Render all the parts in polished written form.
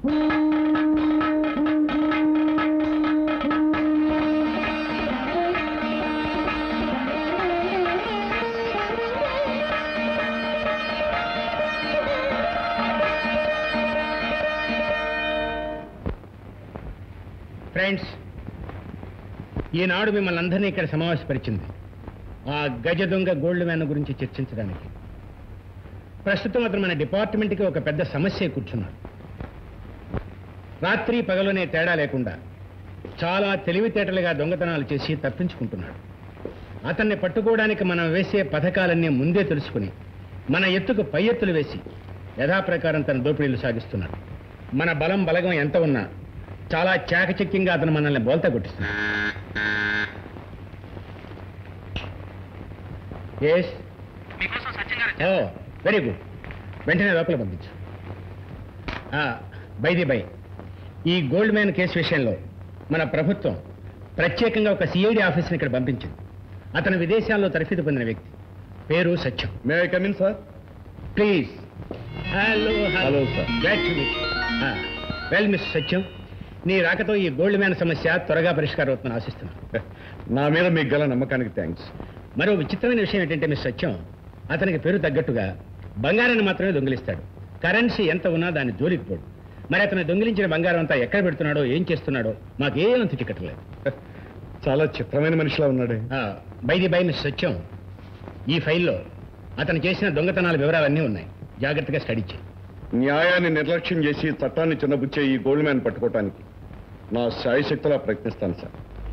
Friends, ఈనాడు మిమ్మల్ని అందరినీ ఇక్కడ సమావేశపరిచింది ఆ గజ దొంగ గోల్డ్ మ్యాన్ గురించి చర్చించడానికి. ప్రస్తుతం అతను మన డిపార్ట్మెంట్కి ఒక పెద్ద సమస్య కూర్చున్నాడు. రాత్రి పగలునే తేడా లేకుండా చాలా తెలివితేటలుగా దొంగతనాలు చేసి తప్పించుకుంటున్నాడు. అతన్ని పట్టుకోవడానికి మనం వేసే పథకాలన్నీ ముందే తెలుసుకుని మన ఎత్తుకు పై ఎత్తులు వేసి యథాప్రకారం తన దోపిడీలు సాగిస్తున్నాడు. మన బలం బలగం ఎంత ఉన్నా చాలా చాకచక్యంగా అతను మనల్ని బోల్తా కొట్టిస్తున్నాడు. వెరీ గుడ్, వెంటనే లోపల పంపించు. బై ఈ గోల్డ్ మ్యాన్ కేసు విషయంలో మన ప్రభుత్వం ప్రత్యేకంగా ఒక సిఐడి ఆఫీస్ని ఇక్కడ పంపించింది. అతను విదేశాల్లో తరఫీదు పొందిన వ్యక్తి, పేరు Satyam. May I come in sir? Please. Hello hello sir. Glad to meet. Well mister Satyam, నీ రాకతో ఈ గోల్డ్ మ్యాన్ సమస్య త్వరగా పరిష్కారం అవుతుందని ఆశిస్తున్నాను. నా మీద మీకు గల నమ్మకానికి థ్యాంక్స్. మరో విచిత్రమైన విషయం ఏంటంటే మిస్ సత్యం అతనికి పేరు తగ్గట్టుగా బంగారాన్ని మాత్రమే దొంగిలిస్తాడు. కరెన్సీ ఎంత ఉన్నా దాన్ని జోలికి పోడు. మరి అతను దొంగిలించిన బంగారం అంతా ఎక్కడ పెడుతున్నాడో ఏం చేస్తున్నాడో మాకేం చిక్కట్లేదు. చాలా చిత్రమైన మనిషిలా ఉన్నాడే. బై మిస్ సత్యం, ఈ ఫైల్లో అతను చేసిన దొంగతనాల వివరాలన్నీ ఉన్నాయి. జాగ్రత్తగా స్టడీ చేయి. న్యాయాన్ని నిర్లక్ష్యం చేసి చట్టాన్ని చిన్నబుచ్చే ఈ గోల్డ్ మ్యాన్ పట్టుకోవటానికి నా శాయశక్తిలా ప్రయత్నిస్తాను సార్.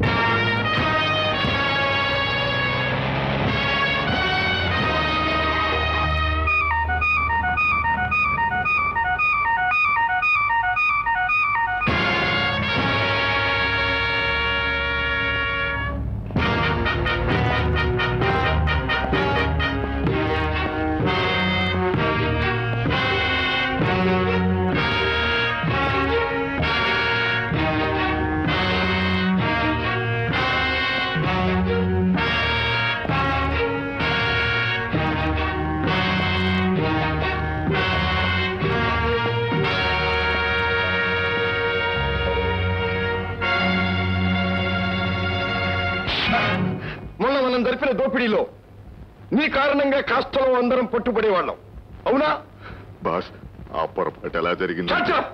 మొన్న మనం జరిపిన దోపిడీలో నీ కారణంగా కాస్తలో అందరం పట్టుబడేవాళ్ళం, అవునా? బాస్, ఆ పొరపాటు ఎలా జరిగింది?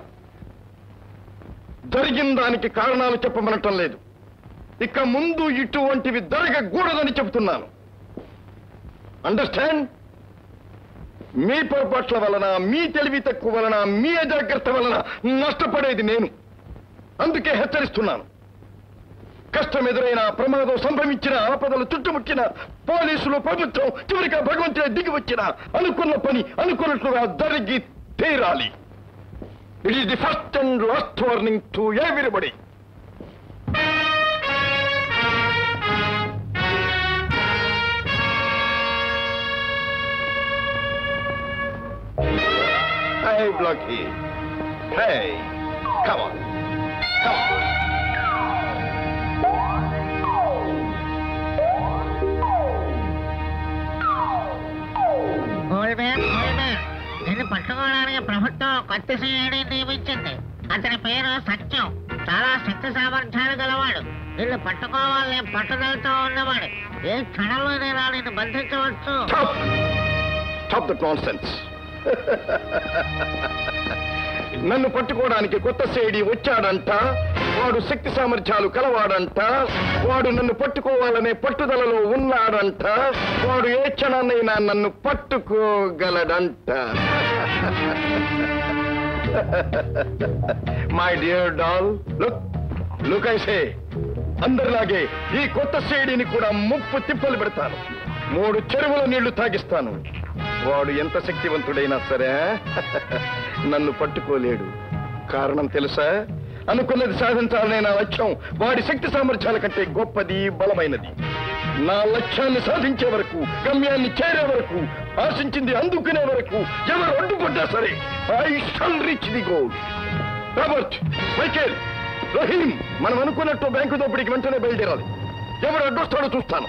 జరిగిన దానికి కారణాలు చెప్పమనటం లేదు. ఇక ముందు ఇటువంటివి జరగకూడదని చెబుతున్నాను. అండర్స్టాండ్? మీ పొరపాట్ల వలన, మీ తెలివి తక్కువ వలన, మీ అజాగ్రత్త వలన నష్టపడేది నేను. అందుకే హెచ్చరిస్తున్నాను. కష్టం ఎదురైన, ప్రమాదం సంభవించిన, ఆపదలు చుట్టుముట్టిన, పోలీసులు, ప్రభుత్వం, చివరిగా భగవంతుడే దిగి వచ్చిన అనుకున్న పని అనుకున్నట్లుగా జరిగి తీరాలి. It is the first and last warning to everybody. Hey, Blocky. Hey, come on. Come on. నిన్ను పట్టుకోవడానికి ప్రభుత్వం కొత్త సిఐడి నియమించింది. అతని పేరు సత్యం. చాలా శక్తి సామర్థ్యాలు గలవాడు. నిన్ను పట్టుకోవాలనే పట్టుదలతో ఉన్నవాడు. ఏ క్షణంలోనైనా నిన్ను బంధించవచ్చు. Stop that nonsense. నన్ను పట్టుకోవడానికి కొత్త సిఐడి వచ్చాడంట. వాడు శక్తి సామర్థ్యాలు కలవాడంట. వాడు నన్ను పట్టుకోవాలనే పట్టుదలలో ఉన్నాడంట. వాడు ఏ క్షణాన్నైనా నన్ను పట్టుకోగలడంట. My dear doll, look I say, అందరిలాగే ఈ కొత్త సిఐడిని కూడా ముప్పు తిప్పలు పెడతాను. 3 చెరువుల నీళ్లు తాగిస్తాను. వాడు ఎంత శక్తివంతుడైనా సరే నన్ను పట్టుకోలేడు. కారణం తెలుసా? అనుకున్నది సాధించాలనే నా లక్ష్యం వాడి శక్తి సామర్థ్యాల కంటే గొప్పది, బలమైనది. నా లక్ష్యాన్ని సాధించే వరకు, గమ్యాన్ని చేరే వరకు, ఆశించింది అందుకునే వరకు ఎవరు అడ్డుపడ్డా సరే I shall reach the goal. Robert, Michael, Rahim, మనం అనుకున్నట్టు బ్యాంకు దోపిడీకి వెంటనే బయలుదేరాలి. ఎవరు అడ్డొస్తాడో చూస్తాను.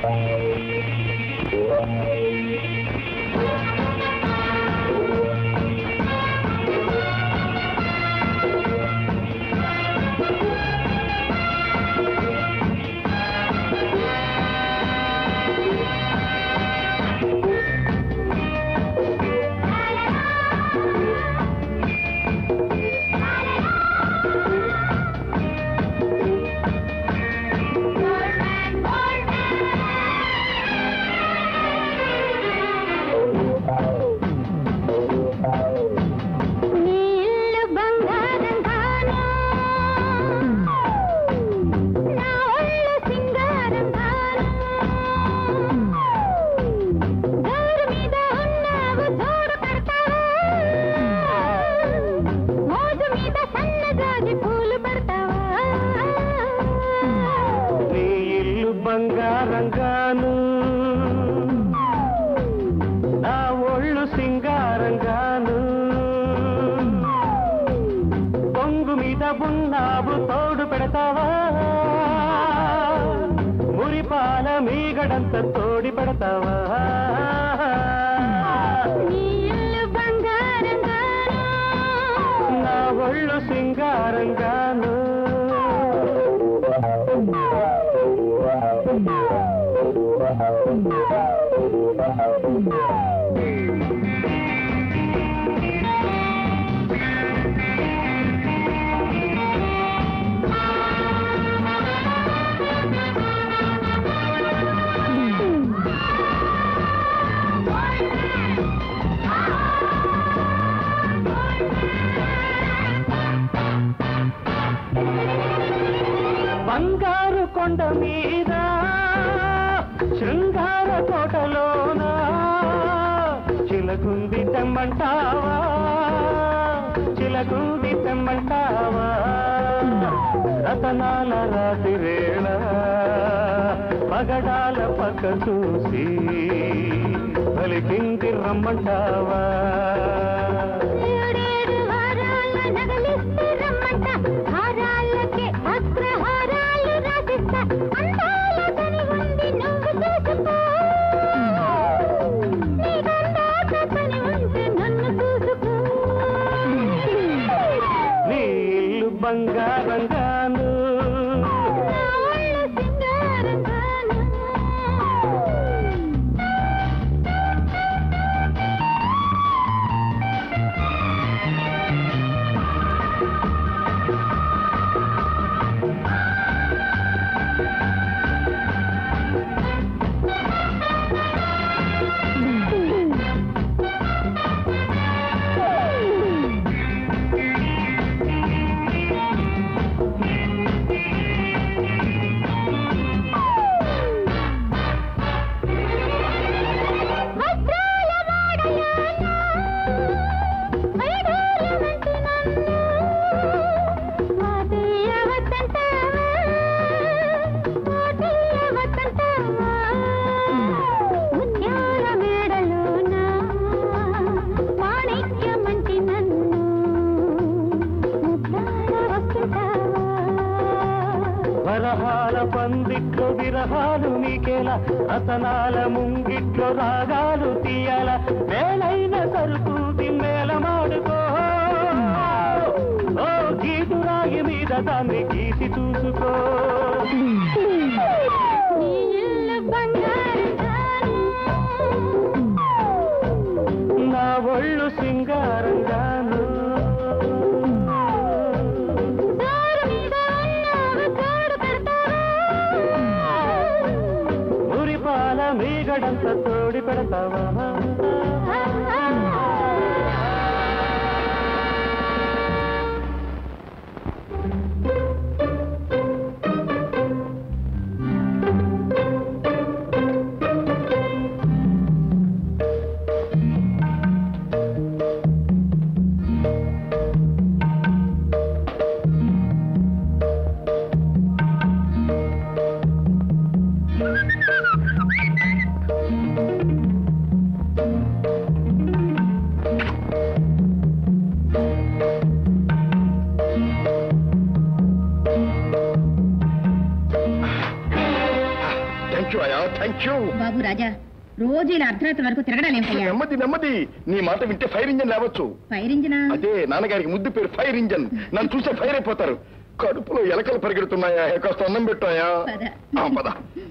బంగారంగాను నా ఒళ్ళు సింగారంగాను పొంగు మీద ఉన్నావు తోడు పెడతావా మురిపాల మీగడంత తోడి పెడతావా నా ఒళ్ళు సింగారంగాను బంగారు కొండ మీద శృంగార కోటలోన చిలకుంది తెమ్మంటావా చిలకుంది తెమ్మంటావా రతనాల రాతిరేళ పగడాల పక్క చూసి పలికింది రమ్మంటావా నీళ్ళు బంగారంగాను వరహాల పందిట్లో విరహాలు నీకేలా రతనాల ముంగిట్లో రాగాలు తీయాల మేలైన సరుకు తిమ్మేల మాడుకో ఓ గీటు రాగి మీద దాన్ని గీసి చూసుకో నా ఒళ్ళు సింగారంగాను మురిపాల మీగడంత తోడి పెడతావా థ్యాంక్ యూ అయ్యా, థ్యాంక్ యూ. బాబు రాజా, రోజు ఇలా అర్ధరాత్రి వరకు తిరగడాలేమయ్యా? నెమ్మది నెమ్మది, నీ మాట వింటే ఫైర్ ఇంజన్ లేవచ్చు. ఫైర్ ఇంజినా? అదే నాన్నగారికి ముద్దు పేరు ఫైర్ ఇంజన్. నన్ను చూసే ఫైర్ అయిపోతారు. కడుపులో ఎలకలు పరిగెడుతున్నాయా, కాస్త అన్నం పెట్టాయా? పద.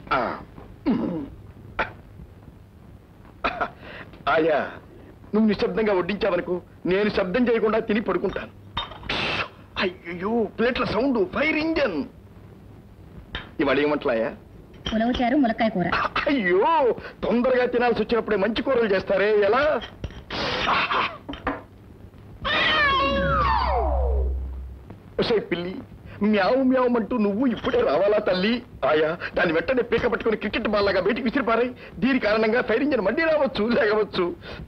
ఆయా, నువ్వు నిశ్శబ్దంగా వడ్డించావనుకో, నేను శబ్దం చేయకుండా తిని పడుకుంటాను. అయ్యో, ప్లేట్ల సౌండ్, ఫైర్ ఇంజన్. ఇవాళ ఏమంటలాయా? ఉలవచారు, ములక్కాయ కూర. అయ్యో, తొందరగా తినాల్సి వచ్చినప్పుడే మంచి కూరలు చేస్తారే, ఎలా? పిల్లి మ్యావు మ్యావమంటూ నువ్వు ఇప్పుడే రావాలా తల్లి? ఆయా, దాన్ని వెంటనే పీక పట్టుకుని క్రికెట్ బాల్ లాగా బయటికి విసిరిపారాయి. దీని కారణంగా ఫైర్ ఇంజన్ మళ్ళీ రావచ్చు, లేకపోవచ్చు.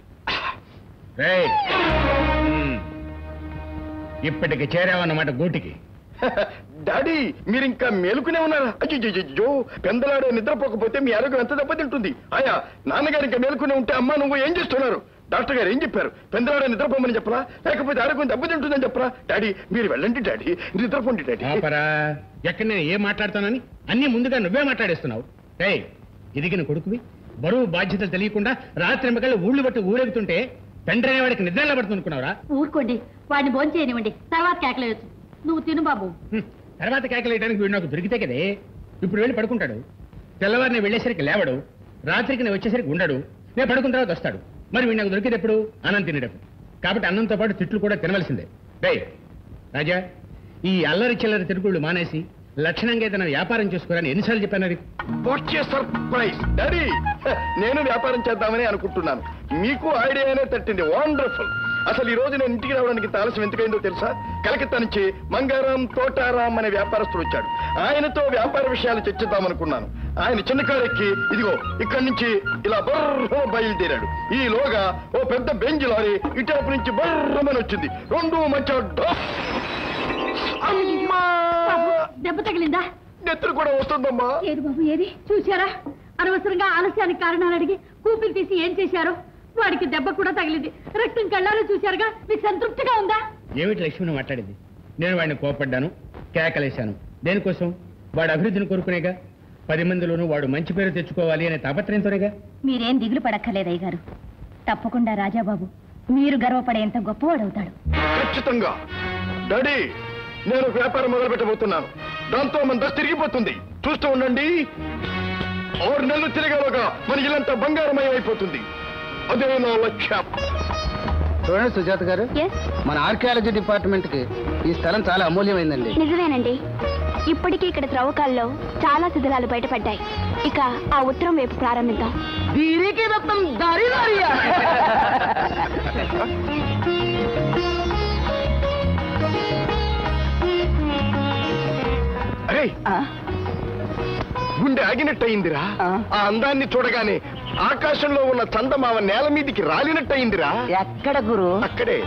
ఇప్పటికి చేరావన్నమాట గూటికి. డాడీ, మీరింకా మేలుకునే ఉన్నారా? అయ్యో, పెందలాడే నిద్రపోకపోతే మీ ఆరోగ్యం ఎంత దెబ్బతింటుంది. ఆయా, నాన్నగారు ఇంకా మేలుకునే ఉంటే అమ్మా నువ్వు ఏం చేస్తున్నారు? డాక్టర్ గారు ఏం చెప్పారు? పెందలాడే నిద్రపోమని చెప్పరా, లేకపోతే ఆరోగ్యం దెబ్బతింటుందని చెప్పరా? డాడీ, మీరు వెళ్ళండి డాడీ, నిద్రపోండి డాడీ. ఎక్కడ నేను ఏం మాట్లాడుతానని అన్ని ముందుగా నువ్వే మాట్లాడేస్తున్నావు. ఎదిగిన కొడుకువి, బరువు బాధ్యతలు తెలియకుండా రాత్రి మగళ్ళు ఊళ్ళు బట్టి ఊరెగుతుంటే తండ్రి అనే వాడికి నిద్రలా పడుతుందనుకున్నావురా? ఊరుకోండి, వాడిని భోజనం చేయనివ్వండి, తర్వాత కేకలేయచ్చు. నువ్వు తిను బాబు. తర్వాత కేకలేయడానికి వీడు నాకు దొరికితే కదే. ఇప్పుడు వెళ్ళి పడుకుంటాడు. తెల్లవారు నేను వెళ్ళేసరికి లేవడు, రాత్రికి నేను వచ్చేసరికి ఉండడు, నేను పడుకున్న తర్వాత వస్తాడు. మరి వీడు నాకు దొరికేది ఎప్పుడు? అన్నం తినేటప్పుడు. కాబట్టి అన్నంతో పాటు తిట్లు కూడా తినవలసిందే. రాజా, ఈ అల్లరి చిల్లరి తిరుగుళ్ళు మానేసి లక్షణంగా ఏదైనా వ్యాపారం చేసుకోరని ఎన్నిసార్లు చెప్పాను? అది సర్ప్రైజ్ డాడీ, నేను వ్యాపారం చేద్దామని అనుకుంటున్నాను. మీకు ఐడియానే తట్టింది. వండర్ఫుల్. అసలు ఈ రోజు నేను ఇంటికి రావడానికి ఆలస్యం ఎందుకైందో తెలుసా? కలకత్తా నుంచి మంగారాం తోటారాం అనే వ్యాపారస్తుడు వచ్చాడు. ఆయనతో వ్యాపార విషయాలు చర్చిద్దామనుకున్నాను. ఆయన చిన్న కారు ఎక్కి ఇదిగో ఇక్కడి నుంచి ఇలా బర్ర బయలుదేరాడు. ఈలోగా ఓ పెద్ద బెంజ్ లారీ ఇటువైపు నుంచి బర్రమని వచ్చింది. రెండు మధ్య దెబ్బ తగిలిందా? నెత్తురు కూడా వస్తుందమ్మా. ఏది బాబు, ఏది చూశారా? అనవసరంగా ఆలస్యానికి కారణాలు అడిగి కూపిలు తీసి ఏం చేశారు? వాడికి దెబ్బ కూడా తగిలింది. రక్తం కళ్ళాలో చూశారుగా, మీకు సంతృప్తిగా ఉందా? ఏమిటి లక్ష్మిని మాట్లాడింది? నేను వాడిని కోపడ్డాను, కేకలేశాను. దేనికోసం? వాడు అభివృద్ధిని కోరుకునేగా. 10 మందిలోనూ వాడు మంచి పేరు తెచ్చుకోవాలి అనే తాపత్రయంతోనేగా. మీరేం దిగులు పడక్కర్లేదు అయ్యగారు. తప్పకుండా రాజాబాబు మీరు గర్వపడేంత గొప్పవాడవుతాడు. ఖచ్చితంగా. డాడీ, నేను వ్యాపారం మొదలు పెట్టబోతున్నాను. దాంతో మన దశ తిరిగిపోతుంది. చూస్తూ ఉండండి. 6 నెలలు తిరిగేలోగా మన ఇల్లంతా బంగారమయం అయిపోతుంది. అదే నా లక్ష్యం. చూడండి సుజాత గారు, మన ఆర్కియాలజీ డిపార్ట్మెంట్ కి ఈ స్థలం చాలా అమూల్యమైందండి. నిజమేనండి. ఇప్పటికీ ఇక్కడ త్రవ్వకాల్లో చాలా శిథిలాలు బయటపడ్డాయి. ఇక ఆ ఉత్తరం వైపు ప్రారంభిద్దాం. అరే, గుండె ఆగినట్టయిందిరా. ఆ అందాన్ని చూడగానే ఆకాశంలో ఉన్న చందమామ నేల మీదికి రాలినట్టయిందిరా. ఎక్కడ గురు? అక్కడే.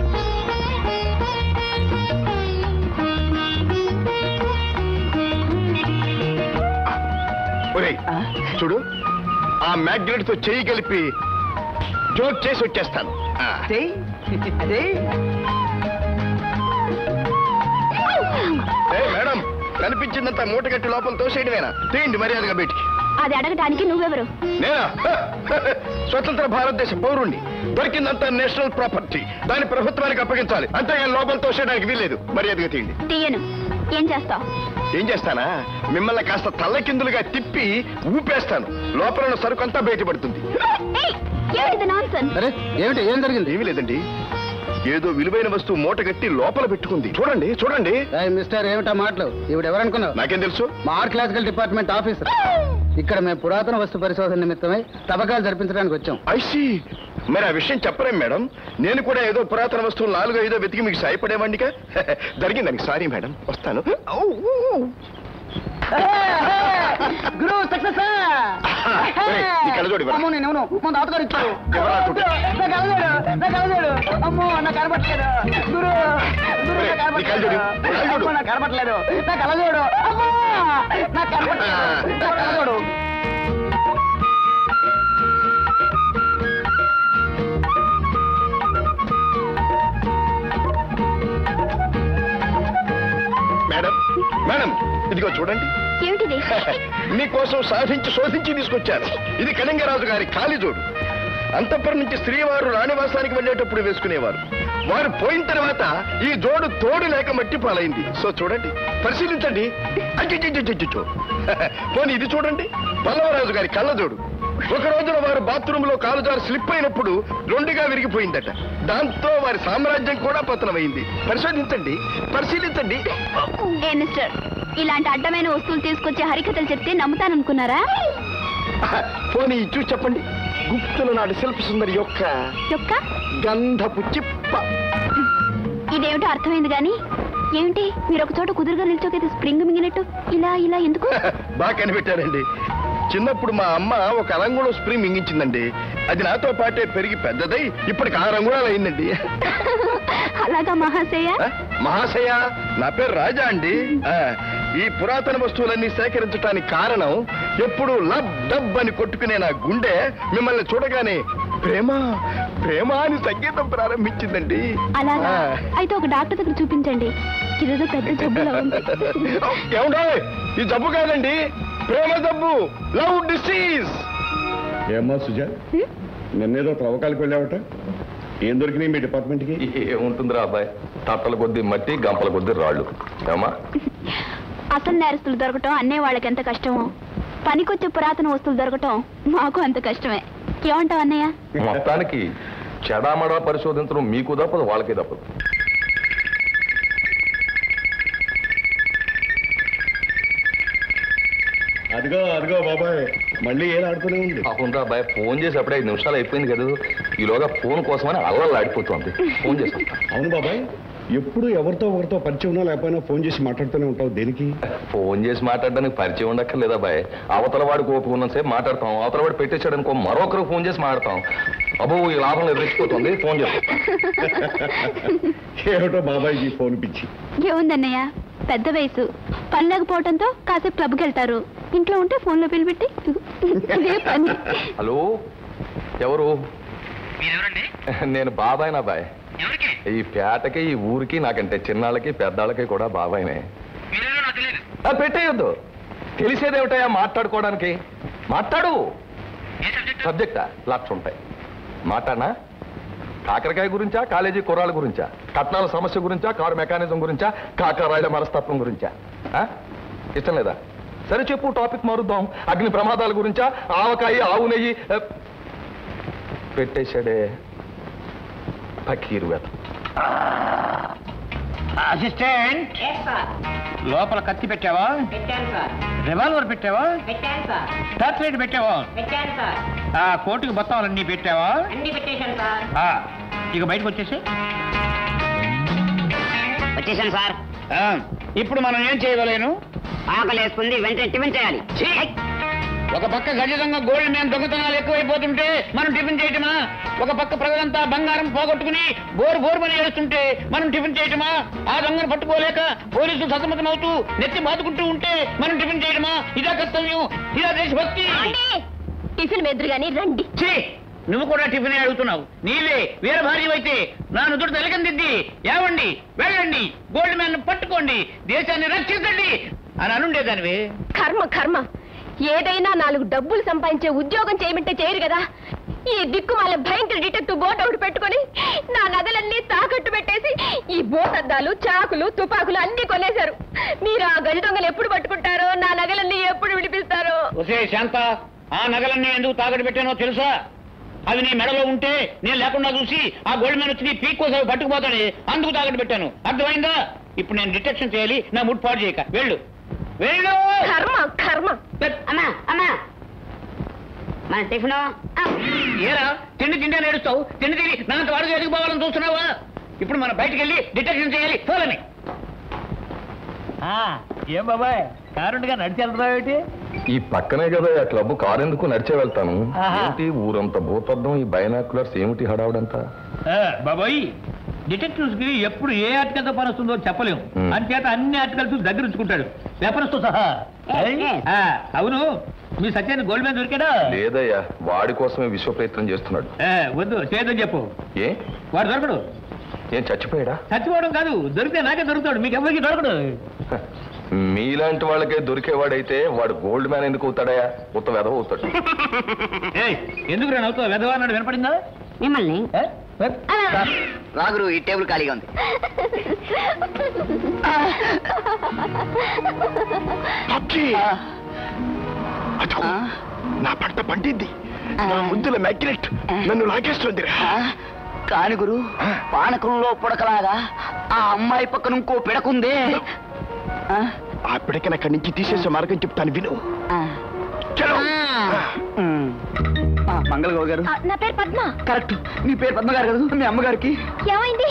ఒరేయ్, చూడు, ఆ మ్యాగ్నెట్ తో చెయ్యి కలిపి జోక్ చేసి వచ్చేస్తాను. మేడం, కనిపించిందంతా మూటగట్టి లోపల తోసేయడమేనా? తీయండి మర్యాదగా బయటికి. అది అడగడానికి నువ్వెవరు? నేనా? స్వతంత్ర భారతదేశ పౌరుణ్ణి. దొరికిందంతా నేషనల్ ప్రాపర్టీ. దాన్ని ప్రభుత్వానికి అప్పగించాలి. అంతేగాని లోపల తోసేయడానికి వీల్లేదు. మర్యాదగా తీయండి. తీయను. ఏం చేస్తావు? ఏం చేస్తానా? మిమ్మల్ని కాస్త తల్లకిందులుగా తిప్పి ఊపేస్తాను. లోపల ఉన్న సరుకు అంతా బయటపడుతుంది. ఏమిటి? ఏం జరిగింది? ఏమీ లేదండి. ఏదో విలువైన వస్తువు మూటగట్టి లోపల పెట్టుకుంది. చూడండి చూడండి. మిస్టర్, ఏమిటా మాటలు? ఇవిడ ఎవరనుకున్నావు? నాకేం తెలుసు? మా ఆర్కియాలజికల్ డిపార్ట్మెంట్ ఆఫీసర్. ఇక్కడ మేము పురాతన వస్తు పరిశోధన నిమిత్తమై తవ్వకాలు జరిపించడానికి వచ్చాం. ఐసి, మరి ఆ విషయం చెప్పరేం మేడం? నేను కూడా ఏదో పురాతన వస్తువులు 4-5 వెతికి మీకు సాయపడేవాడిగా. జరిగిందానికి సారీ మేడం. వస్తాను. గురు సక్సెస్. కళ్ళజోడి అమ్మో, నాకు కనపట్లేదు గురు. నాకు కనపట్లేదు. నా కళ్ళజోడు. అమ్మో, నాకు కనపట్లేదు. కళ్ళజోడు. మేడం, మేడం, ఇదిగో చూడండి. ఏమిటిది? నీకోసం సాధించి శోధించి తీసుకొచ్చాను. ఇది కళింగరాజు గారి కాలిజోడు. అంతఃపురం నుంచి స్త్రీవారు రాణివాసానికి వెళ్ళేటప్పుడు వేసుకునేవారు. వారు పోయిన తర్వాత ఈ జోడు తోడు లేక మట్టి పాలైంది. సో చూడండి, పరిశీలించండి. అచ్చో పోనీ ఇది చూడండి, పల్లవరాజు గారి కళ్ళజోడు. ఒక రోజున వారు బాత్రూమ్ లో కాలుజారు స్లిప్ అయినప్పుడు రెండుగా విరిగిపోయిందట. దాంతో వారి సామ్రాజ్యం కూడా పతనమైంది. పరిశీలించండి. ఇలాంటి అడ్డమైన వస్తువులు తీసుకొచ్చే హరికథలు చెప్తే నమ్ముతాననుకున్నారా? పోనీ చూసి చెప్పండి. గుప్తుల నాటి శిల్ప సుందరి యొక్క గంధపు చిప్ప. ఇదేమిటో అర్థమైంది గాని ఏమిటి మీరు ఒక చోట కుదురుగా నిల్చోకైతే స్ప్రింగ్ మింగినట్టు ఇలా ఇలా ఎందుకు? బాగా కనిపెట్టారండి. చిన్నప్పుడు మా అమ్మ ఒక అరంగుళం స్ప్రింగ్ మింగించిందండి. అది నాతో పాటే పెరిగి పెద్దదై ఇప్పటికి 6 అంగుళాలు అయిందండి. అలాగా మహాశయ, నా పేరు రాజా అండి. ఈ పురాతన వస్తువులన్నీ సేకరించడానికి కారణం ఎప్పుడు లబ్ డబ్ అని కొట్టుకునే నా గుండె మిమ్మల్ని చూడగానే ప్రేమ ప్రేమ అని సంగీతం ప్రారంభించిందండి. అలాగా అయితే ఒక డాక్టర్ దగ్గర చూపించండి. ఇదేదో పెద్ద జబ్బులో ఉంది. ఏమండో, ఈ జబ్బు కాదండి, ప్రేమ జబ్బు, లవ్ డిసీజ్. ఏమ్మా సుజా, నిన్నేదో త్రవ్వకాలకు వెళ్ళావట, ఏం దొరికినాయి మీ డిపార్ట్మెంట్కి? ఏముంటుందిరా అబ్బాయి, తట్టల కొద్ది మట్టి, గంపల కొద్ది రాళ్ళు. ఏమా అసలు నేరస్తులు దొరకటం అన్నే వాళ్ళకి ఎంత కష్టమో, పనికొచ్చే పురాతన వస్తువులు దొరకటం మాకు అంత కష్టమే. ఏమంటావు అన్నయ్య? మొత్తానికి చెడామడా పరిశోధించడం మీకు తప్పదు, వాళ్ళకే తప్పదు. అదిగో బాబాయ్, మళ్ళీ ఏం ఆడుతూనే ఉంది. అవునరా అబ్బాయి, ఫోన్ చేసి అప్పుడే 5 నిమిషాలు అయిపోయింది కదా. ఈలోగా ఫోన్ కోసమని అల్లలు ఆడిపోతుంది. ఫోన్ చేసి. అవును బాబాయ్, ఎప్పుడు ఎవరితో ఒకరితో పరిచయం ఉన్నా లేకపోయినా ఫోన్ చేసి మాట్లాడుతూనే ఉంటావు, దేనికి? ఫోన్ చేసి మాట్లాడడానికి పరిచయం ఉండక్కర్లేదా బాయ్? అవతల వాడికి ఓపుకున్నంతసేపు మాట్లాడతాం, అవతల వాడు పెట్టేశాడు అనుకో మరొకరు ఫోన్ చేసి మాట్లాడతాం. అబ్బో, ఈ లాభం ఎదురెచ్చిపోతుంది. ఫోన్ చేస్తాం. ఏమిటో బాబాయ్ ఈ ఫోన్ పిచ్చి. ఏముందన్నయ్య, పెద్ద వయసు, పని లేకపోవడంతో కాసేపు క్లబ్కి వెళ్తారు. ఇంట్లో ఉంటే ఫోన్లో పిలిపెట్టి పని. హలో, ఎవరు? నేను బాబాయ్. నా బాయ్, ఈ పేటకి ఈ ఊరికి నాకంటే చిన్నాళ్ళకి పెద్దాళ్ళకి కూడా బాబాయ్నే. పెట్టేయొద్దు, తెలిసేదేమిటయా మాట్లాడుకోవడానికి. మాట్లాడు. సబ్జెక్టా 1,00,000 ఉంటాయి. మాట్లాడనా? కాకరకాయ గురించా, కాలేజీ కుర్రాళ్ళ గురించా, కట్నాల సమస్య గురించా, కారు మెకానిజం గురించా, కాకరాయిల మనస్తత్వం గురించా? ఇష్టం లేదా? సరే చెప్పు, టాపిక్ మారుద్దాం. అగ్ని ప్రమాదాల గురించా, ఆవకాయ, ఆవు నెయ్యి. పెట్టేశాడే ఫకీరు వేత. అసిస్టెంట్, లోపల కత్తి పెట్టావా? రివాల్వర్ పెట్టావా? టార్చ్ లైట్ పెట్టావా? కోర్టుకి బత్తాలన్నీ పెట్టావా? ఇక బయటకు వచ్చేసాను సార్. ఇప్పుడు మనం ఏం చేయగలేను? ఆకలి వేసుకుంది, వెంటనే టిఫిన్ చేయాలి. ఒక పక్క ఖచ్చితంగా గోల్డ్ మ్యాన్ దొంగతనాలు ఎక్కువైపోతుంటే మనం టిఫిన్ చేయటమా? ఒక పక్క ప్రజలంతా బంగారం పోగొట్టుకుని బోరుమని ఏడుస్తుంటే మనం టిఫిన్ చేయటమా? ఆ దొంగను పట్టుకోలేక పోలీసులు సతమతమవుతూ నెత్తి బాదుకుంటూ ఉంటే మనం టిఫిన్ చేయటమా? ఇదా కర్తవ్యం, ఇదా దేశభక్తి. టిఫిన్ మెదురుగాని రండి. నువ్వు కూడా టిఫిన్ అడుగుతున్నావు. నీవే వీర భార్య అయితే నా నుదురు తలకందిద్ది ఏవండి, వెళ్ళండి, గోల్డ్ మ్యాన్ పట్టుకోండి, దేశాన్ని రక్షించండి అని అనుండేదానివే. కర్మ, ఏదైనా 4 డబ్బులు సంపాదించే ఉద్యోగం చేయమంటే చేయరు కదా. ఈ దిక్కుమాల భయంకర డిటెక్టివ్ బోట్ ఒకటి పెట్టుకుని నా నగలన్నీ తాకట్టు పెట్టేసి ఈ బోటద్దాలు, చాకులు, తుపాకులు అన్ని కొనేశారు. మీరు ఆ గజ దొంగలు ఎప్పుడు పట్టుకుంటారో, నా నగలన్నీ ఎప్పుడు విడిపిస్తారో? ఒసే శాంత, ఆ నగలన్నీ ఎందుకు తాకట్టు పెట్టానో తెలుసా? అవి నీ మెడలో ఉంటే నేను లేకుండా చూసి ఆ గోల్డ్ మ్యాన్ వచ్చి నీ పీక్ కోసం పట్టుకుపోతాడు, అందుకు తాకట్టు పెట్టాను. అర్థమైందా? ఇప్పుడు నేను డిటెక్షన్ చేయాలి, నా ముడ్ పాడు చేయక. వెళ్ళు. కర్మ. అమ్మా, మన టిఫిన్ ఏరా తిండి నేడుస్తావు? తిండి నాకు వాడు ఎదిగిపోవాలని చూస్తున్నావా? ఇప్పుడు మనం బయటికి వెళ్ళి డిటెక్షన్ చేయాలి. పోలని. ఏం బాబాయ్, కారుండగా నడిచి వెళ్తున్నావేంటి? ఈ పక్కనే కదా ఆ క్లబ్, కారు ఎందుకు నడిచే వెళ్తాను. ఏంటి ఊరంతా భూతద్దం, ఈ బైనాక్యులర్స్ ఏమిటి హడావుడంతా? బాబాయ్, డిటెక్టివ్స్ కి ఎప్పుడు ఏ ఆర్టికల్ తో పని వస్తుందో చెప్పలేము. అంచేత అన్ని ఆర్టికల్స్ దగ్గర ఉంచుకుంటాడు, పేపర్స్ తో సహా. అవును, మీ సత్యాన్ని గోల్డ్ మ్యాన్ దొరికాడా? లేదయ్యా, వాడి కోసమే విశ్వ ప్రయత్నం చేస్తున్నాడు. వద్దు, చేయదని చెప్పు. ఏ వాడు దొరకడు. ఏం చచ్చిపోయాడా? చచ్చిపోవడం కాదు, దొరికితే నాకే దొరుకుతాడు, మీకు ఎవరికి దొరకడు. మీలాంటి వాళ్ళకే దొరికేవాడైతే వాడు గోల్డ్ మ్యాన్ ఎందుకు అవుతాడయా? ఉత్త వెధవ అవుతాడు. ఎందుకు రా నవ్వుతావు? వెధవ అన్నాడు వినపడిందా మిమ్మల్ని? రాగురు, ఈ టేబుల్ ఖాళీగా ఉంది. నా పంట పండింది. నా ముద్దుల మ్యాగ్నెట్ నన్ను లాగేస్తుందిరా. కాని గురు, పానకంలో పుడకలాగా ఆ అమ్మాయి పక్కన ఇంకో పిడకుందే. ఆ పిడకని అక్కడి నుంచి తీసేసే మార్గం చెప్తాను, విను. మంగళగౌ గారు. నా పేరు పద్మ. కరెక్ట్, మీ పేరు పద్మ గారు కదా? మీ అమ్మగారికి ఏమైంది?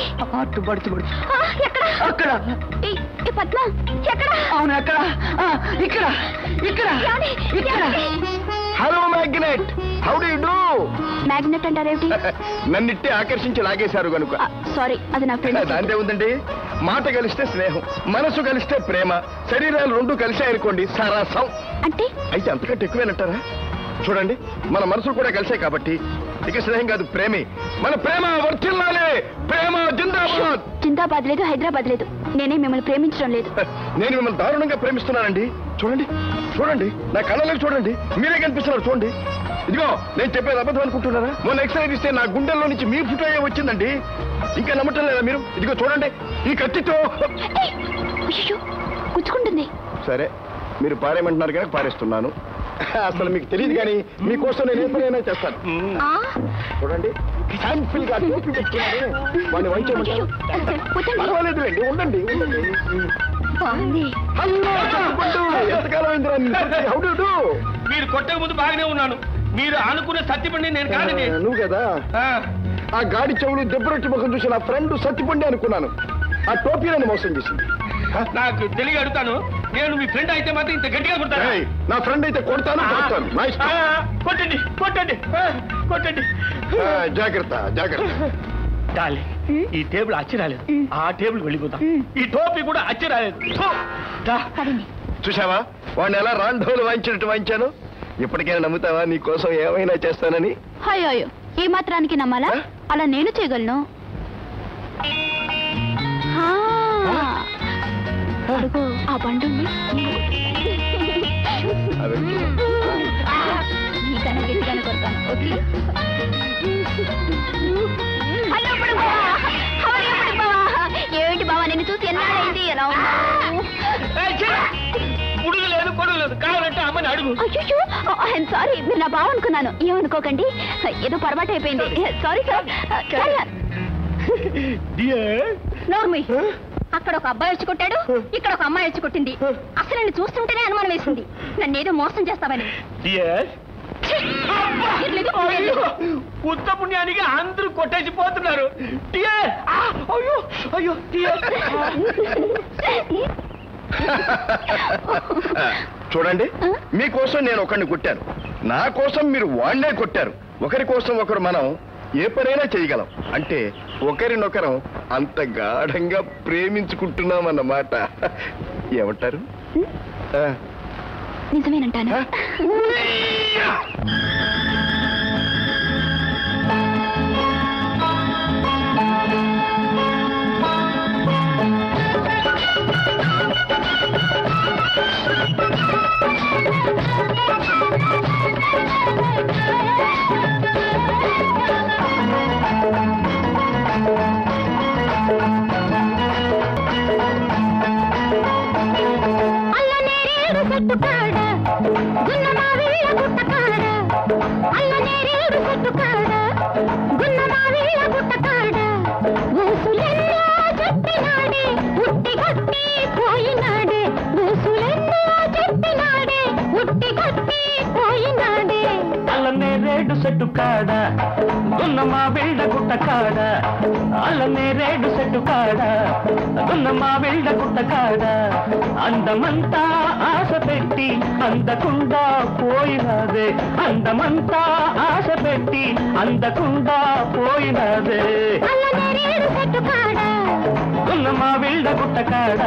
అక్కడ. పద్మ ఎక్కడ? అవును, అక్కడ. ఇక్కడ ఇక్కడ ఇక్కడ. Hello magnet, how do you do? Magnet అంటారేమిటి? నన్నిట్టే ఆకర్షించి లాగేశారు కనుక. సారీ, అది నా ఫ్రెండ్. దాంతే ఉందండి. మాట కలిస్తే స్నేహం, మనసు కలిస్తే ప్రేమ, శరీరాలు రెండు కలిసాయనుకోండి సరసం. అంటే అయితే అంతకంటే ఎక్కువేనంటారా? చూడండి, మన మనసులు కూడా కలిసాయి కాబట్టి ఇక స్నేహం కాదు, ప్రేమే. మన ప్రేమ వర్ధిల్లాలే. ప్రేమ జిందాబాద్. జిందాబాద్ లేదు, హైదరాబాద్ లేదు. నేనే మిమ్మల్ని ప్రేమించడం లేదు. నేను మిమ్మల్ని దారుణంగా ప్రేమిస్తున్నానండి. చూడండి చూడండి, నా కళ్ళలోకి చూడండి, మీరే కనిపిస్తున్నారు. చూడండి, ఇదిగో నేను చెప్పేది అబద్ధం అనుకుంటున్నారా? మొన్న ఎక్స్రే తీస్తే నా గుండెల్లో నుంచి మీ ఫోటో వచ్చిందండి. ఇంకా నమ్మటం లేదా మీరు? ఇదిగో చూడండి, ఈ కత్తితో. గుచ్చుకుంటుంది. సరే, మీరు పారేయమంటున్నారు కనుక పారేస్తున్నాను. అసలు మీకు తెలియదు కానీ మీకోసం నేను ఏ పనైనా చేస్తాను. చూడండి, శాంపిల్ గా టోపీ పెట్టుకున్నారే, వాడిని వంచేయమంటారు. పర్వాలేదులేండి, ఉండండి. హలో చెప్పండు, ఎంతకాలం అయిందిరా? How do do? మీరు కొట్టే ముందు బాగానే ఉన్నాను. మీరు అనుకున్న సత్యపండి నేను కాదండి. నువ్వు కదా ఆ గాడి చెవులు దెబ్బరొట్టి ముఖం చూసి నా ఫ్రెండ్ సత్యపండి అనుకున్నాను. ఆ టోపీ నన్ను మోసం చేసింది. నాకు తెలియ అడుగుతాను, నేను మీ ఫ్రెండ్ అయితే మాత్రం ఇంత గట్టిగా కొడతాను. నా ఫ్రెండ్ అయితే కొడతాను. కొట్టండి కొట్టండి కొట్టండి. జాగ్రత్త జాగ్రత్త. ఈ టేబుల్ అచ్చి రాలేదు, ఆ టేబుల్ వెళ్ళిపోతాం. ఈ టోపీ కూడా అచ్చి రాలేదు. చూసావా వాడిని ఎలా రాండోలు వాయించినట్టు వాయించాను? ఇప్పటికైనా నమ్ముతావా నీ కోసం ఏమైనా చేస్తానని? అయ్యో ఏ మాత్రానికి నమ్మాలా? అలా నేను చేయగలను. ఆ బండి గట్టిగానే కొడతాను. ఓకే. ఏమిటి బావా, నిన్ను చూసి ఎన్నాళ్ళైంది? పుడుగు లేదు, కొడుగు లేదు, కావాలంటే అమ్మని అడుగు. అయ్యో, ఐఎమ్ సారీ, మీరు నా బావ అనుకున్నాను. ఏమనుకోకండి, ఏదో పొరపాటు అయిపోయింది. Sorry sir. నోర్మి, అక్కడ ఒక అబ్బాయి వచ్చి కొట్టాడు, ఇక్కడ ఒక అమ్మాయి వచ్చి కొట్టింది. అసలు నన్ను చూస్తుంటేనే అనుమానం వేసింది, నన్ను ఏదో మోసం చేస్తావని. ఉత్త పుణ్యానికి అందరూ కొట్టేసి పోతున్నారు. అయ్యో అయ్యో. చూడండి, మీకోసం నేను ఒకరిని కొట్టాను, నా కోసం మీరు వాడినే కొట్టారు. ఒకరి కోసం ఒకరు మనం ఏ పనైనా చేయగలం. అంటే ఒకరినొకరం అంత గాఢంగా ప్రేమించుకుంటున్నాం అన్నమాట. ఏమంటారు? నిజమేనంటాను. రేడు సెట్టు కాడ గున్నమా బిళ్ళ గుట్ట కాడ, అల్లనే రేడు సెట్టు కాడ గున్నమా బిళ్ళ గుట్ట కాడ, అందమంతా ఆశ పెట్టి అందకుండా పోయినదే, అందమంతా ఆశ పెట్టి అందకుండా పోయినదే, గున్నమా బిళ్ళ గుట్ట కాడ.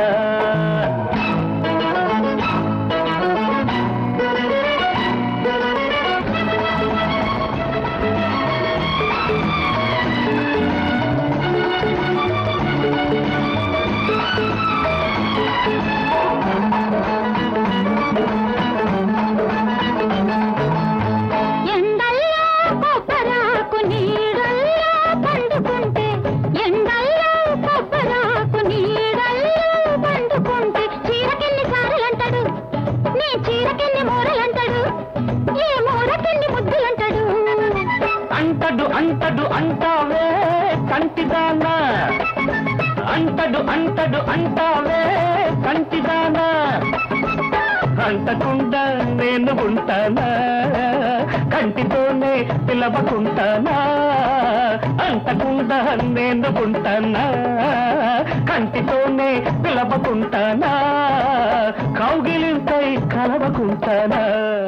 అంటడు అంటావే కంటిదానా అంటడు అంటడు అంటావే కంటిదానా అంటకుండా నేను ఉంటానా కంటితోనే పిలవకుంటానా అంటకుండా నేను ఉంటానా కంటితోనే పిలవకుంటానా కౌగిలింతై కలవకుంటానా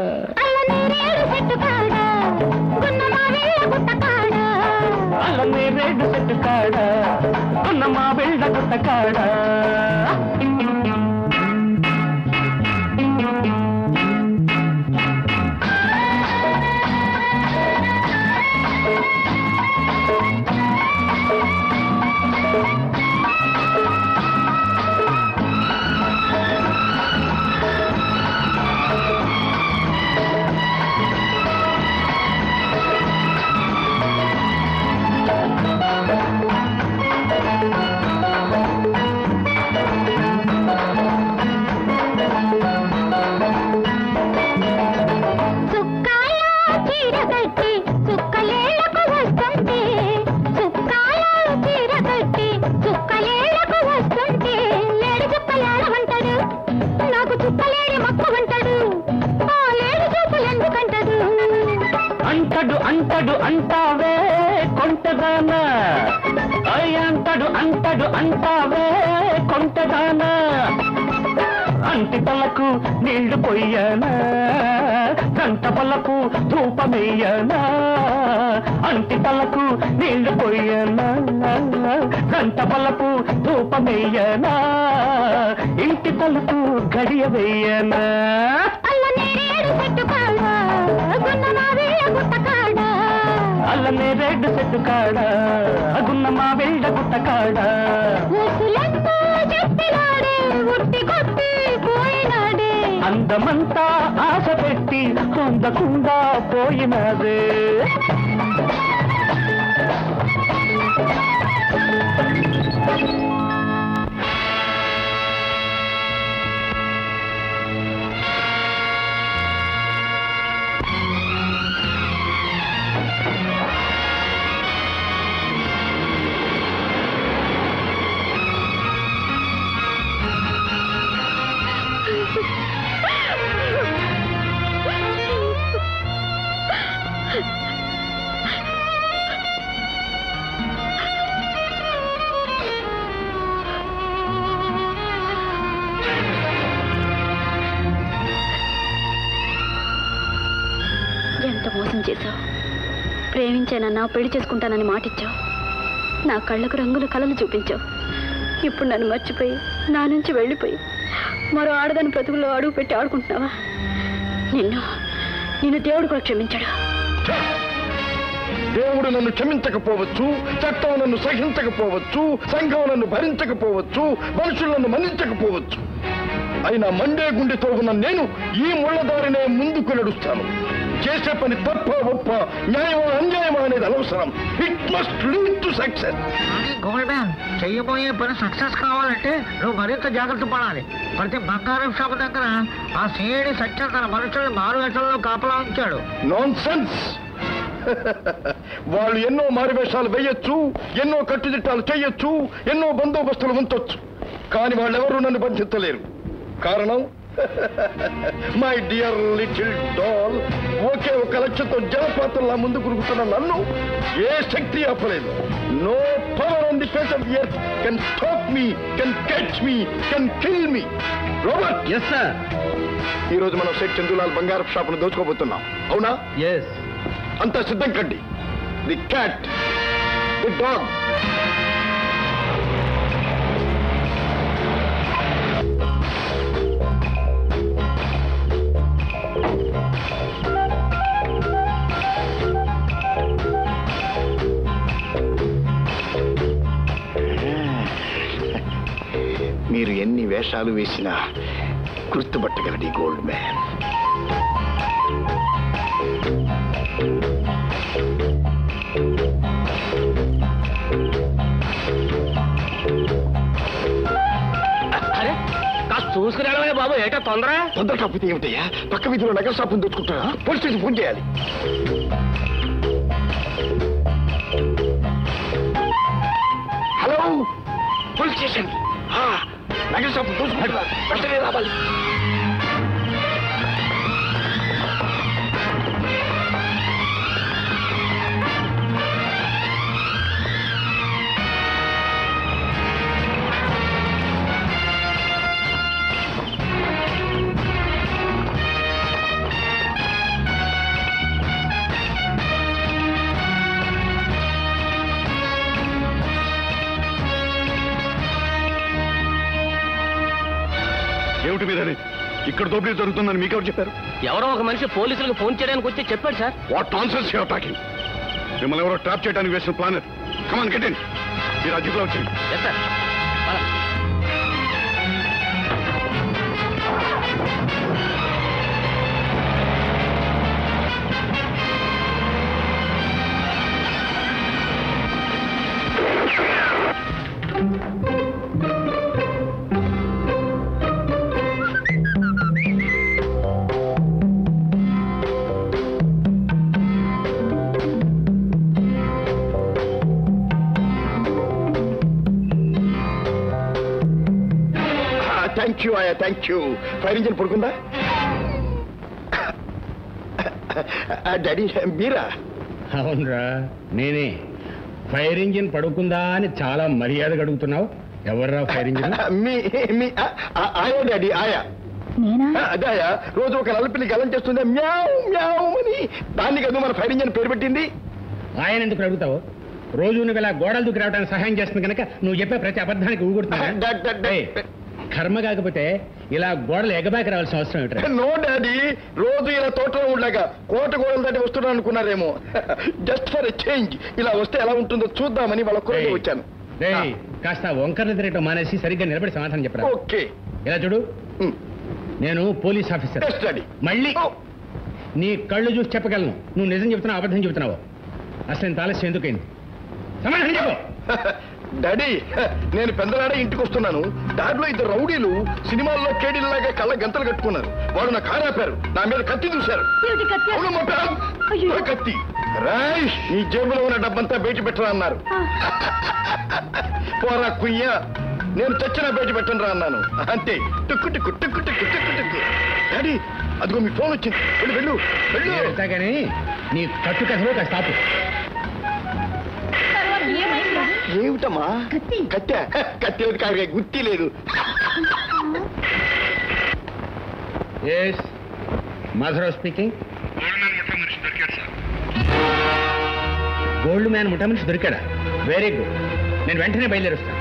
అల్లనే రేడు చెట్టు కాడ ఉన్న మా బిళ్ళ గుట్ట కాడ అంటడు అంటడు అంటావే కొంటదానా అంటడు అంటడు అంటావే కొంటదానా అంటి తలకు నీళ్లు పొయ్యనా గంట పలకు ధూపమెయ్యనా అంటి తలకు నీళ్లు పొయ్యనా గంట పలకు ధూపమెయ్యనా ఇంటి తలకు గడియ వెయ్యనా అల్లనే రేడు చెట్టు కాడ అగున్న మా బిళ్ళ గుట్ట కాడ అందమంతా ఆశ పెట్టి అందకుండా పోయినదే ఎంత మోసం చేశావు. ప్రేమించానన్నా పెళ్లి చేసుకుంటానని మాటిచ్చావు. నా కళ్ళకు రంగుల కళలు చూపించావు. ఇప్పుడు నన్ను మర్చిపోయి నా నుంచి వెళ్ళిపోయి మరో ఆడదాని బ్రతుకుల్లో అడుగు పెట్టి ఆడుకుంటున్నావా? నిన్ను దేవుడు కూడా క్షమించాడు. దేవుడు నన్ను క్షమించకపోవచ్చు, చట్టం నన్ను సహించకపోవచ్చు, సంఘం నన్ను భరించకపోవచ్చు, మనుషులు నన్ను మన్నించకపోవచ్చు. అయినా మండే గుండెతో ఉన్న నేను ఈ ముళ్ళదారినే ముందుకు నడుస్తాను. చేసే పని తప్ప ఒప్ప, న్యాయమా అన్యాయమా అనేది అనవసరం. It must lead to success. Gold man, చెయ్యబోయే పని సక్సెస్ కావాలంటే నువ్వు మరింత జాగ్రత్త పడాలి. ప్రతి బంగారం షాపు దగ్గర ఆ సిఐడి సత్యం తన మనుషుల్ని మారువేషంలో కాపలా ఉంచాడు. Nonsense. వాళ్ళు ఎన్నో మారువేషాలు వేయొచ్చు, ఎన్నో కట్టుదిట్టాలు చేయొచ్చు, ఎన్నో బందోబస్తులు ఉంచొచ్చు. కానీ వాళ్ళెవరూ నన్ను బంధించలేరు. కారణం మై డియర్ లిటిల్ డాల్, ఒకే ఒక లక్ష్యంతో జలపాతంలా ముందు కురుగుతున్న నన్ను ఏ శక్తి ఆపలేదు. No power on the face of the earth can stop me, can catch me, can kill me. Robert. Yes sir. ఈ రోజు మనం షేక్ చందులాల్ బంగారపు షాపును దోచుకోబోతున్నాం, అవునా? ఎస్. అంతా సిద్ధం కండి. The cat, the dog. మీరు ఎన్ని వేషాలు వేసినా గుర్తుపట్టగలడు ఈ గోల్డ్ మ్యాన్. అరే కాస్త చూసుకురావే బాబు, ఏటో తొందర కాకపోతే ఏమిటయ్యా? పక్క వీధిలో నగర షాపును దోచుకుంటారా? పోలీస్ స్టేషన్ ఫోన్ చేయాలి. పోలీస్ స్టేషన్ నగర షాప్ చూసుకుంటున్నా వెంటనే రావాలి. ఏమిటి మీరని ఇక్కడ దోపిడీ జరుగుతుందని మీకెవరు చెప్పారు? ఎవరో ఒక మనిషి పోలీసులకు ఫోన్ చేయడానికి వచ్చి చెప్పాడు sir. What nonsense you are talking? మిమ్మల్ని ఎవరో ట్రాప్ చేయడానికి వేసిన ప్లానర్. Come on get in. మీరు ఆ జీపులో వచ్చేయండి. Yes sir. Thank you. Fire engine పడుకుందా? డాడీ మీరా? అవునరా నేనే. ఫైర్ ఇంజిన్ పడుకుందా అని చాలా మర్యాదగా అడుగుతున్నావు. ఎవర్రా ఫైర్ ఇంజిన్? మీ ఆయా డాడీ, ఆయా. అదే ఆయా రోజు ఒక నల్లపిల్లి గలం చేస్తుంది మ్యావ్ మ్యావ్ అని. దాన్ని కదా మన ఫైర్ ఇంజిన్ పేరు పెట్టింది. ఆయన ఎందుకు అడుగుతావు? రోజు నువ్వు ఇలా గోడలు దూకి రావడానికి సహాయం చేస్తుంది కనుక నువ్వు చెప్పే ప్రతి అబద్ధానికి ఊగుడుతున్నా. కర్మ కాకపోతే ఇలా గోడలు ఎగబాకి రావాల్సిన అవసరం ఏంటి? నో డాడీ, రోజు ఇలా తోటలో ఉండగా కోట గోడలు దాటి వస్తున్నాను అనుకున్నారేమో. జస్ట్ ఫర్ ఎ చేంజ్ ఇలా వస్తే ఎలా ఉంటుందో చూద్దామని వాళ్ళ కొరకు వచ్చాను. కాస్త వంకర్లు తిరగటం మానేసి సరిగ్గా నిలబడి సమాధానం చెప్పరా. ఓకే. ఇలా చూడు, నేను పోలీస్ ఆఫీసర్. మళ్ళీ నీ కళ్ళు చూసి చెప్పగలను నువ్వు నిజం చెప్తున్నావు అబద్ధం చెబుతున్నావు. అసలు ఇంత ఆలస్యం ఎందుకైంది? సమాధానం చెప్పు. డాడీ, నేను పెందలాడే ఇంటికి వస్తున్నాను. దాంట్లో ఇద్దరు రౌడీలు సినిమాల్లో కేడీలాగా కళ్ళ గంతలు కట్టుకున్నారు. వాళ్ళు నా కారు ఆపారు. నా మీద కత్తి చూశారు. కత్తి రాయ్, నీ జేబులో ఉన్న డబ్బంతా బయట పెట్టరా అన్నారు. పోరా కుయ్య, నేను చచ్చినా బయట పెట్టను రా అన్నాను. అంతే, టుక్కు టుక్కు టుక్కు టుక్కు టుక్కు టుక్కు. డాడీ, అదిగో మీ ఫోన్ వచ్చింది. వెళ్ళు వెళ్ళు వెళ్ళు. కానీ నీ కట్టు కథలో కాస్త ఆపు. ఏమిటమ్మా? కత్తి కత్తి లేదు కాదు, గుత్తి లేదు. మాధవరావు స్పీకింగ్. గోల్డ్ మ్యాన్ ముఠా మనిషి దొరికాడా? వెరీ గుడ్, నేను వెంటనే బయలుదేరుస్తాను.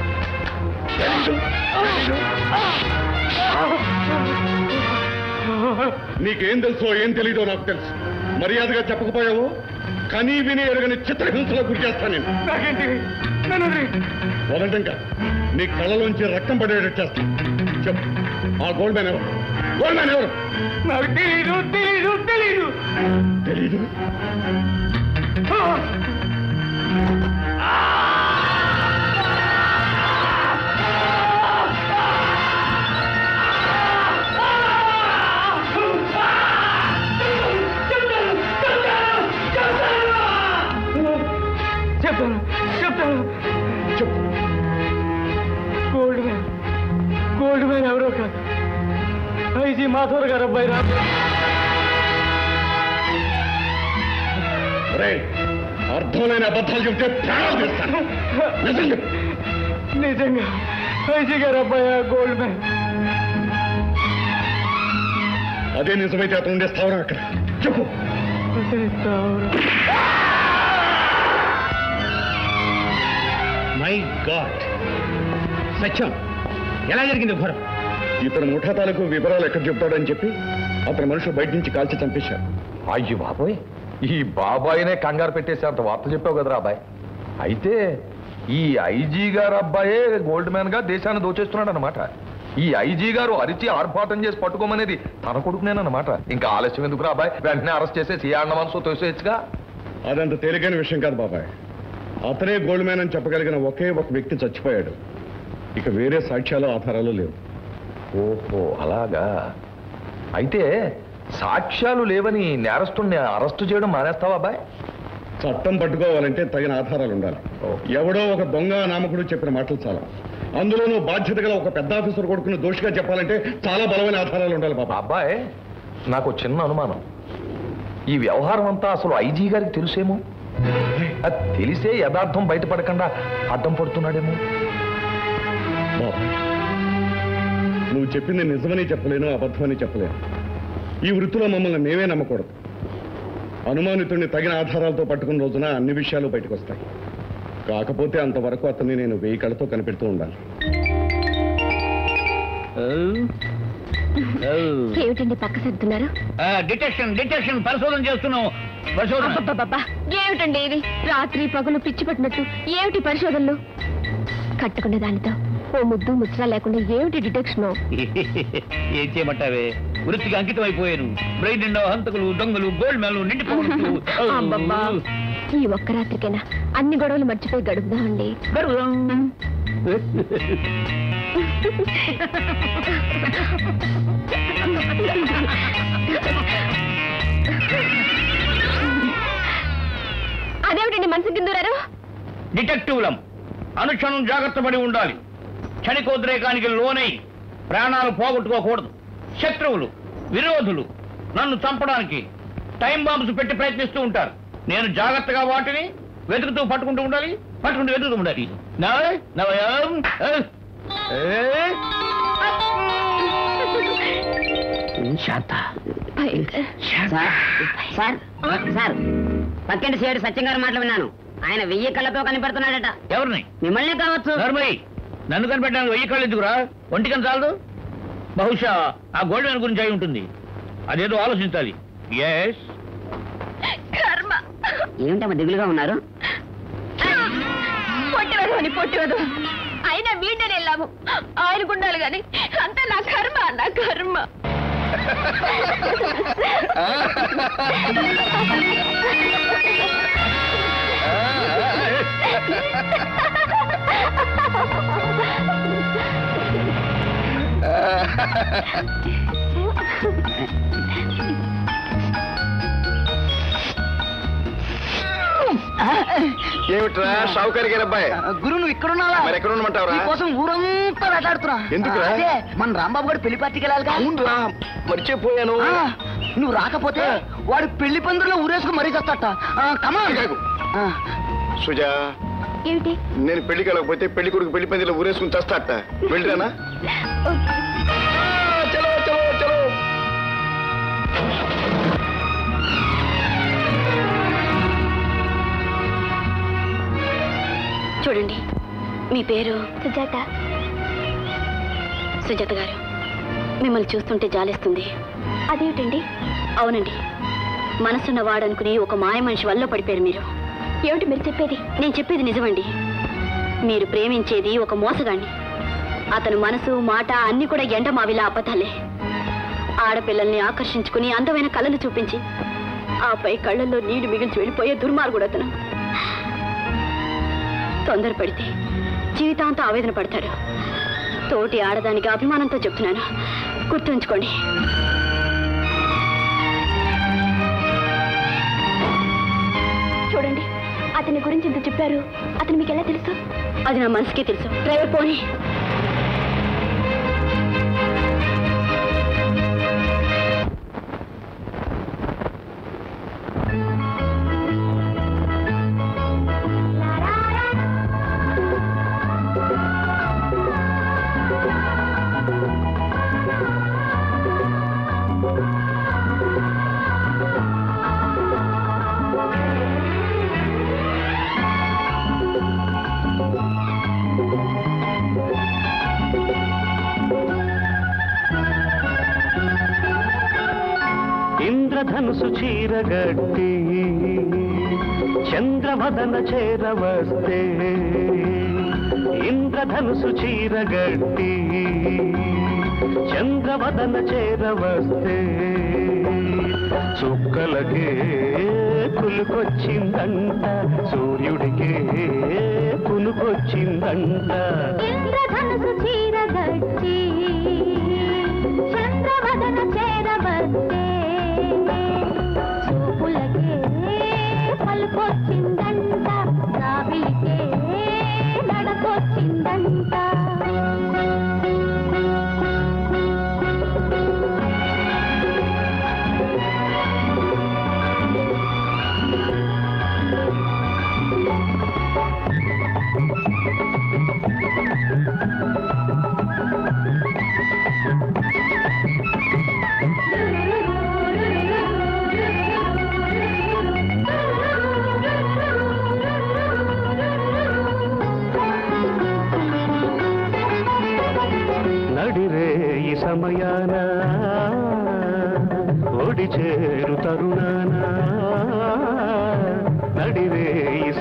నీకేం తెలుసో ఏం తెలీదో నాకు తెలుసు. మర్యాదగా చెప్పకపోయావు కనీ విని ఎరగని చిత్రహింసలో గురి చేస్తాను నేను. వదలటం కాదు, నీ కళ్ళలోంచి రక్తం పడేటట్టు చేస్తాను. చెప్పు, ఆ గోల్డ్ మ్యాన్ ఎవరు? గోల్డ్ మ్యాన్ ఎవరు? నాకు తెలీదు తెలీదు తెలీదు తెలీదు. చెప్తాను. గోల్డ్ మ్యాన్ ఎవరో కాదు, ఐజీ మాధవర్ గారు అబ్బాయి రా. అర్థమైన అబద్ధాలు చెప్తే ప్రాణాలు తీస్తాను. నిజంగా ఐజీ గారు అబ్బాయి గోల్డ్ మ్యాన్. అదే నిజమైతే అతను ఉండే స్థావరం అక్కడ. చెప్పు. మై గాడ్, సత్యం ఎలా జరిగింది ఘోరం? ఇతను ముఠా తాలూకు వివరాలు ఎక్కడ చెప్తాడని చెప్పి అతని మనుషులు బయట నుంచి కాల్చి చంపేశారు. అయ్యో బాబోయ్, ఈ బాబాయినే కంగారు పెట్టేసి అంత వార్త చెప్పావు కదరా అబ్బాయి. అయితే ఈ ఐజీ గారు అబ్బాయే గోల్డ్ మ్యాన్ గా దేశాన్ని దోచేస్తున్నాడు అనమాట. ఈ ఐజీ గారు అరిచి ఆర్భాటం చేసి పట్టుకోమనేది తన కొడుకునేనమాట. ఇంకా ఆలస్యం ఎందుకురా అబ్బాయి, వెంటనే అరెస్ట్ చేసేసి ఏ అన్న మనసు తోసేయచ్చుగా. అదంత తేలికైన విషయం కాదు బాబాయ్. అతనే గోల్డ్ మ్యాన్ అని చెప్పగలిగిన ఒకే ఒక వ్యక్తి చచ్చిపోయాడు. ఇక వేరే సాక్ష్యాలు ఆధారాలు లేవు. ఓహో అలాగా. అయితే సాక్ష్యాలు లేవని నేరస్తుడిని అరెస్టు చేయడం మానేస్తావా అబ్బాయి? చట్టం పట్టుకోవాలంటే తగిన ఆధారాలు ఉండాలి. ఎవడో ఒక దొంగ నామకుడు చెప్పిన మాటలు చాలా. అందులోనూ బాధ్యత గల ఒక పెద్ద ఆఫీసర్ కొడుకుని దోషిగా చెప్పాలంటే చాలా బలమైన ఆధారాలు ఉండాలి బాబా. అబ్బాయి, నాకు చిన్న అనుమానం. ఈ వ్యవహారం అంతా అసలు ఐజీ గారికి తెలుసేమో. అది తెలిసే యథార్థం బయటపడకుండా అడ్డం పడుతున్నాడేమో. బాబా, నువ్వు చెప్పింది నిజమని చెప్పలేను, అబద్ధమని చెప్పలేను. ఈ వృత్తిలో మమ్మల్ని మేమే నమ్మకూడదు. అనుమానితుడిని తగిన ఆధారాలతో పట్టుకున్న రోజున అన్ని విషయాలు బయటకు వస్తాయి. కాకపోతే అంతవరకు అతన్ని నేను 1000 కళ్ళతో కనిపెడుతూ ఉండాలి. ఏమిటండి పక్క సర్దున్నారు? డిటెక్షన్ పరిశోధన చేస్తున్నాం. ఏమిటండి ఇది? రాత్రి పగులు పిచ్చి పట్టినట్టు ఏమిటి పరిశోధనలు? కట్టుకునే దానితో ఓ ముద్దు ముచ్చట లేకుండా ఏమిటి డిటెక్షన్? ఏం చేయమంటావే, వృత్తికి అంకితం అయిపోయాను. బ్రెయిన్ నిండా హంతకులు, దొంగలు, గోల్డ్ మ్యాన్లు నిండిపోవచ్చు. ఈ ఒక్క రాత్రికైనా అన్ని గొడవలు మర్చిపోయి గడుపుదామండి. అదేమిటండి మనసు కిందూరారు? డిటెక్టివ్లం అనుక్షణం జాగ్రత్త పడి ఉండాలి. క్షణికోద్రేకానికి లోనై ప్రాణాలు పోగొట్టుకోకూడదు. శత్రువులు, విరోధులు నన్ను చంపడానికి టైం బాంబ్స్ పెట్టి ప్రయత్నిస్తూ ఉంటారు. నేను జాగ్రత్తగా వాటిని వెతుకుతూ పట్టుకుంటూ ఉండాలి, పట్టుకుంటూ వెతుకుతూ ఉండాలి. సార్, పక్కింటి సేడు సత్యం గారు మాటలు విన్నాను. ఆయన 1000 కళ్ళతో కనిపెడుతున్నాడట. ఎవరిని? మిమ్మల్ని కావచ్చు. నన్ను కనిపెట్టడానికి 1000 కళ్ళు ఎందుకురా? ఒంటికని చాలదు. బహుశా ఆ గోల్డ్ మ్యాన్ గురించి అయి ఉంటుంది. అదేదో ఆలోచించాలి. ఏమిటమ్మా దిగులుగా ఉన్నారు? పొట్టివదు అయినా వీడిని వెళ్ళాము. ఆయనకుండాలి గాని అంతా నా కర్మ, నా కర్మ. ఏమిట్రా షావుకారి గారి అబ్బాయి? గురు, నువ్వు ఇక్కడున్నావా? మరి ఎక్కడ ఉండమంటావురా? కోసం ఊరంతా వెళ్తాడుతున్నా. ఎందుకురా? మన రాంబాబు గారు పెళ్లి పార్టీకి వెళ్ళాలిగా. అవునురా, మర్చిపోయాను. నువ్వు రాకపోతే వాడు పెళ్లి పందిరిలో ఊరేసుకుని మరీ చేస్తాట. సుజా, ఏమిటి? నేను పెళ్లికి వెళ్ళకపోతే పెళ్లి కొడుకు పెళ్లి పందిరిలో ఊరేసుకుని చేస్తాట. వెళ్ళిరానా? చలో చలో చలో. చూడండి, మీ పేరు సుజాత. సుజాత గారు, మిమ్మల్ని చూస్తుంటే జాలేస్తుంది. అదేమిటండి? అవునండి, మనసున్న వాడనుకుని ఒక మాయ మనిషి వల్ల పడిపోయారు మీరు. ఏమిటి మీరు చెప్పేది? నేను చెప్పేది నిజమండి. మీరు ప్రేమించేది ఒక మోసగాణ్ణి. అతను మనసు, మాట అన్ని కూడా ఎండమావిలా అబద్ధాలే. ఆడపిల్లల్ని ఆకర్షించుకుని అందమైన కళ్ళను చూపించి ఆపై కళ్ళల్లో నీళ్లు మిగిల్చి వెళ్ళిపోయే దుర్మార్గుడు అతను. తొందరపడితే జీవితాంతం ఆవేదన పడతాడు. తోటి ఆడదానికి అభిమానంతో చెప్తున్నాను, గుర్తుంచుకోండి. చూడండి, అతని గురించి ఇంత చెప్పారు. అతను మీకు ఎలా తెలుసు? అది నా మనసుకే తెలుసు. డ్రైవర్ పోనీ. ఇంద్రధనుసు చీరగట్టి చంద్రవదన చేరవస్తే, ఇంద్రధనుసు చీరగట్టి చంద్రవదన చేరవస్తే, చుక్కలకే కులుకొచ్చిందంట, సూర్యుడికే కునుకొచ్చిందంట. ఇంద్రధనుసు చీరగట్టి చంద్రవదన చేరవస్తే, చూపులకే పలుకొచ్చి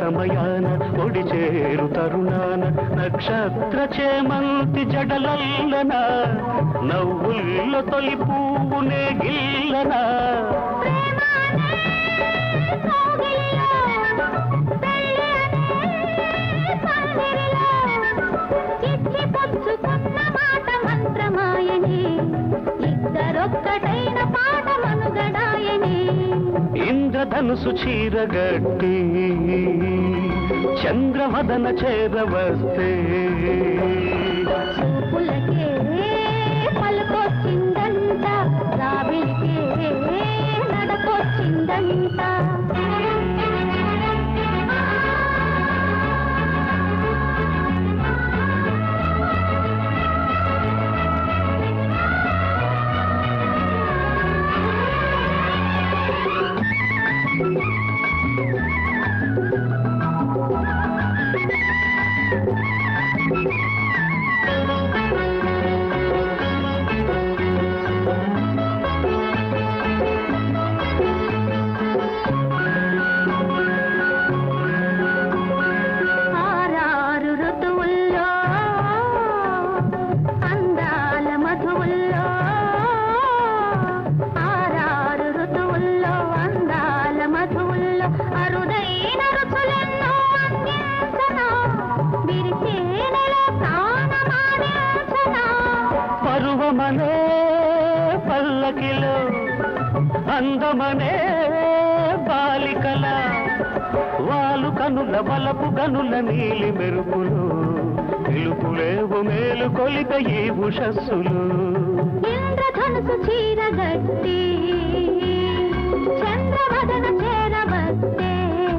సమయాన ఒడి చేరు తరుణాన నక్షత్ర చేమంతి జడలల్లన నవ్వుల్లో తొలి పువ్వునే గిల్లనా ఇద్దరొక్కటైన పాట మనుగడాయనే ఇంద్రధనుసు చీరగట్టి చంద్రవదన చేరవస్తే చూపులకే పలుకొచ్చిందంట రావిలికే నడకొచ్చిందంట అందమనే బాలికల వాలు కనుల వలపు గనుల నీలి మెరుపులు పిలుపులేవు మేలు కొలిత ఈ ఉషస్సులు ఇంద్రధనుసు చీరగట్టి చంద్రవదన చేరవస్తే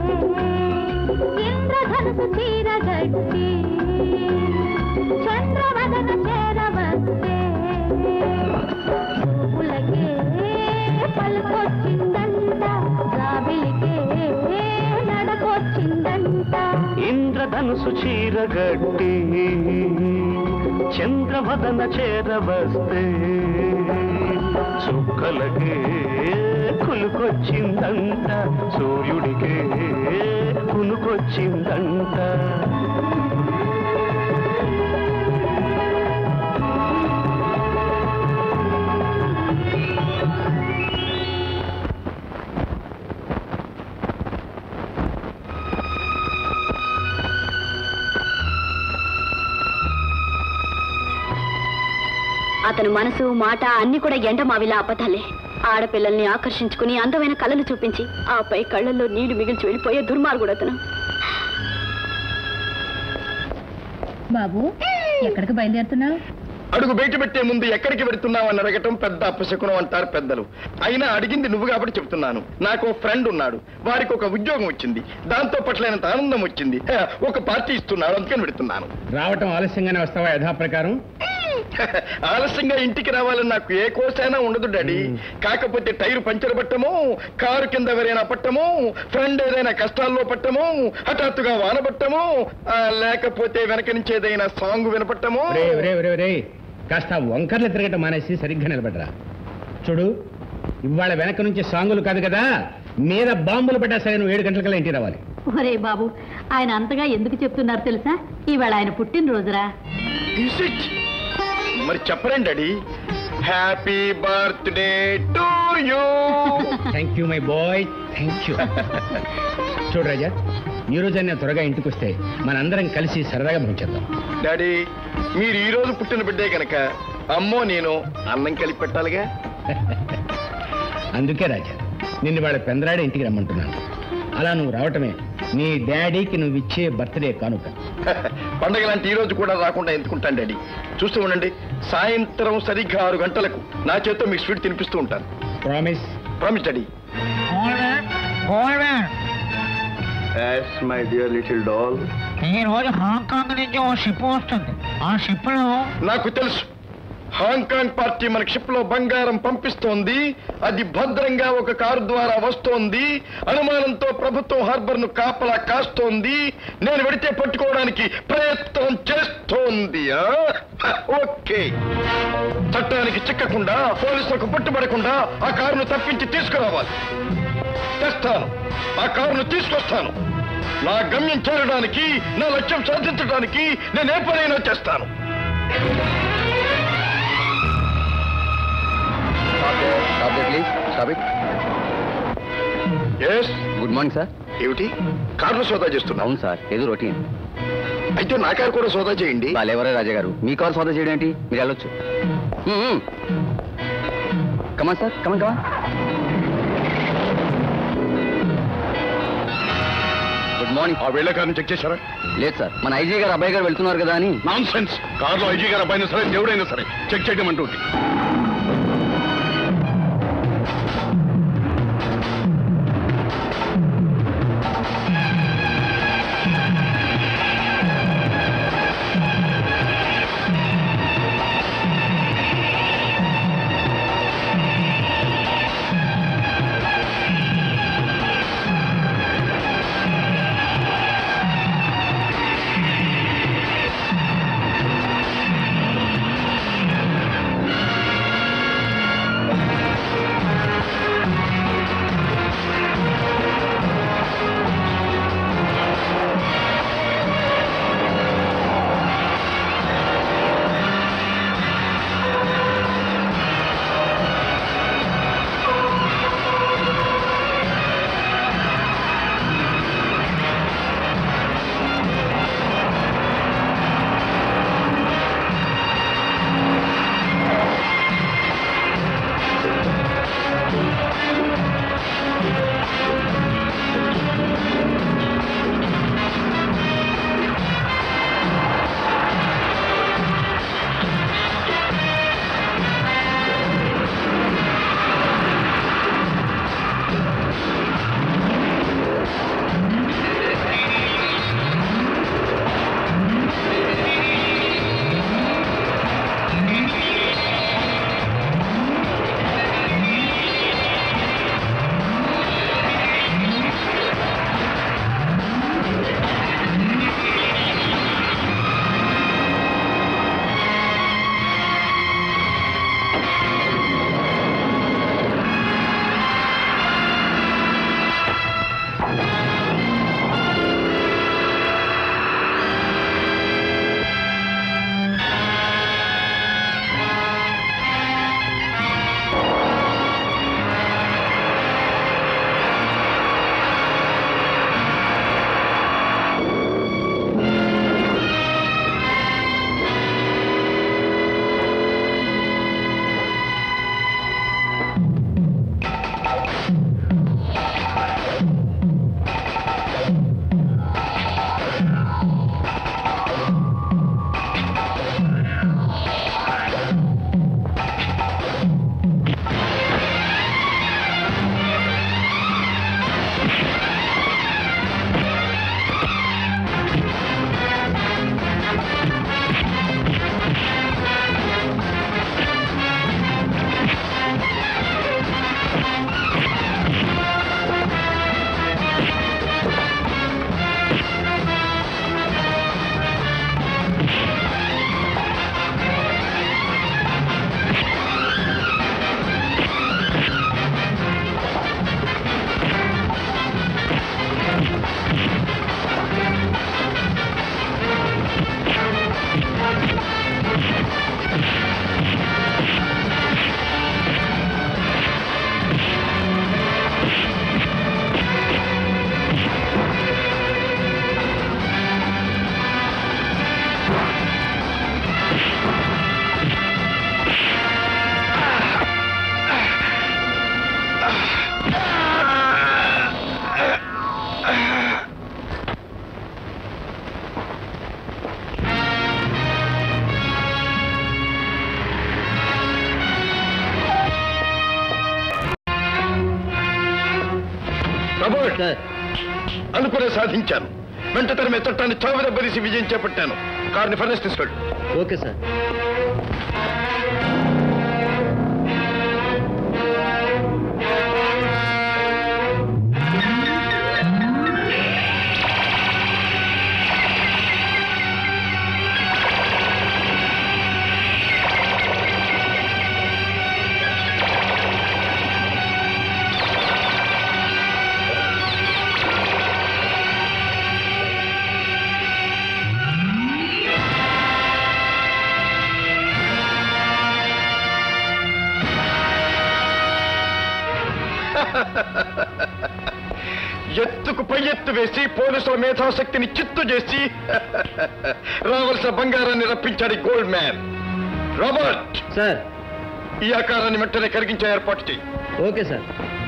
ఇంద్రధనుసు చీరగట్టి చంద్రవదన చేరవస్తే పులకే పలుకొచ్చిందంట రావిలికే నడకొచ్చిందంట ఇంద్రధనుసు చీరగట్టి చంద్రవదన చేరవస్తే చుక్కలకే కులుకొచ్చిందంట సూర్యుడికే కునుకొచ్చిందంట అతను మనసు మాట అన్ని కూడా ఎండమావిలా అబద్ధాలే. ఆడపిల్లల్ని ఆకర్షించుకుని అందమైన కళలు చూపించి ఆపై కళ్ళల్లో నీళ్లు మిగిల్చి వెళ్ళిపోయే దుర్మార్గుడు అతను. బాబు ఎక్కడికి బయలుదేరుతున్నావు? అడుగు బయట పెట్టే ముందు ఎక్కడికి వెడుతున్నావు అని అడగటం పెద్ద అపశకునం అంటారు పెద్దలు. అయినా అడిగింది నువ్వు కాబట్టి చెప్తున్నాను. నాకు ఫ్రెండ్ ఉన్నాడు, వారికి ఒక ఉద్యోగం వచ్చింది, దాంతో పట్లైనంత ఆనందం వచ్చింది, ఒక పార్టీ ఇస్తున్నాడు, అందుకని పెడుతున్నాను. రావటం ఆలస్యంగానే వస్తావా యథాప్రకారం? ఆలస్యంగా ఇంటికి రావాలని నాకు ఏ కోసైనా ఉండదు డాడీ. కాకపోతే టైరు పంచర్ పట్టము, కారు కింద ఎవరైనా పట్టము, ఫ్రెండ్ ఏదైనా కష్టాల్లో పట్టము, హఠాత్తుగా వాన పట్టము, లేకపోతే వెనక నుంచి ఏదైనా సాంగ్ వినపట్టము. కాస్త వంకర్లు తిరగటం మానేసి సరిగ్గా నిలబడరా. చూడు, ఇవాళ వెనక నుంచి సాంగులు కాదు కదా, మీద బాంబులు పెట్టా సరే నువ్వు 7 గంటలకల్లా ఇంటికి రావాలి. ఒరే బాబు, ఆయన అంతగా ఎందుకు చెప్తున్నారు తెలుసా? ఇవాళ ఆయన పుట్టినరోజురా. మరి చెప్పరండి daddy. Happy birthday to you. Thank you my boy, thank you. చూడు రాజా, ఈ రోజైనా త్వరగా ఇంటికి వస్తే మనందరం కలిసి సరదాగా భోంచేద్దాం. డాడీ, మీరు ఈ రోజు పుట్టిన బిడ్డే కనుక అమ్మో నేను అన్నం కలిపి పెట్టాలిగా. అందుకే రాజా నిన్ను వాళ్ళ పెందరాడే ఇంటికి రమ్మంటున్నాను. అలా నువ్వు రావటమే నీ డాడీకి నువ్వు ఇచ్చే బర్త్డే కానుక. పండగ లాంటి ఈ రోజు కూడా రాకుండా ఎందుకుంటాను డాడీ. చూస్తూ ఉండండి, సాయంత్రం సరిగ్గా 6 గంటలకు నా చేతితో మీకు స్వీట్ తినిపిస్తూ ఉంటాను. Promise? Promise daddy. My dear little doll, ఈ రోజు హాంకాంగ్ నుంచి ఓ షిప్ వస్తుంది. ఆ షిప్ లో నాకు తెలుసు హాంకాంగ్ పార్టీ మన షిప్ లో బంగారం పంపిస్తోంది. అది భద్రంగా ఒక కారు ద్వారా వస్తోంది. అనుమానంతో ప్రభుత్వం హార్బర్ ను కాపలా కాస్తోంది. నేను వెడితే పట్టుకోవడానికి ప్రయత్నం చేస్తోంది. ఓకే, చట్టానికి చిక్కకుండా పోలీసులకు పట్టుబడకుండా ఆ కారును తప్పించి తీసుకురావాలి. తెస్తాను, ఆ కారును తీసుకొస్తాను. నా గమ్యం చేరడానికి, నా లక్ష్యం సాధించడానికి నేను ఏ పనైనా చేస్తాను. Good morning sir. ఏమిటి కార్లు సోదా చేస్తున్నా? అవును సార్, ఏదో రొటీన్. అయితే నా కారు కూడా సోదా చేయండి. వాళ్ళెవరే రాజా గారు, మీ కారు సోదా చేయడం ఏంటి? మీరు వెళ్ళొచ్చు. Come on sir, come on come on. Good morning. ఆ వేళ కారుని చెక్ చేశారా? లేదు సార్, మన ఐజీ గారు అబ్బాయి గారు వెళ్తున్నారు కదా అని. Non sense. కారులో ఐజీ గారు అబ్బాయినా సరే, దేవుడైనా సరే చెక్ చేయడం అంటుంది. అనుకునే సాధించాను. వెంట తరమే చట్టాన్ని చావు దెబ్బతీసి విజయం చేపట్టాను. కారుని ఫర్నేస్ తీసుకెళ్ళు. Okay sir. ఎత్తుకు పై ఎత్తు వేసి పోలీసుల మేధాశక్తిని చిత్తు చేసి రావాల్సిన బంగారాన్ని రప్పించాడు గోల్డ్ మ్యాన్. రాబర్ట్ సార్, ఈ ఆకారాన్ని వెంటనే కరిగించే ఏర్పాటు చేయి. Okay sir.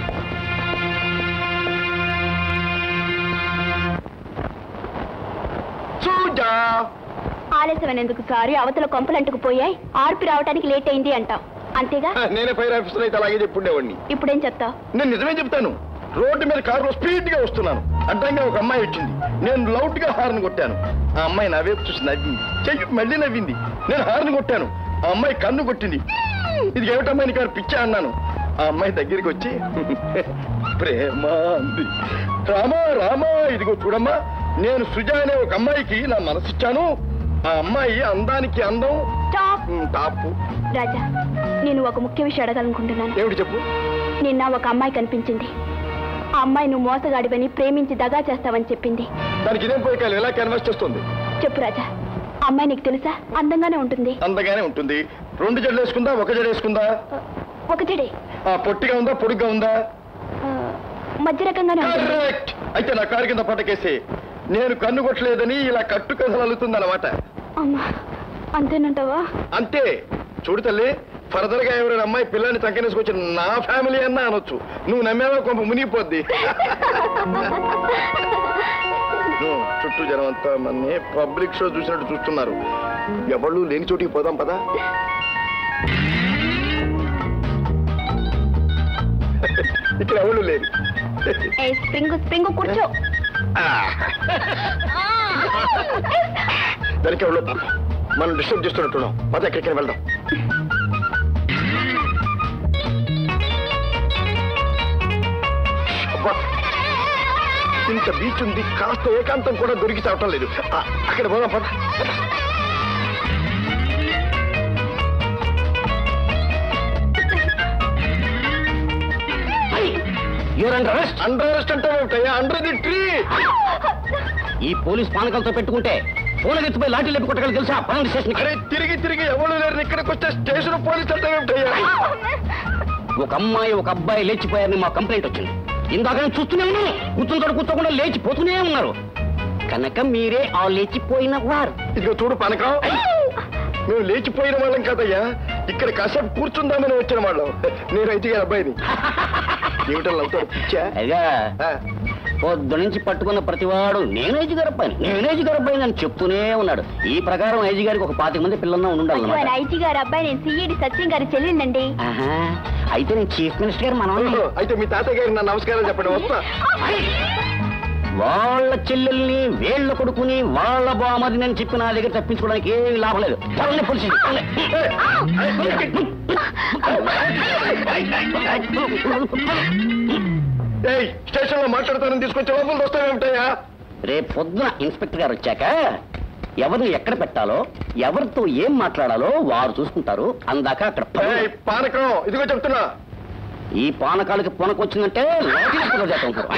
చూజా ఆలస్యమైనందుకు సారీ, అవతల కొంపలంటుకు పోయాయి, ఆర్పి రావడానికి లేట్ అయింది అంటావు అంతేగా? నేనే ఫైర్ ఆఫీసర్ అయితే అలాగే చెప్పుండేవాడిని. ఇప్పుడేం చెప్తావు? నేను నిజమే చెప్తాను. రోడ్డు మీద కారులో స్పీడ్ గా వస్తున్నాను. అడ్డంగా ఒక అమ్మాయి వచ్చింది. నేను లౌడ్ గా హార్న్ కొట్టాను. ఆ అమ్మాయి నా వైపు చూసి నవ్వింది. చెయ్యి మళ్ళీ నవ్వింది. నేను హార్న్ కొట్టాను. ఆ అమ్మాయి కన్ను కొట్టింది. ఇది ఏమిటమ్మాయి కారు పిచ్చా అన్నాను. ఆ అమ్మాయి దగ్గరికి వచ్చి ప్రేమ అంది. రామా రామా ఇదిగో చూడమ్మా, నేను సుజా అనే ఒక అమ్మాయికి నా మనసిచ్చాను. ఆ అమ్మాయి అందానికి అందం టాపు. రాజా, నేను ఒక ముఖ్య విషయం అడగాలనుకుంటున్నాను. ఏమిటి చెప్పు. నిన్న ఒక అమ్మాయి కనిపించింది. ఆ అమ్మాయి నువ్వు మోసగాడివని ప్రేమించి దగా చేస్తావని చెప్పింది. దానికి ఇదేం పోయి ఎలా కన్వర్స్ చేస్తుంది? చెప్పు రాజా, ఆ అమ్మాయి నీకు తెలుసా? అందంగానే ఉంటుంది. అందంగానే ఉంటుంది. 2 జడలు వేసుకుందా, 1 జడ వేసుకుందా? 1 జడే. పొట్టిగా ఉందా, పొడుగ్గా ఉందా? మధ్య రకంగానే ఉంటుంది. కరెక్ట్. అయితే నా కారు కింద పట్టకేసి నేను కన్ను కొట్టలేదని ఇలా కట్టు కథలు అల్లుతుందన్నమాట. అమ్మా, అంతేనంటావా? అంతే. చూడు తల్లి, ఫర్దర్ గా ఎవరైనా అమ్మాయి పిల్లని చంకనేసుకొచ్చి నా ఫ్యామిలీ అన్నా అనొచ్చు. నువ్వు నమ్మేవా కొంప మునిగిపోద్ది. చుట్టూ జనం అంతా మన పబ్లిక్ షో చూసినట్టు చూస్తున్నారు. ఎవళ్ళు లేని చోటికి పోదాం పదా. ఇక్కడ ఎవళ్ళు లేరు. స్ప్రింగ్ కూర్చో. దానికి ఎవరో మనం డిస్టర్బ్ చేస్తున్నట్టున్నాం. పద ఎక్కడికైనా వెళ్దాం. ఇంత బీచ్ ఉంది, కాస్త ఏకాంతం కూడా దొరికి చావటం లేదు. అక్కడ పోదాం పద. అండర్ అరెస్ట్ అంటే అండర్ ది ట్రీ. ఈ పోలీస్ పానకాలతో పెట్టుకుంటే ఫోన్ ఎత్తిపోయి లాఠీ లేపి కొట్టగలి తెలుసా? పనండి స్టేషన్. అరే తిరిగి ఎవరు లేరు ఇక్కడికి వచ్చే స్టేషన్ పోలీస్ అంటే ఏమిటయ్యా? ఒక అమ్మాయి ఒక అబ్బాయి లేచిపోయారని మా కంప్లైంట్ వచ్చింది. ఇందాక చూస్తూనే ఉన్నాను. కూర్చోకుండా లేచిపోతూనే ఉన్నారు. కనుక మీరే ఆ లేచిపోయిన వారు. ఇదిగో చూడు పానకం, మేము లేచిపోయిన వాళ్ళం కాదయ్యా. ఇక్కడ కాసేపు కూర్చుందామని వచ్చిన వాళ్ళం. నేనైతే అబ్బాయిని. ఏమిటో అవుతాడు పిచ్చా? అయ్యా, పొద్దు నుంచి పట్టుకున్న ప్రతివాడు నేను ఐజీ గారు అబ్బాయి అని చెప్తూనే ఉన్నాడు. ఈ ప్రకారం ఐజీ గారికి ఒక 25 మంది పిల్లల్లో ఉండాలి. ఐజీ గారి అబ్బాయి నేను సిఐడి సత్యం గారి చెల్లిందండి. అయితే నేను చీఫ్ మినిస్టర్ గారు మనం. అయితే మీ తాతయ్య గారికి నా నమస్కారం చెప్పండి. వస్తా. వాళ్ళ చెల్లెల్ని వీళ్ళ కొడుకుని వాళ్ళ బామది అని చెప్పి నా దగ్గర తప్పించుకోవడానికి ఏమీ లాభం లేదు. స్టేషన్ లో మాట్లాడతానని తీసుకొచ్చి లోపల వస్తావేమిటయ్యా? రేపు పొద్దున ఇన్స్పెక్టర్ గారు వచ్చాక ఎవరిని ఎక్కడ పెట్టాలో, ఎవరితో ఏం మాట్లాడాలో వారు చూసుకుంటారు. అందాక అక్కడ పానకం ఇదిగో చెప్తున్నా. ఈ పానకాలకి పొనకొచ్చిందంటే ఉంటారు.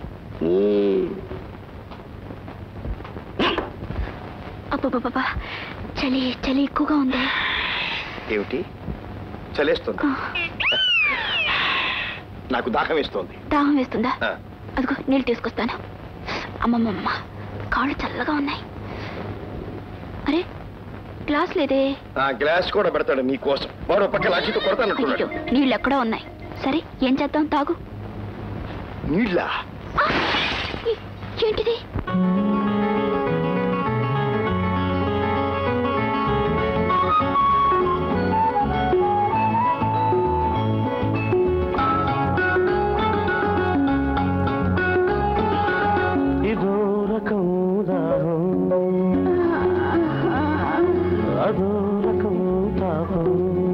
అబ్బా, చలి ఎక్కువగా ఉంది. ఏమిటి చలేస్తుంది? నాకు దాహం వేస్తోంది. దాహం వేస్తుందా? అదిగో నీళ్ళు తీసుకొస్తాను. అమ్మమ్మ, కాళ్ళు చల్లగా ఉన్నాయి. అరే, గ్లాస్ లేదే. గ్లాస్ కూడా పెడతాడు నీ కోసం. వాడు పక్క లాఠీతో కొడతానంటున్నాడు. నీళ్ళు ఎక్కడో ఉన్నాయి. సరే, ఏం చేద్దాం? తాగు. నీళ్ళ? ఏంటిది? ఇదో రకం దాహం, అదో రకం తాపం.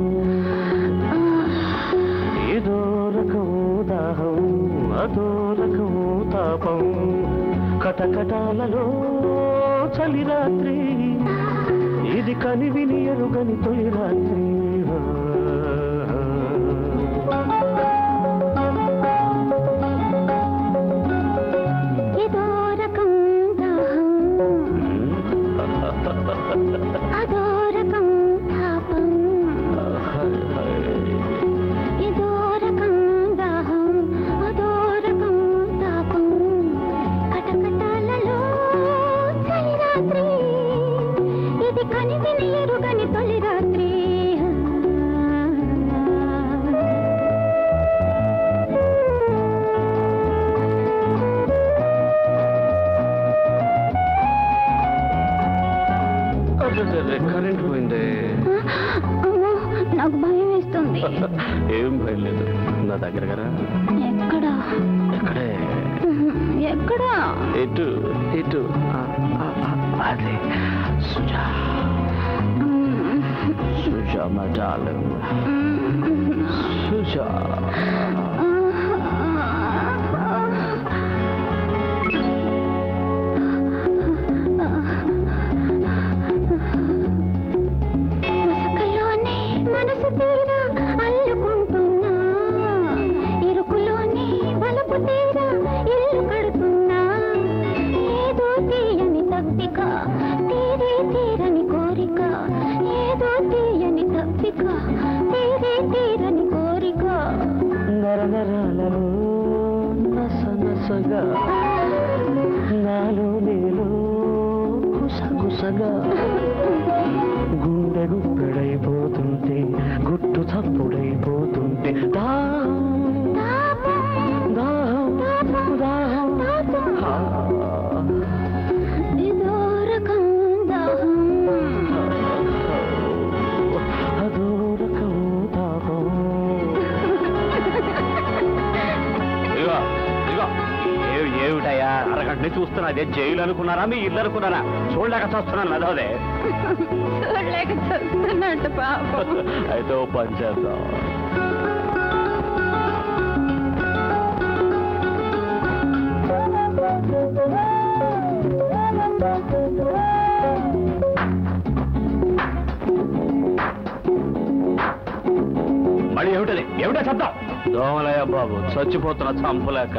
ఇదో రకం దాహం, అదో రకం తాపం. కటకటాలలో చలి రాత్రి, ఇది కనివిని ఎరుగని తొలి రాత్రి. ఇదో రకం దాహం, అదో రకం తాపం. ఇదో రకం దాహం, అదో కరెంట్ పోయింది. నాకు భయం వేస్తుంది. ఏం భయం లేదు, నా దగ్గర ఎక్కడా? ఎక్కడే? ఎక్కడా? ఇటు ఇటు. అదే సుజా, సుజా మా డార్లింగ్, సుజా. మనసు తీరా అల్లుకుంటున్నా, ఇరుకులోనే బలపు తీరా ఇల్లు కడుతున్నా, ఏదో తీయని తప్పిక తీరే తీరని కోరిక, ఏదో తీయని తప్పిక తీరే తీరని కోరిక. నరనరాలలో నస నసగా నాలో నేలో గుసగుసగా గుండె గుప్పెడైపోతుంటే గుట్టు చప్పుడైపోతుంటే దాహం దాహం దాహం ఇదో రకం దాహం, అదో రకం దాహం. ఏమిటయ్యా అరగంటని చూస్తున్నా, అదే జైలు అనుకున్నారా మీ ఇల్లు అనుకున్నారా? చూడలేక చూస్తున్నాను అదే. చూడలేక చూస్తున్నట్టు పాపం. అయితే ఓ పని చేద్దాం. మళ్ళీ ఏమిటది? ఏమిటో శబ్దం? దోమలయ్య బాబు, చచ్చిపోతున్న చంపలేక.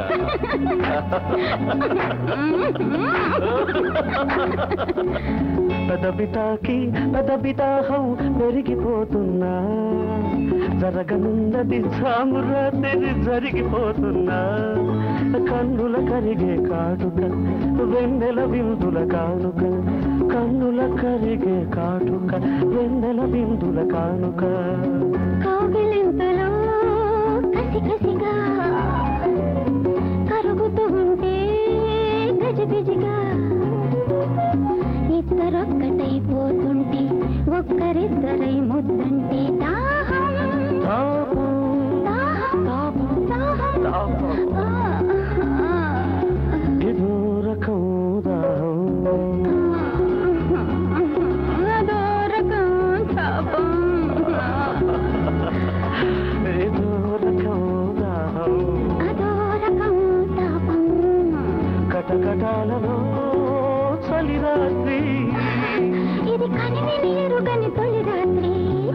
పెదబితాకి పెదబితాహం పెరిగిపోతున్నా, జరగనున్నది సామురాత్రి జరిగిపోతున్నా, కన్నుల కరిగే కాటుక వెన్నెల బిందుల కానుక, కన్నుల కరిగే కాటుక వెన్నెల బిందుల కానుక. కౌగిలింతలో కసి కసిగా కరుగుతూ ఉంటే గజిబిజిగా, ఇద్దరొక్కటైపోతుంటే ఒక్కరిద్దరై ముద్దంటే దాహం దాహం దాహం. ఇదో రకం దాహం, అదో రకం తాపం. ఇదో రకం దాహం, అదో రకం తాపం. కటకటాలలో చలి రాత్రి, ఇది కనివి నీరుగని తొలి రాత్రి.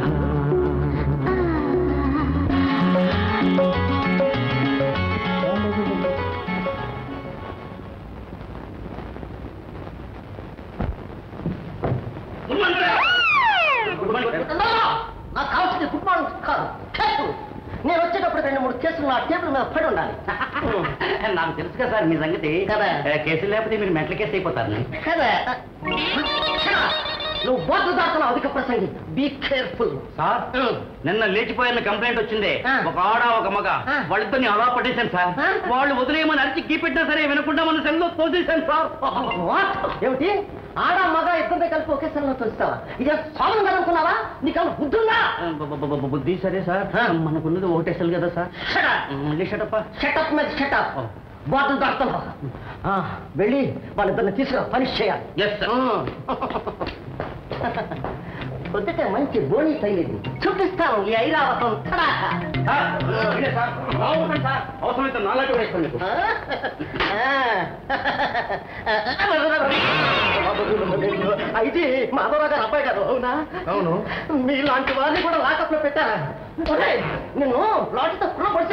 నాకు కావాల్సింది గుడ్ మార్నింగ్ కాదు, కేసు. నేను వచ్చేటప్పుడు 2-3 కేసులు నా టేబుల్ మీద పడి ఉండాలి. నాకు తెలుసుగా సార్ మీ సంగతి. కదా కేసులు లేకపోతే మీరు మెంటల్ కేసు అయిపోతారు కదా. నువ్వు బోర్డు దాటుతున్నావు, అధిక ప్రసంగి. Be careful. సార్, నిన్న లేచిపోయిన కంప్లైంట్ వచ్చింది. ఒక ఆడ ఒక మగ, వాళ్ళిద్దరిని అలా పట్టేశాను సార్. వాళ్ళు వదిలేయమని అరిచి గీపెట్టినా సరే వినకుండా మన సెల్లో తోసేశాను సార్. ఏమిటి? ఆడ మగ ఇద్దరితో కలిపి ఒకే సెల్లో తోస్తావా? ఇదే సాధన కనుక్కున్నావా? నీకు బుద్ధుందా? బుద్ధి సరే సార్, మనకున్నది ఒకటే సెల్ కదా సార్. షటప్ మీద షటప్. బోర్డు దాటుతున్నావు. వెళ్ళి వాళ్ళిద్దరిని తీసుకురా, పనిష్ చేయాలి. పొద్దుటే మంచి బోణి తగిలింది, చూపిస్తాను ఈ ఐరావతం తడాక. అవసరమైతే నాలాగే వేసుకోండి. అయితే మాధవరావు గారు అబ్బాయి గారు. అవునా? అవును. మీలాంటి వారిని కూడా లాకప్ లో పెట్టారా? నిన్ను లాటితో కుర్రపడిచి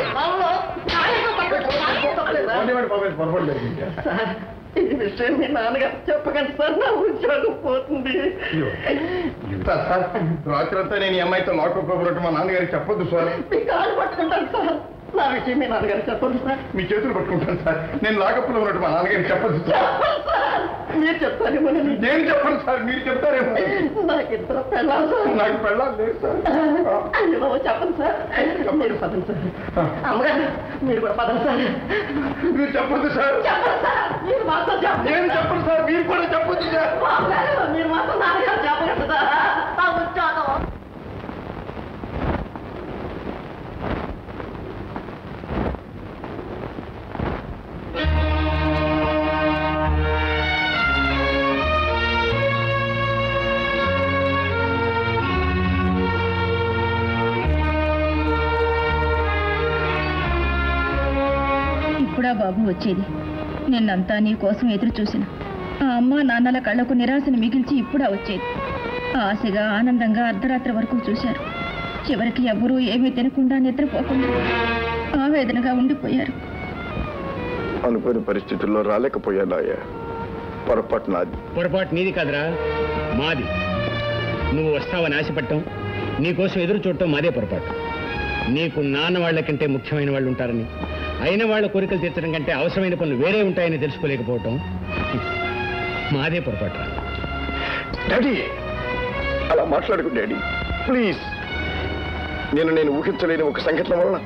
ఈ విషయం మీ నాన్నగారు చెప్పకండి సార్, నా ఉద్యోగం పోతుంది. సార్, రాత్రంతా నేను ఈ అమ్మాయితో లాకప్ పోయినట్టు మా నాన్నగారికి చెప్పొద్దు సార్. మీ కాళ్ళు పట్టుకుంటాను సార్. నా విషయం మీ నాన్నగారు చెప్పండి సార్. మీ చేతులు పట్టుకుంటాను సార్. నేను లాకప్లో ఉన్నట్టు మా నాన్నగారికి చెప్పొద్దు సార్. మీరు చెప్తారేమో. నేను చెప్పను సార్, మీరు చెప్తారేమో. నాకు ఇద్దరు పెళ్ళాలి సార్. నాకు పెళ్ళాలి లేదు సార్. అయ్యో చెప్పండి సార్. మీరు పదండి సార్. అమ్మగారు మీరు కూడా పదండి సార్. మీరు చెప్పొద్దు సార్. చెప్పండి సార్. మీరు మాత్రం నేను చెప్పను సార్, మీరు కూడా చెప్పొచ్చు సార్. మీరు మాత్రం నాన్నగారు చెప్పలేదు సార్. నా ఉద్యోగం ఇప్పుడా బాబు వచ్చేది? నిన్నంతా నీ కోసం ఎదురు చూసిన ఆ అమ్మ నాన్నల కళ్ళకు నిరాశను మిగిల్చి ఇప్పుడా వచ్చేది. ఆశగా ఆనందంగా అర్ధరాత్రి వరకు చూశారు. చివరికి ఎవరూ ఏమీ తినకుండా నిద్రపోకుండా ఆవేదనగా ఉండిపోయారు. అనుకోని పరిస్థితుల్లో రాలేకపోయానాయా. పొరపాటు నాది. పొరపాటు నీది కాదురా, మాది. నువ్వు వస్తావని ఆశపడటం, నీకోసం ఎదురు చూడటం మాదే పొరపాటు. నీకు నాన్న వాళ్ళ కంటే ముఖ్యమైన వాళ్ళు ఉంటారని, అయిన వాళ్ళ కోరికలు తీర్చడం కంటే అవసరమైన పనులు వేరే ఉంటాయని తెలుసుకోలేకపోవటం మాదే పొరపాటు. డాడీ అలా మాట్లాడకు డాడీ, ప్లీజ్. నేను ఊహించలేని ఒక సంఘటన వలన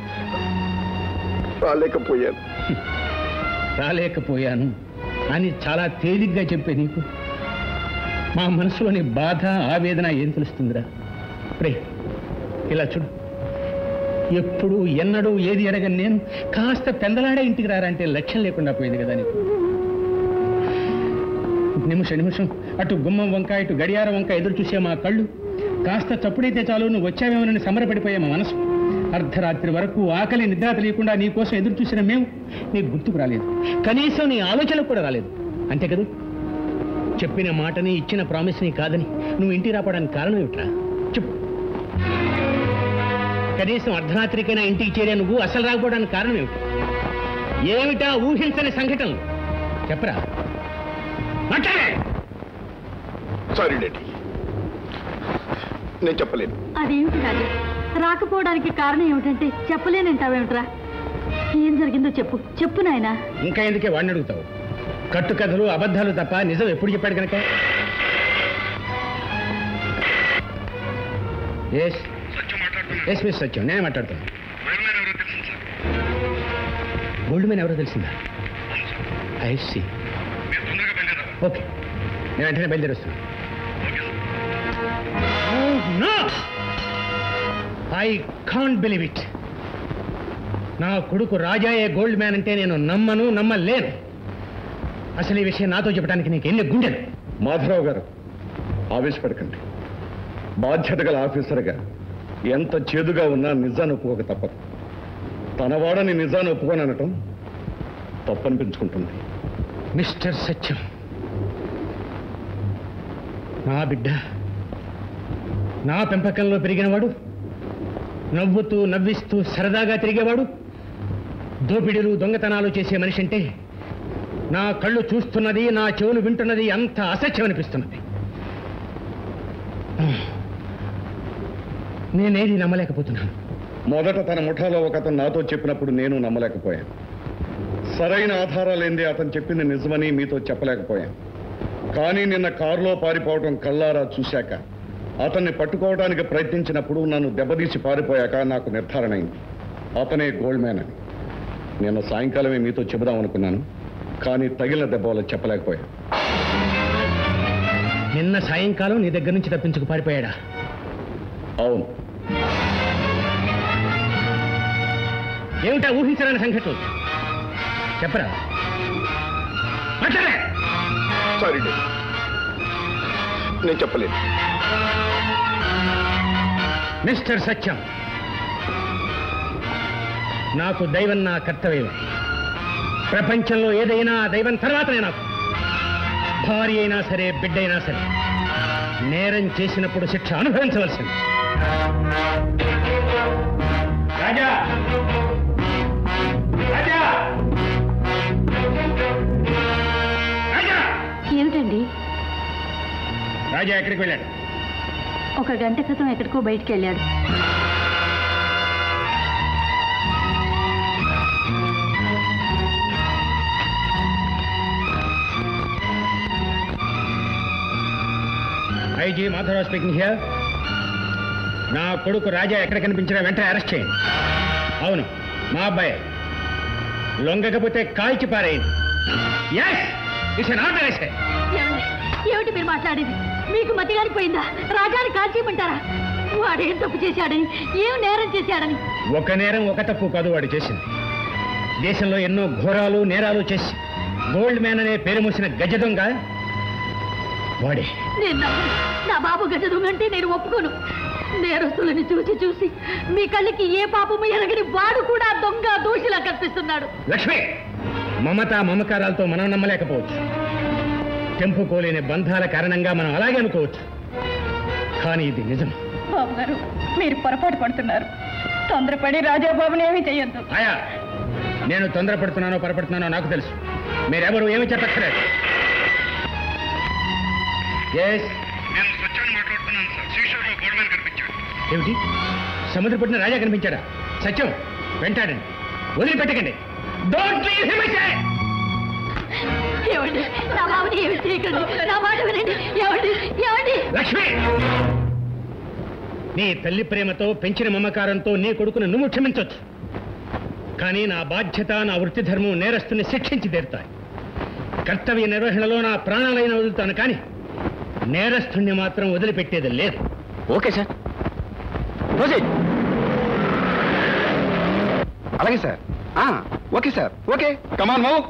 రాలేకపోయాను అని చాలా తేలిగ్గా చెప్పే నీకు మా మనసులోని బాధ ఆవేదన ఏం తెలుస్తుందిరా? రే ఇలా చూడు, ఎప్పుడు ఎన్నడూ ఏది ఎరగని నేను కాస్త పెందలాడే ఇంటికి రారంటే లక్ష్యం లేకుండా పోయింది కదా నీకు. నిమిషం అటు గుమ్మం వంక ఇటు గడియార వంక ఎదురు చూసే మా కళ్ళు, కాస్త చప్పుడైతే చాలు నువ్వు వచ్చావేమోనని సంబరపడిపోయే మా మనసు, అర్ధరాత్రి వరకు ఆకలి నిద్ర తెలియకుండా నీ కోసం ఎదురు చూసిన మేము నీకు గుర్తుకు రాలేదు, కనీసం నీ ఆలోచనకు కూడా రాలేదు. అంతే కదా? చెప్పిన మాటని ఇచ్చిన ప్రామిస్ని కాదని నువ్వు ఇంటికి రావడానికి కారణం ఏమిట్రా? చెప్పు. కనీసం అర్ధరాత్రికైనా ఇంటికి చేరే నువ్వు అసలు రాకపోవడానికి కారణం ఏమిటి? ఏమిటా ఊహించని సంఘటనలు చెప్పరా? సారీ డాడీ, నేను చెప్పలేను. అదేమిటి రాజా, రాకపోవడానికి కారణం ఏమిటంటే చెప్పలేనంటావేమిట్రా? ఏం జరిగిందో చెప్పు నాయనా. ఇంకా ఎందుకే వాడిని అడుగుతావు? కట్టుకథలు అబద్ధాలు తప్ప నిజం ఎప్పుడు చెప్పాడు కనుక? ఎస్ మిస్ సత్యం, నేనే మాట్లాడుతాను. గోల్డ్ మ్యాన్ ఎవరో తెలిసిందా? ఐసి. ఓకే, నేను వెంటనే బయలుదేరుస్తాను. I can't believe it. నా కొడుకు రాజాయే గోల్డ్ మ్యాన్ అంటే నేను నమ్మలేను. అసలు ఈ విషయం నాతో చెప్పడానికి నీకు ఎన్ని గుండెలు? మాధవరావు గారు, ఆవేశపడకండి. బాధ్యత గల ఆఫీసర్గా ఎంత చేదుగా ఉన్నా నిజాన్ని ఒప్పుకోక తప్పదు. తనవాడని నిజాన్ని ఒప్పుకోననటం తప్పనిపించుకుంటుంది. మిస్టర్ సత్యం, నా బిడ్డ, నా పెంపకంలో పెరిగినవాడు, నవ్వుతూ నవ్విస్తూ సరదాగా తిరిగేవాడు, దోపిడీలు దొంగతనాలు చేసే మనిషి అంటే నా కళ్ళు చూస్తున్నది, నా చెవులు వింటున్నది అంత అసత్యం అనిపిస్తున్నది. నేనేది నమ్మలేకపోతున్నాను. మొదట తన ముఠాలో ఒక అతను నాతో చెప్పినప్పుడు నేను నమ్మలేకపోయాను. సరైన ఆధారాలేందే అతను చెప్పింది నిజమని మీతో చెప్పలేకపోయాను. కానీ నిన్న కారులో పారిపోవటం కళ్ళారా చూశాక, అతన్ని పట్టుకోవడానికి ప్రయత్నించినప్పుడు నన్ను దెబ్బతీసి పారిపోయాక నాకు నిర్ధారణ అయింది అతనే గోల్డ్ మ్యాన్ అని. నిన్న సాయంకాలమే మీతో చెబుదాం అనుకున్నాను, కానీ తగిలిన దెబ్బ వల్ల చెప్పలేకపోయాను. నిన్న సాయంకాలం నీ దగ్గర నుంచి తప్పించుకు పారిపోయాడా? అవును. ఏమిటా ఊహించరాని సంఘటనలు చెప్పరా? సారీ నేను చెప్పలేను. మిస్టర్ సత్యం, నాకు దైవం నా కర్తవ్యమే. ప్రపంచంలో ఏదైనా దైవం తర్వాతనే నాకు. భార్య అయినా సరే, బిడ్డ అయినా సరే, నేరం చేసినప్పుడు శిక్ష అనుభవించవలసింది. రాజా, రాజా, రాజా! ఏమిటండి? రాజా ఎక్కడికి వెళ్ళాడు? ఒక గంట క్రితం ఎక్కడికో బయటికి వెళ్ళాడు. IG Madhavarao speaking here. నా కొడుకు రాజా ఎక్కడ కనిపించినా వెంటనే అరెస్ట్ చేయండి. అవును, మా అబ్బాయి. లొంగకపోతే కాల్చి పారేయండి. ఏమిటి మీరు మాట్లాడేది? మీకు మతి కానిపోయిందా? రాజాని కాల్చేయమంటారా? వాడేం తప్పు చేశాడని, ఏం నేరం చేశాడని? ఒక నేరం ఒక తప్పు కాదు వాడు చేసింది. దేశంలో ఎన్నో ఘోరాలు నేరాలు చేసి గోల్డ్ మ్యాన్ అనే పేరు మూసిన గజ దొంగ వాడే. నేను నా బాబు గజ దొంగ అంటే నేను ఒప్పుకోను. నేరస్తులని చూసి చూసి మీ కళ్ళకి ఏ పాపము ఎరగని వాడు కూడా దొంగ దోషిలా కనిపిస్తున్నాడు. లక్ష్మి, మమత మమకారాలతో మనం నమ్మలేకపోవచ్చు. తెంపుకోలేని బంధాల కారణంగా మనం అలాగే అనుకోవచ్చు. కానీ ఇది నిజం. బాబు గారు, మీరు పొరపాటు పడుతున్నారు. తొందరపడి రాజాబాబుని ఏమీ చెయ్యొద్దు. ఆయా, నేను తొందరపడుతున్నానో పొరపడుతున్నానో నాకు తెలుసు. మీరెవరు ఏమి చెప్పక్కర్లేదు. ఏమిటి? సముద్రపట్టిన రాజా కనిపించాడా? సత్యం, వెంటాడండి, వదిలిపెట్టకండి. ఏమండి, నా బాబుని ఏమి చేయకండి. నా మాట వినండి. ఏమండి, ఏమండి? లక్ష్మి, నీ తల్లి ప్రేమతో పెంచిన మమకారంతో నీ కొడుకును నువ్వు క్షమించవచ్చు. కానీ నా బాధ్యత, నా వృత్తి ధర్మం నేరస్తుని శిక్షించి తీరుతాయి. కర్తవ్య నిర్వహణలో నా ప్రాణాలైన వదులుతాను, కానీ నేరస్తుణ్ణి మాత్రం వదిలిపెట్టేది లేదు. ఓకే సార్, అలాగే sir. Okay sir, okay. Come on move.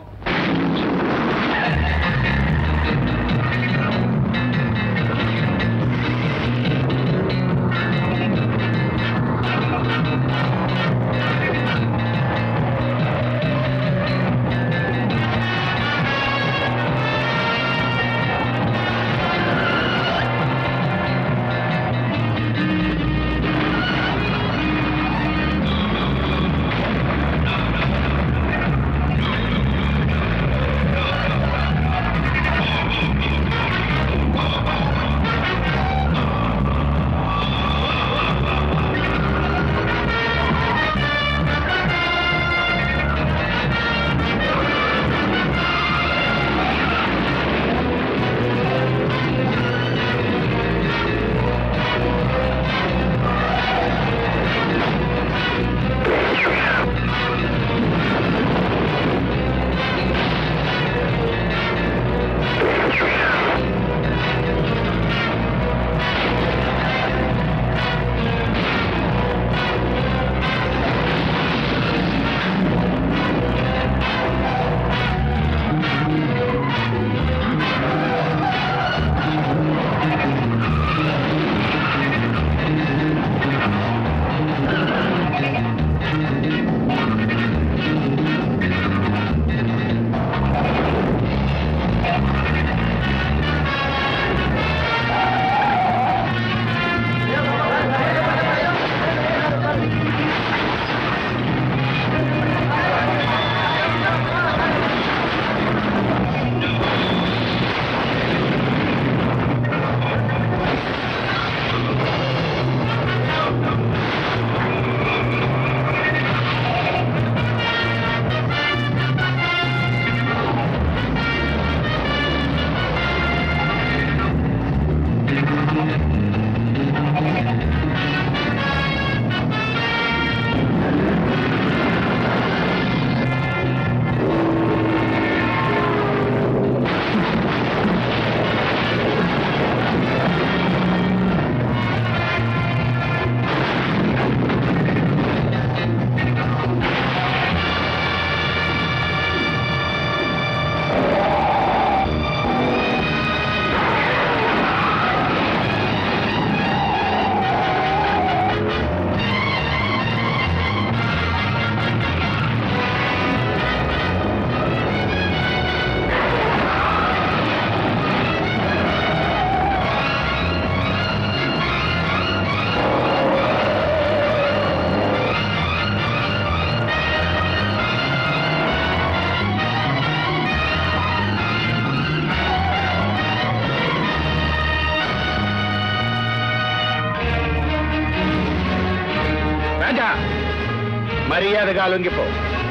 మర్యాదగా లొంగిపో,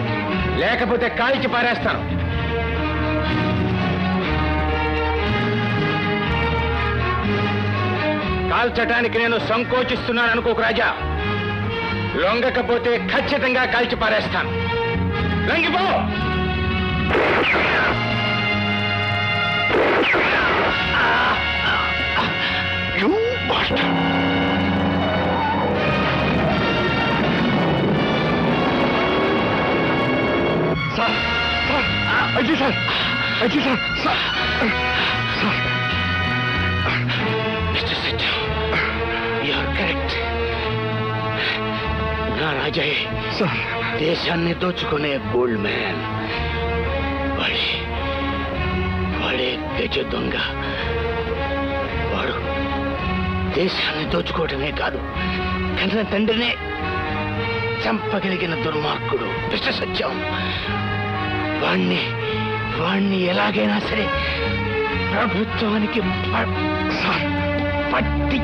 లేకపోతే కాల్చి పారేస్తాను. కాల్చటానికి నేను సంకోచిస్తున్నాను అనుకోకు రాజా. లొంగకపోతే ఖచ్చితంగా కాల్చి పారేస్తాను. లొంగిపో. Sir IG sir sir mister Satyam you are correct. నా రాజాయే సార్ దేశాన్ని దోచుకునే గోల్డ్ మ్యాన్. వాడే గజ దొంగ. వాడు దేశాన్ని దోచుకోవటమే కాదు, కన్న తండ్రినే చంపగలిగిన దుర్మార్గుడు మిస్టర్ సత్యం. వాణ్ణి ఎలాగైనా సరే ప్రభుత్వానికి పట్టి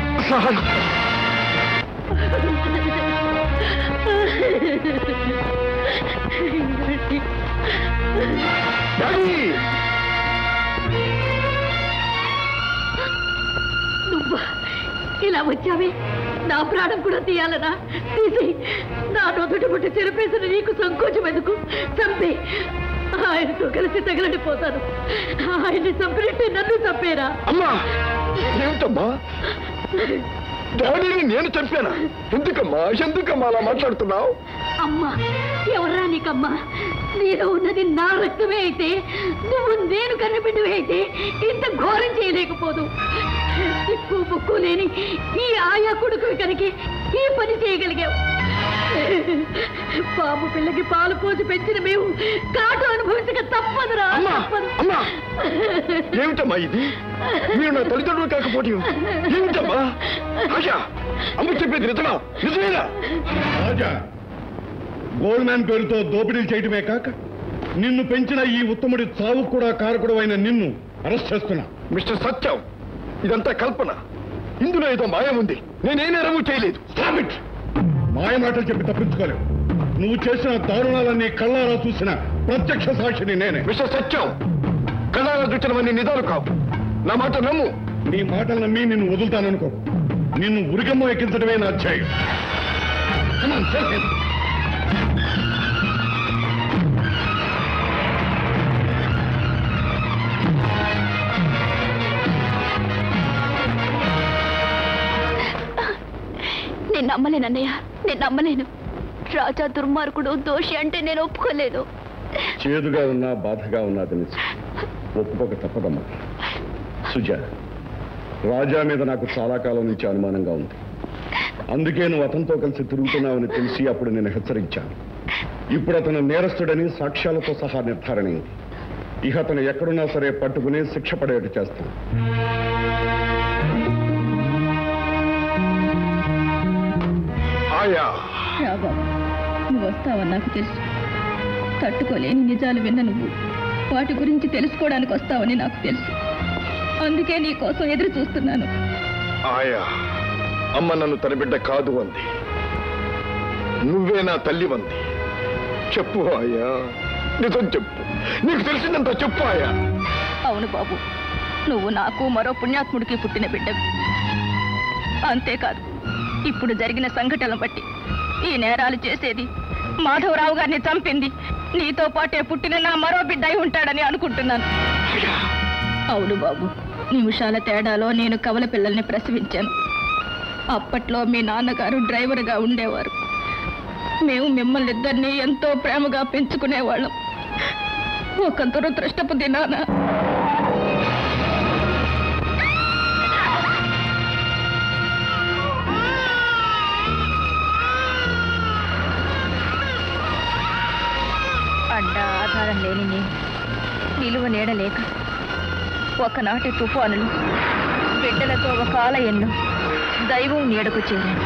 నువ్వు ఇలా వచ్చావే, నా ప్రాణం కూడా తీయాలనా? తీసి నా నొదుటి పుట్టి చెరిపేసిన నీకు సంకోచం ఎందుకు? చంపే, ఆయనతో కలిసి తగలడిపోతాను. ఆయన్ని చంపినట్టే నన్ను చంపేరా? అమ్మా ఏమిటమ్మా, డాడీని నేను చంపానా? ఎందుకమ్మా అలా మాట్లాడుతున్నావు? అమ్మా ఎవరా నీకమ్మా? నేను ఉన్నది నా రక్తమే అయితే, నువ్వు నేను కన్నబిడ్డవే అయితే ఇంత ఘోరం చేయలేకపోదు. దిక్కు బుక్కు లేని ఈ ఆయా కొడుకు కనుక ఈ పని చేయగలిగావు. బాబు పిల్లకి పాలు పోసి పెంచిన మేము కాటు అనుభవించక తప్పదురా. ఏమిటమ్మా ఇది? మీరు నా తల్లిదండ్రులు కాకపోతే ఏమిటమ్మా? రాజా, అమ్మ చెప్పేది నిజమేనా? రాజా, గోల్డ్ మ్యాన్ పేరుతో దోపిడీలు చేయటమే కాక నిన్ను పెంచిన ఈ ఉత్తముడి చావు కూడా కారకుడు అయిన నిన్ను అరెస్ట్ చేస్తున్నా. మిస్టర్ సత్యం, ఇదంతా కల్పన. ఇందులో ఏదో మాయం ఉంది. నేనే నేరము చేయలేదు. మాయ మాటలు చెప్పి తప్పించుకోలేవు. నువ్వు చేసిన దారుణాలన్నీ కళ్ళారా చూసిన ప్రత్యక్ష సాక్షిని నేనే. మిస్టర్ సత్యం, కళ్ళారా చూసినవన్నీ నిజాలు కావు. నా మాట నమ్ము. నీ మాటలు నమ్మి నిన్ను వదులుతాననుకో. నిన్ను ఉరిగమ్మ ఎక్కించడమే నా ధ్యేయం. నేను నమ్మలేను అన్నయ్య, నేను నమ్మలేను. రాజా దుర్మార్గుడు, దోషి అంటే నేను ఒప్పుకోలేదు. చేదుగా ఉన్నా బాధగా ఉన్నది నిజం. ఒప్పుకోక తప్పదమ్మా. సుజా, రాజా మీద నాకు చాలా కాలం నుంచి అనుమానంగా ఉంది. అందుకే నువ్వు అతనితో కలిసి తిరుగుతున్నావని తెలిసి అప్పుడు నేను హెచ్చరించాను. ఇప్పుడు అతను నేరస్తుడని సాక్ష్యాలతో సహా నిర్ధారణ అయింది. ఇక అతను ఎక్కడున్నా సరే పట్టుకుని శిక్ష పడేట్టు చేస్తాను. రాబాబు, నువ్వు వస్తావని నాకు తెలుసు. తట్టుకోలేని నిజాలు విన్న నువ్వు వాటి గురించి తెలుసుకోవడానికి వస్తావని నాకు తెలుసు. అందుకే నీ కోసం ఎదురు చూస్తున్నాను. ఆయా, అమ్మ నన్ను తన బిడ్డ కాదు అంది. నువ్వే నా తల్లి అంది. చెప్పు ఆయా, నిజం చెప్పు. నీకు తెలిసిందంతా చెప్పు ఆయా. అవును బాబు, నువ్వు నాకు మరో పుణ్యాత్ముడికి పుట్టిన బిడ్డవి. అంతేకాదు, ఇప్పుడు జరిగిన సంఘటనలు బట్టి ఈ నేరాలు చేసేది, మాధవరావు గారిని చంపింది నీతో పాటే పుట్టిన నా మరో బిడ్డ అయి ఉంటాడని అనుకుంటున్నాను. అవును బాబు, నిమిషాల తేడాలో నేను కవల పిల్లల్ని ప్రసవించాను. అప్పట్లో మీ నాన్నగారు డ్రైవర్గా ఉండేవారు. మేము మిమ్మల్ని ఇద్దరిని ఎంతో ప్రేమగా పెంచుకునేవాళ్ళం. ఒక దురదృష్టపు దినాన అండ ఆధారం లేని నేను, నిలువ నీడలేక ఒకనాటి తుఫానులు బిడ్డలతో ఒక ఆలయంలో దైవం నీడకు చేరాను.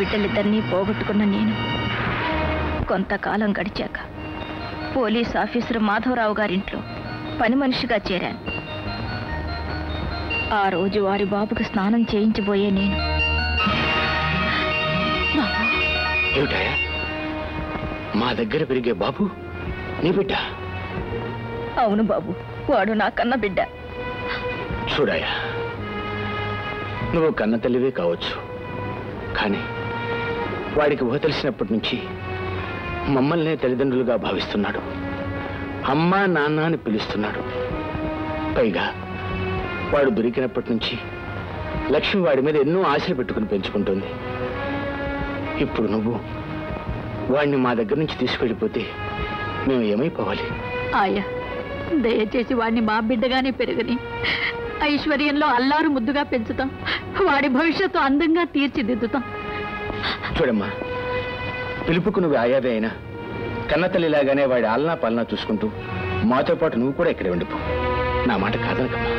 బిడ్డలిద్దరినీ పోగొట్టుకున్న నేను కొంతకాలం గడిచాక పోలీస్ ఆఫీసర్ మాధవరావు గారింట్లో పని మనిషిగా చేరాను. ఆ రోజు వారి బాబుకి స్నానం చేయించబోయే నేను, ఏమిటాయా మా దగ్గర పెరిగే బాబు నీ బిడ్డ? అవును బాబు, వాడు నా కన్న బిడ్డ. చూడాయా, నువ్వు కన్న తల్లివే కావచ్చు, కానీ వాడికి ఊహ తెలిసినప్పటి నుంచి మమ్మల్నే తల్లిదండ్రులుగా భావిస్తున్నాడు. అమ్మా నాన్న అని పిలుస్తున్నాడు. పైగా వాడు దొరికినప్పటి నుంచి లక్ష్మి వాడి మీద ఎన్నో ఆశలు పెట్టుకుని పెంచుకుంటుంది. ఇప్పుడు నువ్వు వాడిని మా దగ్గర నుంచి తీసుకెళ్ళిపోతే మేము ఏమైపోవాలి? ఆయా, దయచేసి వాడిని మా బిడ్డగానే పెరగని, ఐశ్వర్యంలో అల్లారు ముద్దుగా పెంచుతాం. వాడి భవిష్యత్తు అందంగా తీర్చిదిద్దుతాం. చూడమ్మా, పిలుపుకు నువ్వు ఆయాదే అయినా కన్నతల్లిలాగానే వాడి ఆలనా పాలనా చూసుకుంటూ మాతో పాటు నువ్వు కూడా ఇక్కడే ఉండిపో. నా మాట కాదనకమ్మా.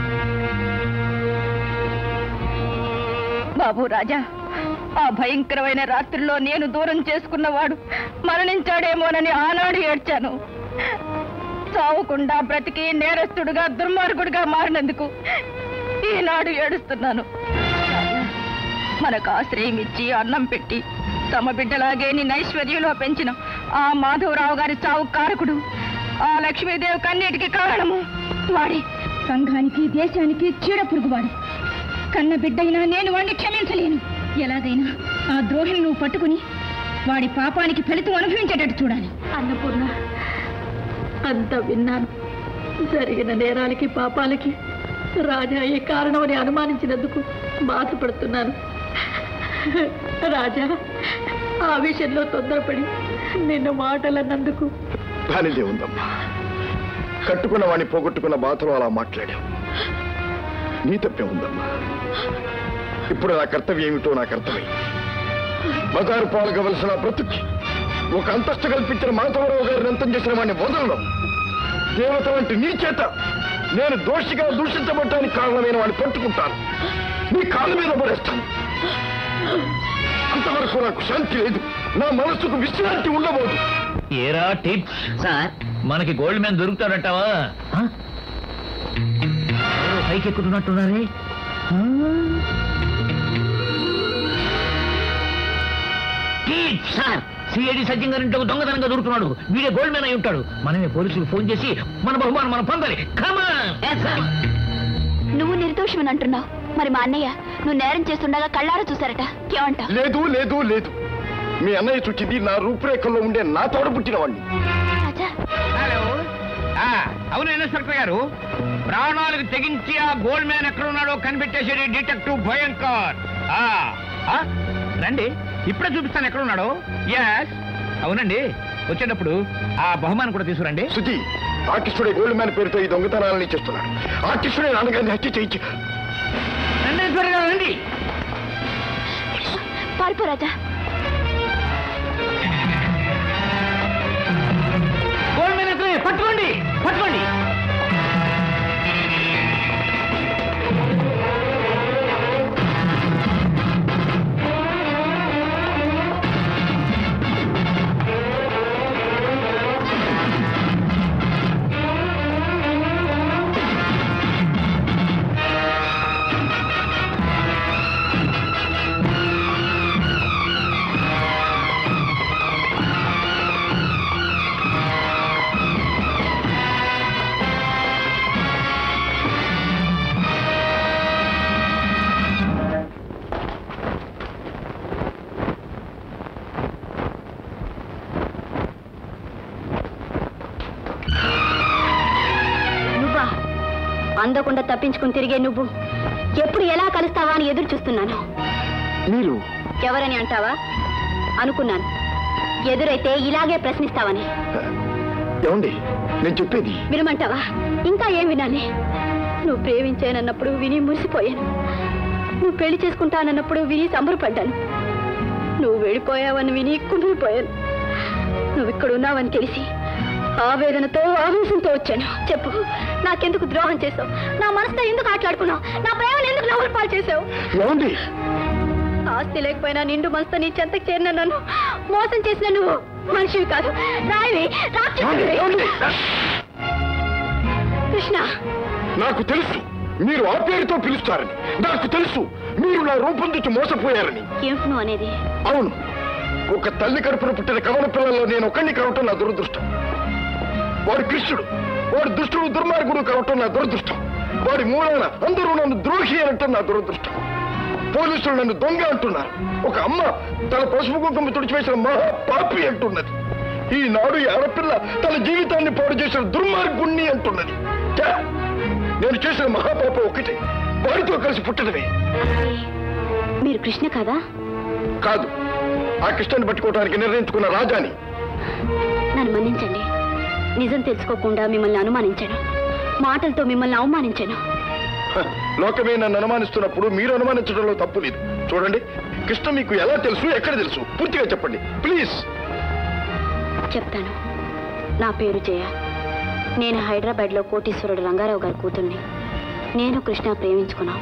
బాబు రాజా, ఆ భయంకరమైన రాత్రిలో నేను దూరం చేసుకున్నవాడు మరణించాడేమోనని ఆనాడు ఏడ్చాను. చావకుండా బ్రతికి నేరస్తుడుగా దుర్మార్గుడిగా మారినందుకు ఈనాడు ఏడుస్తున్నాను. మనకు ఆశ్రయం ఇచ్చి అన్నం పెట్టి తమ బిడ్డలాగే నిన్న ఐశ్వర్యంలో పెంచిన ఆ మాధవరావు గారి చావు కారకుడు, ఆ లక్ష్మీదేవి కన్నీటికి కారణము వాడి. సంఘానికి దేశానికి చీడ పురుగువాడు. కన్న బిడ్డైనా నేను వాడిని క్షమించలేను. ఎలాగైనా ఆ ద్రోహిని నువ్వు పట్టుకుని వాడి పాపానికి ఫలితం అనుభవించేటట్టు చూడాలి. అన్నపూర్ణ, అంతా విన్నాను. జరిగిన నేరాలకి పాపాలకి రాజా ఏ కారణమని అనుమానించినందుకు బాధపడుతున్నాను. రాజా, ఆ విషయంలో తొందరపడి నిన్ను మాటలన్నందుకు. దానిదే ఉందమ్మా, కట్టుకున్న వాడిని పోగొట్టుకున్న బాధలో అలా మాట్లాడావు. నీ తప్పే ఉందమ్మా. ఇప్పుడు నా కర్తవ్యం ఏమిటో నాకు అర్థమైంది. బజారు పాల్గవలసిన బ్రతుకి ఒక అంతస్తు కల్పించిన మాధవరావు గారిని అంతం చేసిన వాడిని వదలడం, దేవత వంటి నీ చేత నేను దోషిగా దూషించబడటానికి కారణమైన వాడిని పట్టుకుంటాను, నీ కాళ్ళ మీద పడేస్తాను. అంతవరకు నాకు శాంతి లేదు, నా మనసుకు విశ్రాంతి ఉండబోదు. ఏరా టిప్స్ సార్, మనకి గోల్డ్ మ్యాన్ దొరుకుతాడంటావా? పైకి ఎక్కుతున్నట్టున్నారే. సార్, సిఐడి సజ్జం గారింట్లో దొంగతనంగా దొరుకుతున్నాడు. వీడే గోల్డ్ మ్యాన్ అయి ఉంటాడు. మనమే పోలీసులు ఫోన్ చేసి మన బహుమానం మనం పొందాలి. నువ్వు నిర్దోషమని అంటున్నావు. మరి మా అన్నయ్య నువ్వు నేరం చేస్తుండగా కళ్ళారా చూసారట, ఏమంటా? లేదు లేదు లేదు, మీ అన్నయ్య చుట్టింది నా రూపురేఖల్లో ఉండే నా తోడ పుట్టిన వాడిని. హలో, అవును ఇన్స్పెక్టర్ గారు, ప్రాణాలకు తెగించి ఆ గోల్డ్ మ్యాన్ ఎక్కడ ఉన్నాడో కనిపెట్టేసేది డిటెక్టివ్ భయంకర్. రండి, ఇప్పుడే చూపిస్తాను ఎక్కడ ఉన్నాడో. ఎస్, అవునండి, వచ్చేటప్పుడు ఆ బహుమానం కూడా తీసుకురండి. సుజీ, ఆర్టిస్టుడే గోల్డ్ మ్యాన్ పేరుతో ఈ దొంగతనాలని చేస్తున్నాడు. ఆర్టిస్టుడే నాన్నగారిని హత్య చేయించి. రండి, పారిపో రాజా. గోల్డ్ మ్యాన్ ఎక్కడ? పట్టుకోండి, పట్టుకోండి. అందకుండా తప్పించుకుని తిరిగే నువ్వు ఎప్పుడు ఎలా కలుస్తావా అని ఎదురు చూస్తున్నాను. మీరు ఎవరని అంటావా? అనుకున్నాను, ఎదురైతే ఇలాగే ప్రశ్నిస్తావని. ఏమండి, నేను చెప్పేది వినమంటావా? ఇంకా ఏం వినాలి? నువ్వు ప్రేమించానన్నప్పుడు విని మురిసిపోయాను. నువ్వు పెళ్లి చేసుకుంటానన్నప్పుడు విని సంబరపడ్డాను. నువ్వు వెళ్ళిపోయావని విని కుమిలిపోయాను. నువ్వు ఇక్కడ ఉన్నావని తెలిసి ఆవేదనతో ఆవేశంతో వచ్చాను. చెప్పు, నాకెందుకు ద్రోహం చేసావు? నా మనసుతో ఎందుకు ఆటలాడుకున్నావు? నా ప్రేమను ఎందుకు నవ్వులు పాలు చేసావు? ఆస్తి లేకపోయినా నిండు మనసుతో నీ చెంతకు చేరిన నన్ను మోసం చేసిన నువ్వు మనిషివి కాదు, రాయివి, రాక్షసుడివి. కృష్ణ, నాకు తెలుసు మీరు ఆ పేరుతో పిలుస్తారని. నాకు తెలుసు మీరు నా రూపం నుంచి మోసపోయారని. ఏమిటి నువ్వు అనేది? అవును, ఒక తల్లి కడుపున పుట్టిన కవల పిల్లల్లో నేను ఒకరిని కావటం నా దురదృష్టం. వాడు కృష్ణుడు, వాడు దుష్టుడు దుర్మార్గుడు కావటం నా దురదృష్టం. వాడి మూలాన అందరూ నన్ను ద్రోహి అనటం నా దురదృష్టం. పోలీసులు నన్ను దొంగ అంటున్నారు. ఒక అమ్మ తన పసుపు కుంకుమ తుడిచివేసిన మహా పాపి అంటున్నది. ఈనాడు ఈ ఆడపిల్ల తన జీవితాన్ని పాడు చేసిన దుర్మార్గుణ్ణి అంటున్నది. నేను చేసిన మహాపాప ఒకటే, వాడితో కలిసి పుట్టడమే. మీరు కృష్ణ కదా? కాదు, ఆ కృష్ణని పట్టుకోవడానికి నిర్ణయించుకున్న రాజాని. నన్ను మన్నించండి. నిజం తెలుసుకోకుండా మిమ్మల్ని అనుమానించాను, మాటలతో మిమ్మల్ని అవమానించాను. లోకమే నన్ను అనుమానిస్తున్నప్పుడు మీరు అనుమానించడంలో తప్పు లేదు. చూడండి, కృష్ణ మీకు ఎలా తెలుసు, ఎక్కడ తెలుసు, పూర్తిగా చెప్పండి ప్లీజ్. చెప్తాను. నా పేరు జయ. నేను హైదరాబాద్లో కోటీశ్వరుడు రంగారావు గారి కూతుర్ని. నేను కృష్ణ ప్రేమించుకున్నాం.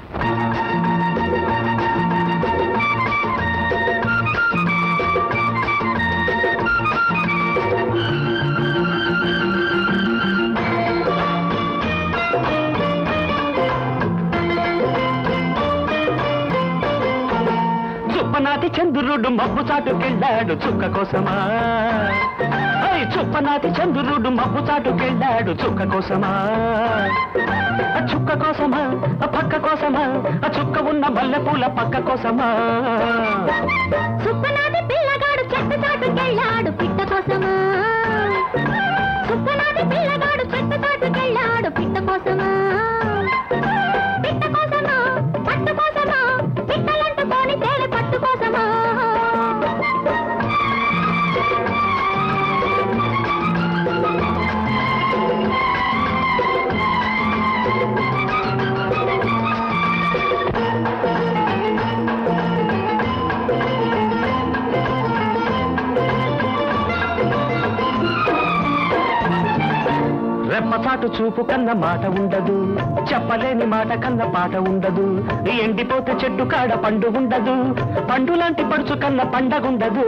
చుప్పనాటి చంద్రుడు మబ్బు చాటుకెళ్ళాడు చుక్క కోసమా. చుప్పనాటి చంద్రుడు మబ్బు చాటుకెళ్ళాడు చుక్క కోసమా. చుక్క కోసమా, పక్క కోసమా, చుక్క ఉన్న మల్లెపూల పక్క కోసమా. సుప్పనాటి పిల్లగాడు చెట్టు చాటుకెళ్ళాడు పిట్ట కోసమా. సుప్పనాటి పిల్లగాడు చెట్టు చాటుకెళ్ళాడు పిట్ట కోసమా. పిట్ట కోసమా, పట్టు కోసమా, పిట్టలంటుకొని తేలి పట్టు కోసమా. రెప్పచాటు చూపు కన్న మాట ఉండదు, చెప్పలేని మాట కన్న పాట ఉండదు. ఎండిపోతే చెట్టు కాడ పండు ఉండదు, పండు లాంటి పడుచు కన్న పండగుండదు.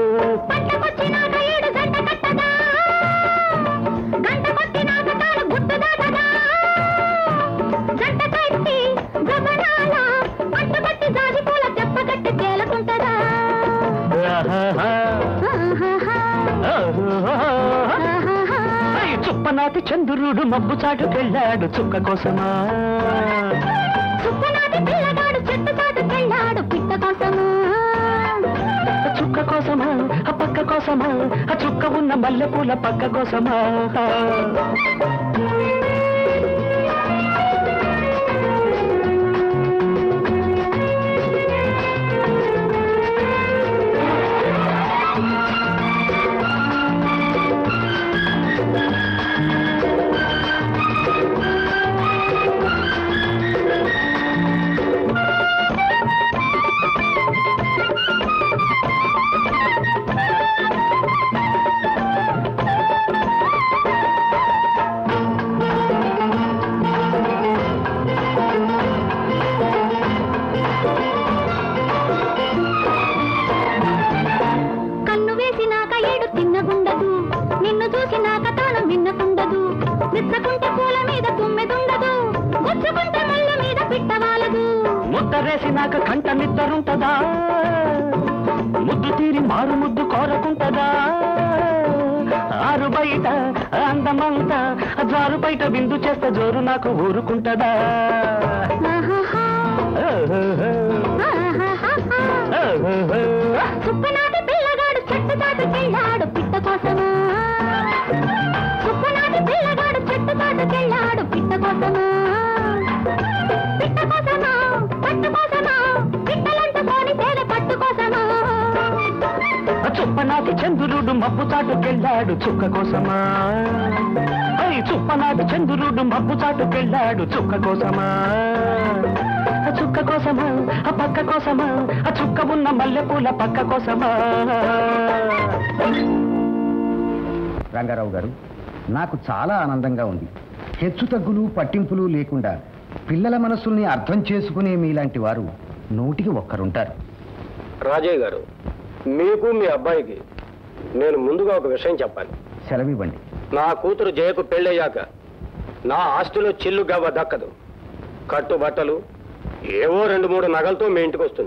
చుప్పనాటి చంద్రుడు మబ్బు చాటుకెళ్ళాడు చుక్క కోసమా. సుప్పనాటి పిల్లగాడు చెట్టు చాటుకెళ్ళాడు పిట్ట కోసమా. చుక్క కోసమా, పక్క కోసమా, చుక్క ఉన్న మల్లెపూల పక్క కోసమా. ముద్దరేసినాక కంట నిద్దరుంటదా, ముద్దు తీరి మారు ముద్దు కోరకుంటదా. ఆరు బయట అందమంతా జారు బయట విందు చేస్తే జోరు నాకు ఊరుకుంటదా. సుప్పనాటి పిల్లగాడు చెట్టు చాటుకెళ్ళాడు పిట్ట కోసమా. సుప్పనాటి పిల్లగాడు చెట్టు చాటుకెళ్ళాడు పిట్ట కోసమా. పిట్ట కోసమా, పట్టు కోసమా, పిట్టలంటుకొని తేనె పట్టు కోసమా. చుప్పనాటి చంద్రుడు మబ్బు చాటుకెళ్ళాడు చుక్క కోసమా. చుప్పనాటి చంద్రుడు మబ్బు చాటుకెళ్ళాడు చుక్క కోసమా. చుక్క కోసమా, పక్క కోసమా, చుక్క ఉన్న మల్లెపూల పక్క కోసమా. రంగారావు గారు, నాకు చాలా ఆనందంగా ఉంది. హెచ్చు తగ్గులు పట్టింపులు లేకుండా పిల్లల మనసుల్ని అర్థం చేసుకునే మీలాంటి వారు 100కి 1 ఉంటారు. రాజయ్య గారు, మీకు మీ అబ్బాయికి నేను ముందుగా ఒక విషయం చెప్పాలి. సెలవివ్వండి. నా కూతురు జయకు పెళ్ళయ్యాక నా ఆస్తిలో చిల్లు గవ్వ దక్కదు. కట్టుబట్టలు ఏవో 2-3 నగలతో మీ ఇంటికి వస్తుంది.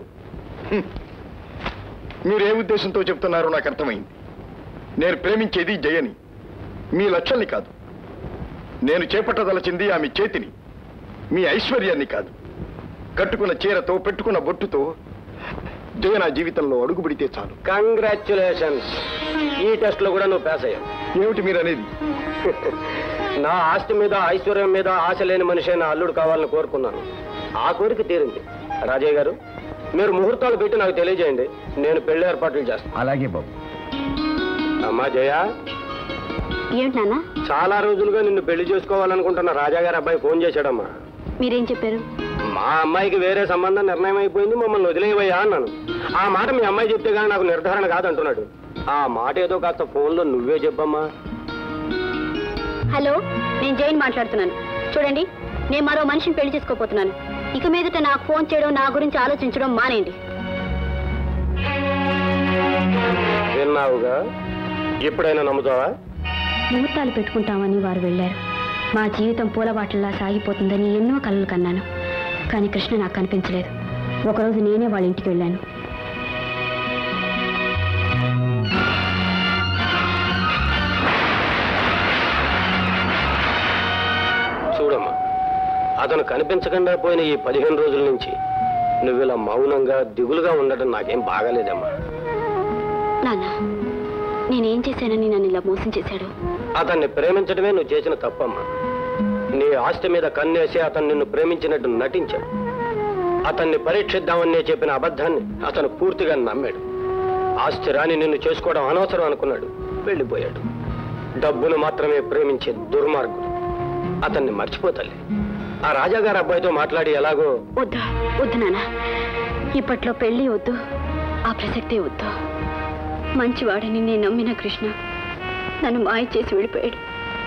మీరు ఏ ఉద్దేశంతో చెప్తున్నారో నాకు అర్థమైంది. నేను ప్రేమించేది జయని, మీ లక్ష్యాన్ని కాదు. నేను చేపట్టదలచింది ఆమె చేతిని, మీ ఐశ్వర్యాన్ని కాదు. కట్టుకున్న చీరతో పెట్టుకున్న బొట్టుతో జయ నా జీవితంలో అడుగుబడితే చాలు. కంగ్రాచ్యులేషన్స్. ఈ టెస్ట్ లో కూడా నువ్వు పాస్ అయ్యావు. ఏమిటి మీరు అనేది? నా ఆస్తి మీద ఐశ్వర్యం మీద ఆశ లేని మనిషి నా అల్లుడు కావాలని కోరుకున్నాను. ఆ కోరిక తీరింది. రాజయ్య గారు, మీరు ముహూర్తాలు పెట్టి నాకు తెలియజేయండి. నేను పెళ్లి ఏర్పాట్లు చేస్తాను. అలాగే బాబు. అమ్మా జయ, ఏంటి నాన్న? చాలా రోజులుగా నిన్ను పెళ్లి చేసుకోవాలనుకుంటున్న రాజా గారి అబ్బాయి ఫోన్ చేశాడమ్మా. మీరేం చెప్పారు? మా అమ్మాయికి వేరే సంబంధం నిర్ణయం అయిపోయింది, మమ్మల్ని వదిలేవయ్యా అన్నాను. ఆ మాట మీ అమ్మాయి చెప్తే కానీ నాకు నిర్ధారణ కాదంటున్నాడు. ఆ మాట ఏదో కాస్త ఫోన్లో నువ్వే చెప్పమ్మా. హలో, నేను జైన్ మాట్లాడుతున్నాను. చూడండి, నేను మరో మనిషిని పెళ్లి చేసుకోపోతున్నాను. ఇక మీదట నాకు ఫోన్ చేయడం, నా గురించి ఆలోచించడం మానేయండి. విన్నావుగా, ఎప్పుడైనా నమ్ముతావా? ముహూర్తాలు పెట్టుకుంటామని వారు వెళ్ళారు. మా జీవితం పూలబాటల్లా సాగిపోతుందని ఎన్నో కలలు కన్నాను. కానీ కృష్ణ నాకు కనిపించలేదు. ఒకరోజు నేనే వాళ్ళ ఇంటికి వెళ్ళాను. చూడమ్మా, అతను కనిపించకుండా పోయిన ఈ 15 రోజుల నుంచి నువ్వు ఇలా మౌనంగా దిగులుగా ఉండటం నాకేం బాగాలేదమ్మా. నాన్న, నేనేం చేశానని నన్ను ఇలా మోసం చేశాడు? అతన్ని ప్రేమించడమే నువ్వు చేసిన తప్పమ్మా. నీ ఆస్తి మీద కన్నేసి అతను నిన్ను ప్రేమించినట్టు నటించాడు. అతన్ని పరీక్షిద్దామని చెప్పిన అబద్ధాన్ని అతను పూర్తిగా నమ్మాడు. ఆస్తి రాని నిన్ను చేసుకోవడం అనవసరం అనుకున్నాడు, వెళ్ళిపోయాడు. డబ్బును మాత్రమే ప్రేమించే దుర్మార్గుడు. అతన్ని మర్చిపోతాలి. ఆ రాజాగారి అబ్బాయితో మాట్లాడి ఎలాగో. వద్దు వద్దు నాన్న, ఇప్పట్లో పెళ్లి వద్దు, ఆ ప్రసక్తే వద్దు. మంచివాడని నేను నమ్మిన కృష్ణ నన్ను మాయ చేసి వెళ్ళిపోయాడు.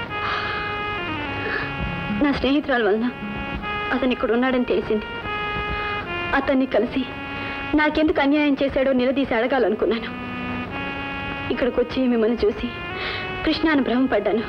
నా స్నేహితురాల వలన అతను ఇక్కడ ఉన్నాడని తెలిసింది. అతన్ని కలిసి నాకెందుకు అన్యాయం చేశాడో నిలదీసి అడగాలనుకున్నాను. ఇక్కడికి వచ్చి మిమ్మల్ని చూసి కృష్ణాను భ్రమపడ్డాను.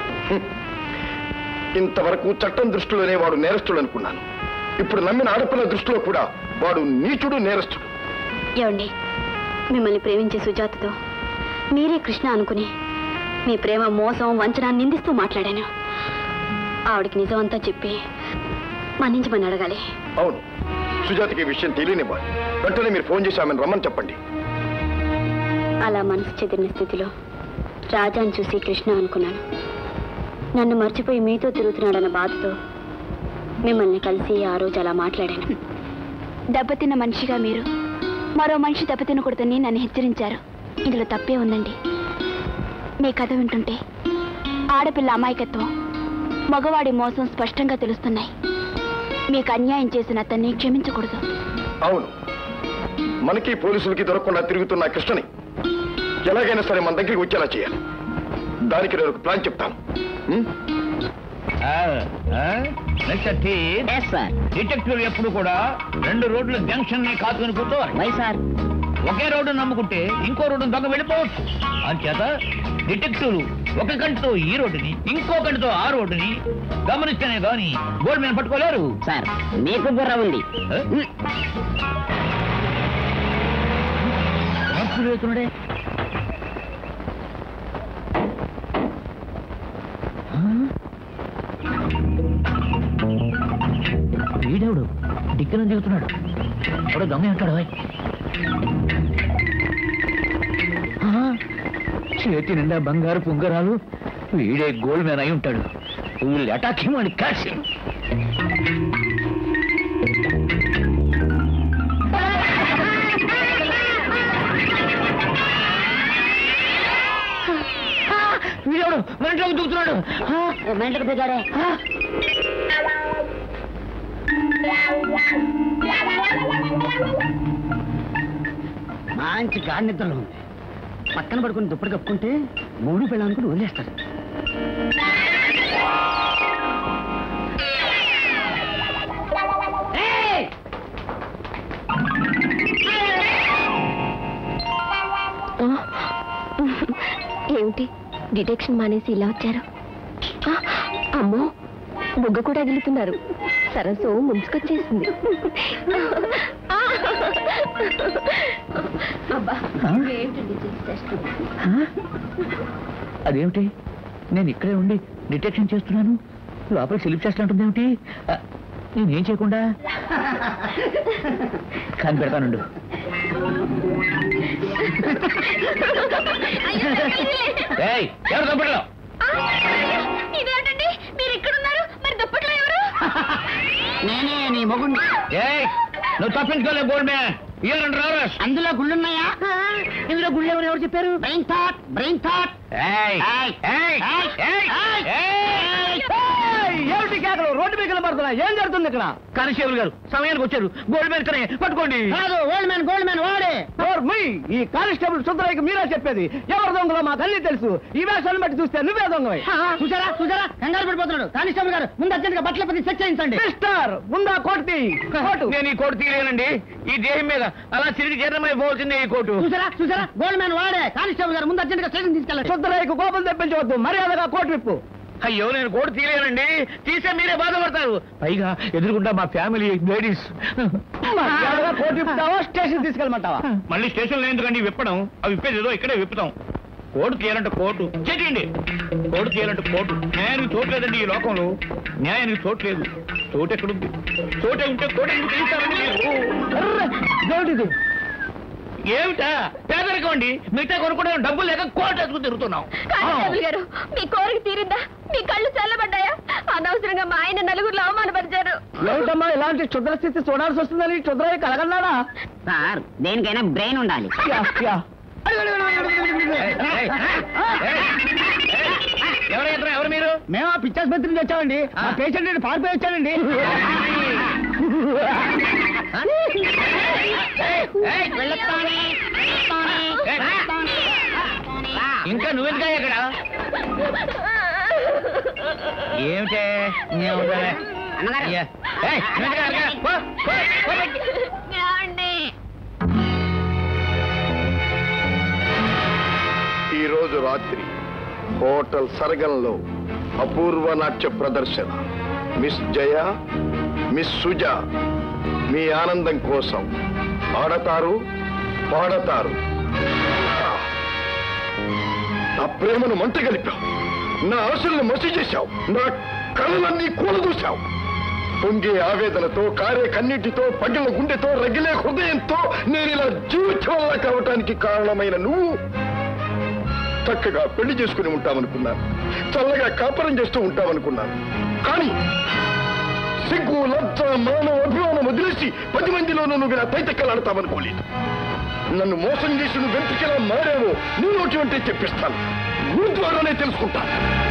ఇంతవరకు చట్టం దృష్టిలోనే వాడు నేరస్తుడు అనుకున్నాను. ఇప్పుడు నమ్మిన ఆడపిల్ల దృష్టిలో కూడా వాడు నీచుడు, నేరస్తుడు. ఏమండి, మిమ్మల్ని ప్రేమించే సుజాతతో మీరే కృష్ణ అనుకుని మీ ప్రేమ మోసం వంచన నిందిస్తూ మాట్లాడాను. ఆవిడికి నిజమంతా చెప్పి మన్నించమని అడగాలి. అవును, సుజాతకి ఈ విషయం తెలియనివ్వాలి. వెంటనే మీరు ఫోన్ చేసి ఆమెను రమ్మని చెప్పండి. అలా మనసు చెదిరిన స్థితిలో రాజాను చూసి కృష్ణ అనుకున్నాను. నన్ను మర్చిపోయి మీతో తిరుగుతున్నాడన్న బాధతో మిమ్మల్ని కలిసి ఆ రోజు అలా మాట్లాడాను. దెబ్బతిన్న మనిషిగా మీరు మరో మనిషి దెబ్బతినకూడదని నన్ను హెచ్చరించారు. ఇందులో తప్పే ఉందండి. మీ కథ వింటుంటే ఆడపిల్ల అమాయకత్వం, మగవాడి మోసం స్పష్టంగా తెలుస్తున్నాయి. మీకు అన్యాయం చేసిన అతన్ని క్షమించకూడదు. అవును, మనకి పోలీసులకి దొరకకుండా తిరుగుతున్న కృష్ణని ఎలాగైనా సరే మన దగ్గరికి వచ్చేలా చేయాలి. దానికి నేను ఒక ప్లాన్ చెప్తాను. డిటెక్టివ్ ఎప్పుడు కూడా 2 రోడ్ల జంక్షన్ ని కాచుకుని కూర్చోవాలి. సార్, ఒకే రోడ్డు నమ్ముకుంటే ఇంకో రోడ్డు దొంగ వెళ్ళిపోవచ్చు. అంచేత డిటెక్టివ్లు ఒక కంటితో ఈ రోడ్డుని, ఇంకో కంటితో ఆ రోడ్డుని గమనిస్తేనే గాని గోల్డ్ మ్యాన్ పట్టుకోలేరు. సార్, మీకు బుర్ర ఉంది. వేస్తున్నాడే వీడెవడు డిక్కన దిగుతున్నాడు. ఎవడో దొంగ అంటాడు. చేతి నిండా బంగారు పుంగరాలు. వీడే గోల్డ్ మ్యాన్ అయి ఉంటాడు. వీళ్ళు అటాక్ అని కాసి వీడెవడు మెంట్లోకి దూకుతున్నాడు. మెంటకు దిగాడే. మంచి గాడి నిద్రలో ఉంది. పక్కన పడుకుని దుప్పటి కప్పుకుంటే 3 పిల్లలనుకుని వదిలేస్తారు. డిటెక్షన్ మానేసి ఇలా వచ్చారు? అమ్మో, బుగ్గ కూడా గిలుతున్నారు. సరస్సు ముంచుకొచ్చేసింది. అదేమిటి, నేను ఇక్కడే ఉండి డిటెక్షన్ చేస్తున్నాను, లోపల సెలిప్ చేస్తున్నట్టుంది ఏమిటి? నేనేం చేయకుండా కనిపెడతానుండు. ఎవరు దుప్పట్లో? ఇదేంటండి, మీరు ఇక్కడున్నారు, మరి దుప్పట్లో ఎవరు? నేనే నీ మొగుండి. నువ్వు తప్పించుకోలేవు గోల్డ్ మ్యాన్. అందులో గుళ్ళున్నాయా? ఇందులో గుళ్ళు ఎవరు చెప్పారు? Brain thought, brain thought. ఏమిటి కేకలు? రోడ్డు మీద కనబడుతున్నా, ఏం జరుగుతుంది ఇక్కడ? కానిస్టేబుల్ గారు సమయానికి వచ్చారు. గోల్డ్ మ్యాన్ కనే పట్టుకోండి. కాదు, గోల్డ్ మ్యాన్, గోల్డ్ మ్యాన్ వాడే. ఈ కానిస్టేబుల్ సుందరయ్యకి మీరే చెప్పేది. ఎవరు దొంగలో మాకు అన్ని తెలుసు. ఈ వేషాలను బట్టి చూస్తే నువ్వే దొంగవై. చూసారా చూసారా, కంగారు పడిపోతున్నాడు. కానిస్టేబుల్ గారు, ముందు అర్జెంట్ గా బట్టల పది సెట్ చేయించండి. మిస్టర్, ముందా కోటు తీ. నేను ఈ కోటు తీయలేనండి. ఈ దేహం మీద అలా తిరిగి జీర్ణమైపోవాల్సిందే ఈ కోటు. చూసారా చూసారా, గోల్డ్ మ్యాన్ వాడే. కానిస్టేబుల్ గారు, ముందు అర్జెంట్ గా స్టేషన్ తీసుకెళ్ళండి. సుందరయ్యకు కోపం తెప్పించవద్దు, మర్యాదగా కోటు విప్పు. అయ్యో, నేను కోటు తీయలేనండి. తీసే మీరే బాధపడతారు. పైగా ఎదురుకుండా మా ఫ్యామిలీ లేడీస్. కోటు విప్పుతావా, స్టేషన్ తీసుకెళ్ళమంటావా? మళ్ళీ స్టేషన్లో ఎందుకండి విప్పడం? అవి విప్పేది ఏదో ఇక్కడే విప్పుతాం. కోటు తీయాలంటే కోటు చేయండి. కోటు తీయాలంటే కోటు. న్యాయానికి చోటు లేదండి ఈ లోకంలో. న్యాయానికి చోటు లేదు. చోటు ఎక్కడుంది? చోటే ఉంటే కోట ఎందుకు తీస్తారండి మీరు? ఏమిటా పేదరికం అండి? మిగతా కొనుక్కోవడం డబ్బులు లేక కోట ఎదుగు తిరుగుతున్నాం. గారు, మీ కోరిక తీరిందా? మీ కళ్ళు చల్లబడ్డాయా? అనవసరంగా మా ఆయన నలుగురిలో అవమానపరిచారు. ఏమిటమ్మా ఇలాంటి క్షుద్ర స్థితి చూడాల్సి వస్తుందని క్షుద్రయ్య కలగన్నాడా? సార్, దేనికైనా బ్రెయిన్ ఉండాలి. ఎవరు మీరు? మేము ఆ పిచ్చాసుపత్రికి వచ్చామండి. ఆ పేషెంట్ పారిపోయి వచ్చానండి. ఇంకా నువ్వెందుకా ఇక్కడ? ఏమిటే ఈరోజు రాత్రి హోటల్ సరగంలో అపూర్వ నాట్య ప్రదర్శన. మిస్ జయ, మిస్ సుజా మీ ఆనందం కోసం ఆడతారు, పాడతారు. నా ప్రేమను మంట కలిపావు, నా ఆశలను మసి చేశావు, నా కళ్ళన్నీ కూలదూశావు. పొంగే ఆవేదనతో, కారే కన్నీటితో, పగిలిన గుండెతో, రగిలే హృదయంతో నేను ఇలా జీవితంలా కావటానికి కారణమైన నువ్వు చక్కగా పెళ్లి చేసుకుని ఉంటామనుకున్నాను, చల్లగా కాపురం చేస్తూ ఉంటామనుకున్నాను. కానీ సిగ్గు, లజ్జ, మానవ అభిమానం వదిలేసి 10 మందిలోనూ నువ్వు ఇలా తైతక్కలాడతావనుకోలేదు. నన్ను మోసం చేసి నువ్వు వెంట్రుకలా మారావో నీ నోటి వెంటే చెప్పిస్తాను. నీ ద్వారానే తెలుసుకుంటాను.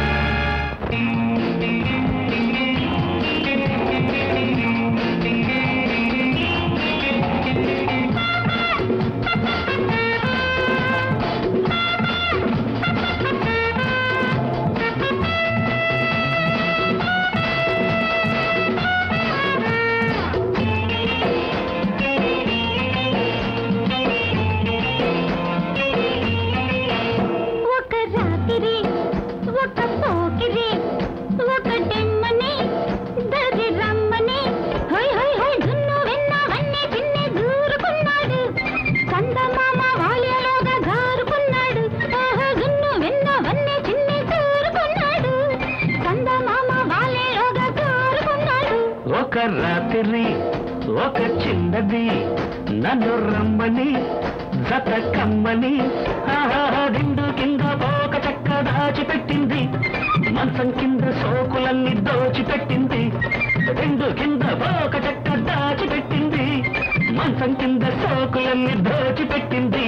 ఒక రాత్రి ఒక చిన్నది నన్ను రమ్మని జత కమ్మని దిండు కింద పోక చక్క దాచిపెట్టింది, మంచం కింద సోకులన్నీ దోచిపెట్టింది. దిండు కింద పోక చక్క దాచిపెట్టింది, మంచం కింద సోకులన్నీ దోచిపెట్టింది.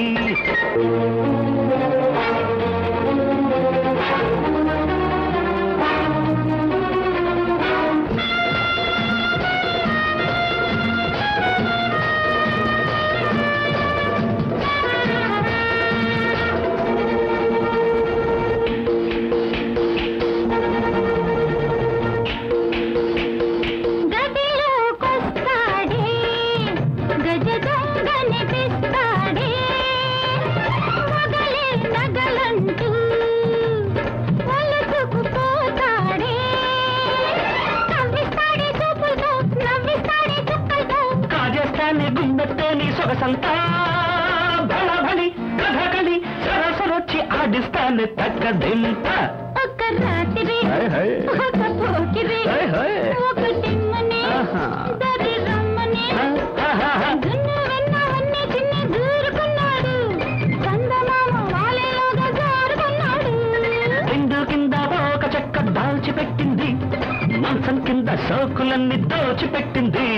మెత్తని గుమ్మెత్తని సొగసంతా బళబళి కథకళి సరసరొచ్చి ఆడిస్తాను తక్కదింత ఒక్క రాత్రి ఒక పోకిరి ఒక టిమ్మని దరి రమ్మని దున్ను వెన్నవన్నీ చిన్ని దూరుకున్నాడు చందమామ వాలేలోగా జారుకున్నాడు రెండు కింద ఒక చెక్క దాల్చిపెట్టింది మంచం కింద సోకులన్నీ దోచిపెట్టింది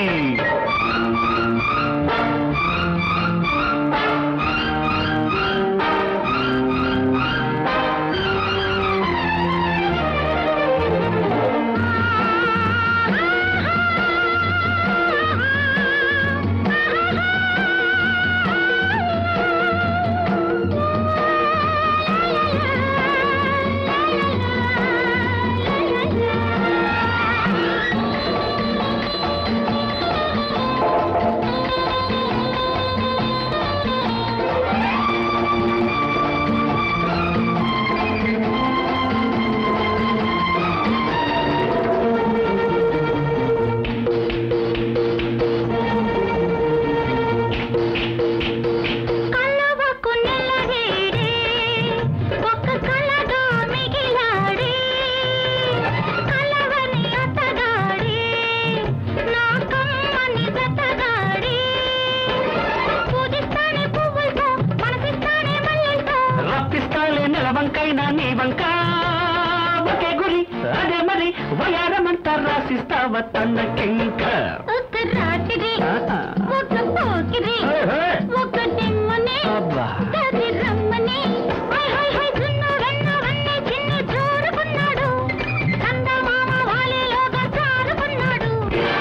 వంకైనా నీ వంక ఒకే గురి అదే మరి వయారమంతా రాసిస్తావ తనకింక ఒక రాత్రి ఒక పోకిరి ఒక టిమ్మని దరి రమ్మని దున్ను వెన్నవన్నీ చిన్ని దూరుకున్నాడు చందమామ వాలేలోగా జారుకున్నాడు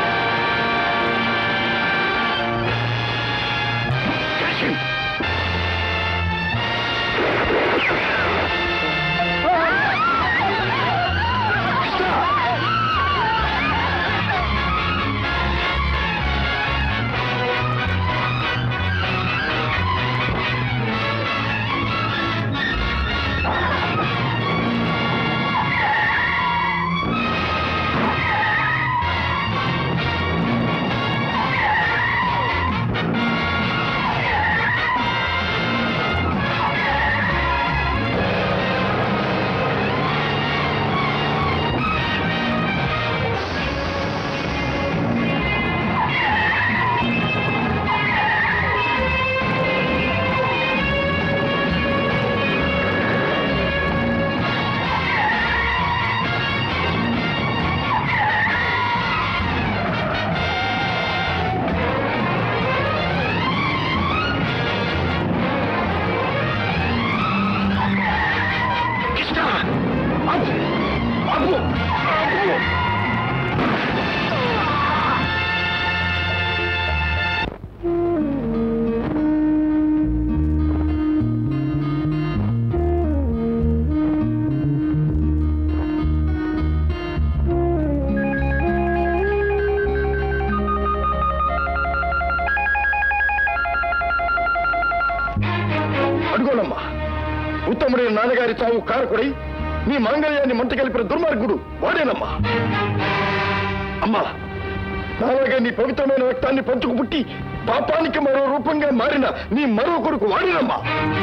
అడుగోనమ్మా ఉత్తముడైన నాన్నగారి చావు కారకుడై నీ మాంగళ్యాన్ని మంట కలిపిన దుర్మార్గుడు వాడేనమ్మా. అమ్మా నాలాగా నీ పవిత్రమైన రక్తాన్ని పంచుకు పుట్టి పాపానికి మరో రూపంగా మారిన నీ మరో కొడుకు వాడేనమ్మా.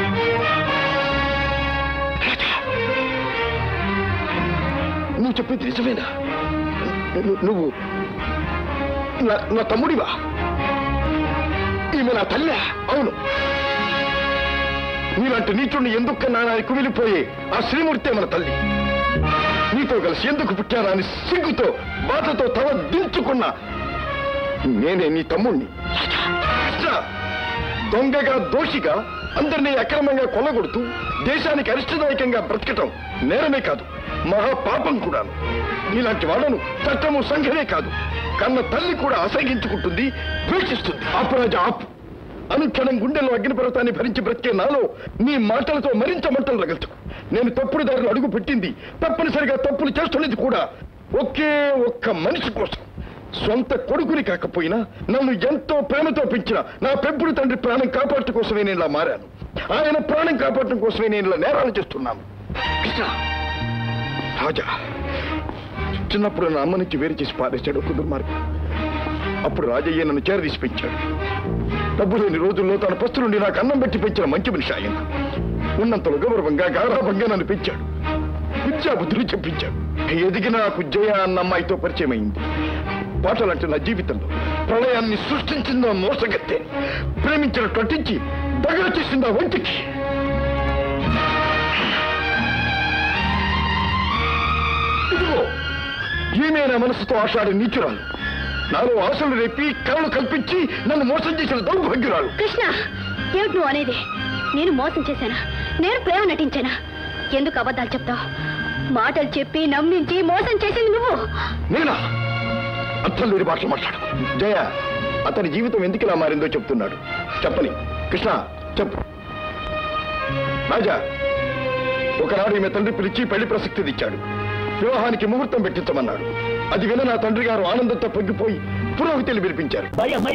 నువ్వు చెప్పింది నిజమేనా? నువ్వు నా తమ్ముడివా? ఈమె నా తల్లి? అవును. నీలాంటి నీచుడిని ఎందుకన్నా కుమిలిపోయే ఆ శ్రీమూర్తే మన తల్లి. నీతో కలిసి ఎందుకు పుట్టానా అని సిగ్గుతో బాధతో తల దించుకున్నా నేనే నీ తమ్ముణ్ణి. దొంగగా దోషిగా అందరినీ అక్రమంగా కొల్లగొడుతూ దేశానికి అరిష్టదాయకంగా బ్రతకటం నేరమే కాదు, మహాపాపం కూడాను. నీలాంటి వాళ్ళను చట్టము సంఘమే కాదు, కన్న తల్లి కూడా అసహించుకుంటుంది, ద్వేషిస్తుంది. ఆపురాజా ఆపు. అనుక్షణం గుండెల్లో అగ్నిపర్వతాన్ని భరించి బ్రతికే నాలో నీ మాటలతో మరింత మంటలు రగల్చుకు. నేను తప్పుడు దారిలో అడుగు పెట్టింది, తప్పనిసరిగా తప్పులు చేస్తున్నది కూడా ఒకే ఒక్క మనిషి కోసం. సొంత కొడుకుని కాకపోయినా నన్ను ఎంతో ప్రేమతో పెంచిన నా పెంపుడు తండ్రి ప్రాణం కాపాడటం కోసమే నేను ఇలా మారాను. ఆయన ప్రాణం కాపాడటం కోసమే నేను ఇలా నేరాలు చేస్తున్నాను. కృష్ణ రాజా చిన్నప్పుడు నా అమ్మ నుంచి వేరు చేసి పారేశాడు ఒక దుర్మార్గం. అప్పుడు రాజయ్య నన్ను చేరదీసి పెంచాడు. డబ్బు లేని రోజుల్లో తన పస్తు నుండి నాకు అన్నం పెట్టి పెంచిన మంచి మనిషి ఆయన. ఉన్నంతలో గౌరవంగా గారాభంగా నన్ను పెంచాడు. విద్యాబుద్ధులు చెప్పించాడు. ఎదిగిన నాకు జయ అన్న అమ్మాయితో పరిచయం అయింది. పాటలంటే నా జీవితంలో ప్రళయాన్ని సృష్టించిందో మోసగత్తే, ప్రేమించినట్టు అట్టించి దగ్గర చేసిందా వంటికి. ఇదిగో ఈమె నా మనసుతో ఆషాఢ నీచురాలు. నాలో ఆశలు రేపి కళలు కల్పించి నన్ను మోసం చేసిన దౌర్భాగ్యురాలు. కృష్ణ, ఏమిటి నువ్వు అనేది? నేను మోసం చేశానా? నేను ప్రేమ నటించానా? ఎందుకు అబద్ధాలు చెప్తావు? మాటలు చెప్పి నమ్మించి మోసం చేసింది నువ్వు. నేనా? అర్థం లేని భాషలు మాట్లాడు. జయ, అతని జీవితం ఎందుకు ఇలా మారిందో చెప్తున్నాడు. చెప్పని. కృష్ణ చెప్పు. రాజా, ఒకనాడు ఈమె తండ్రి పిలిచి పెళ్లి ప్రసక్తి ఇచ్చాడు. వివాహానికి ముహూర్తం పెట్టించమన్నాడు. అది విన నా తండ్రి గారు ఆనందంతో పొంగిపోయి పురోహితులు పిలిపించారు.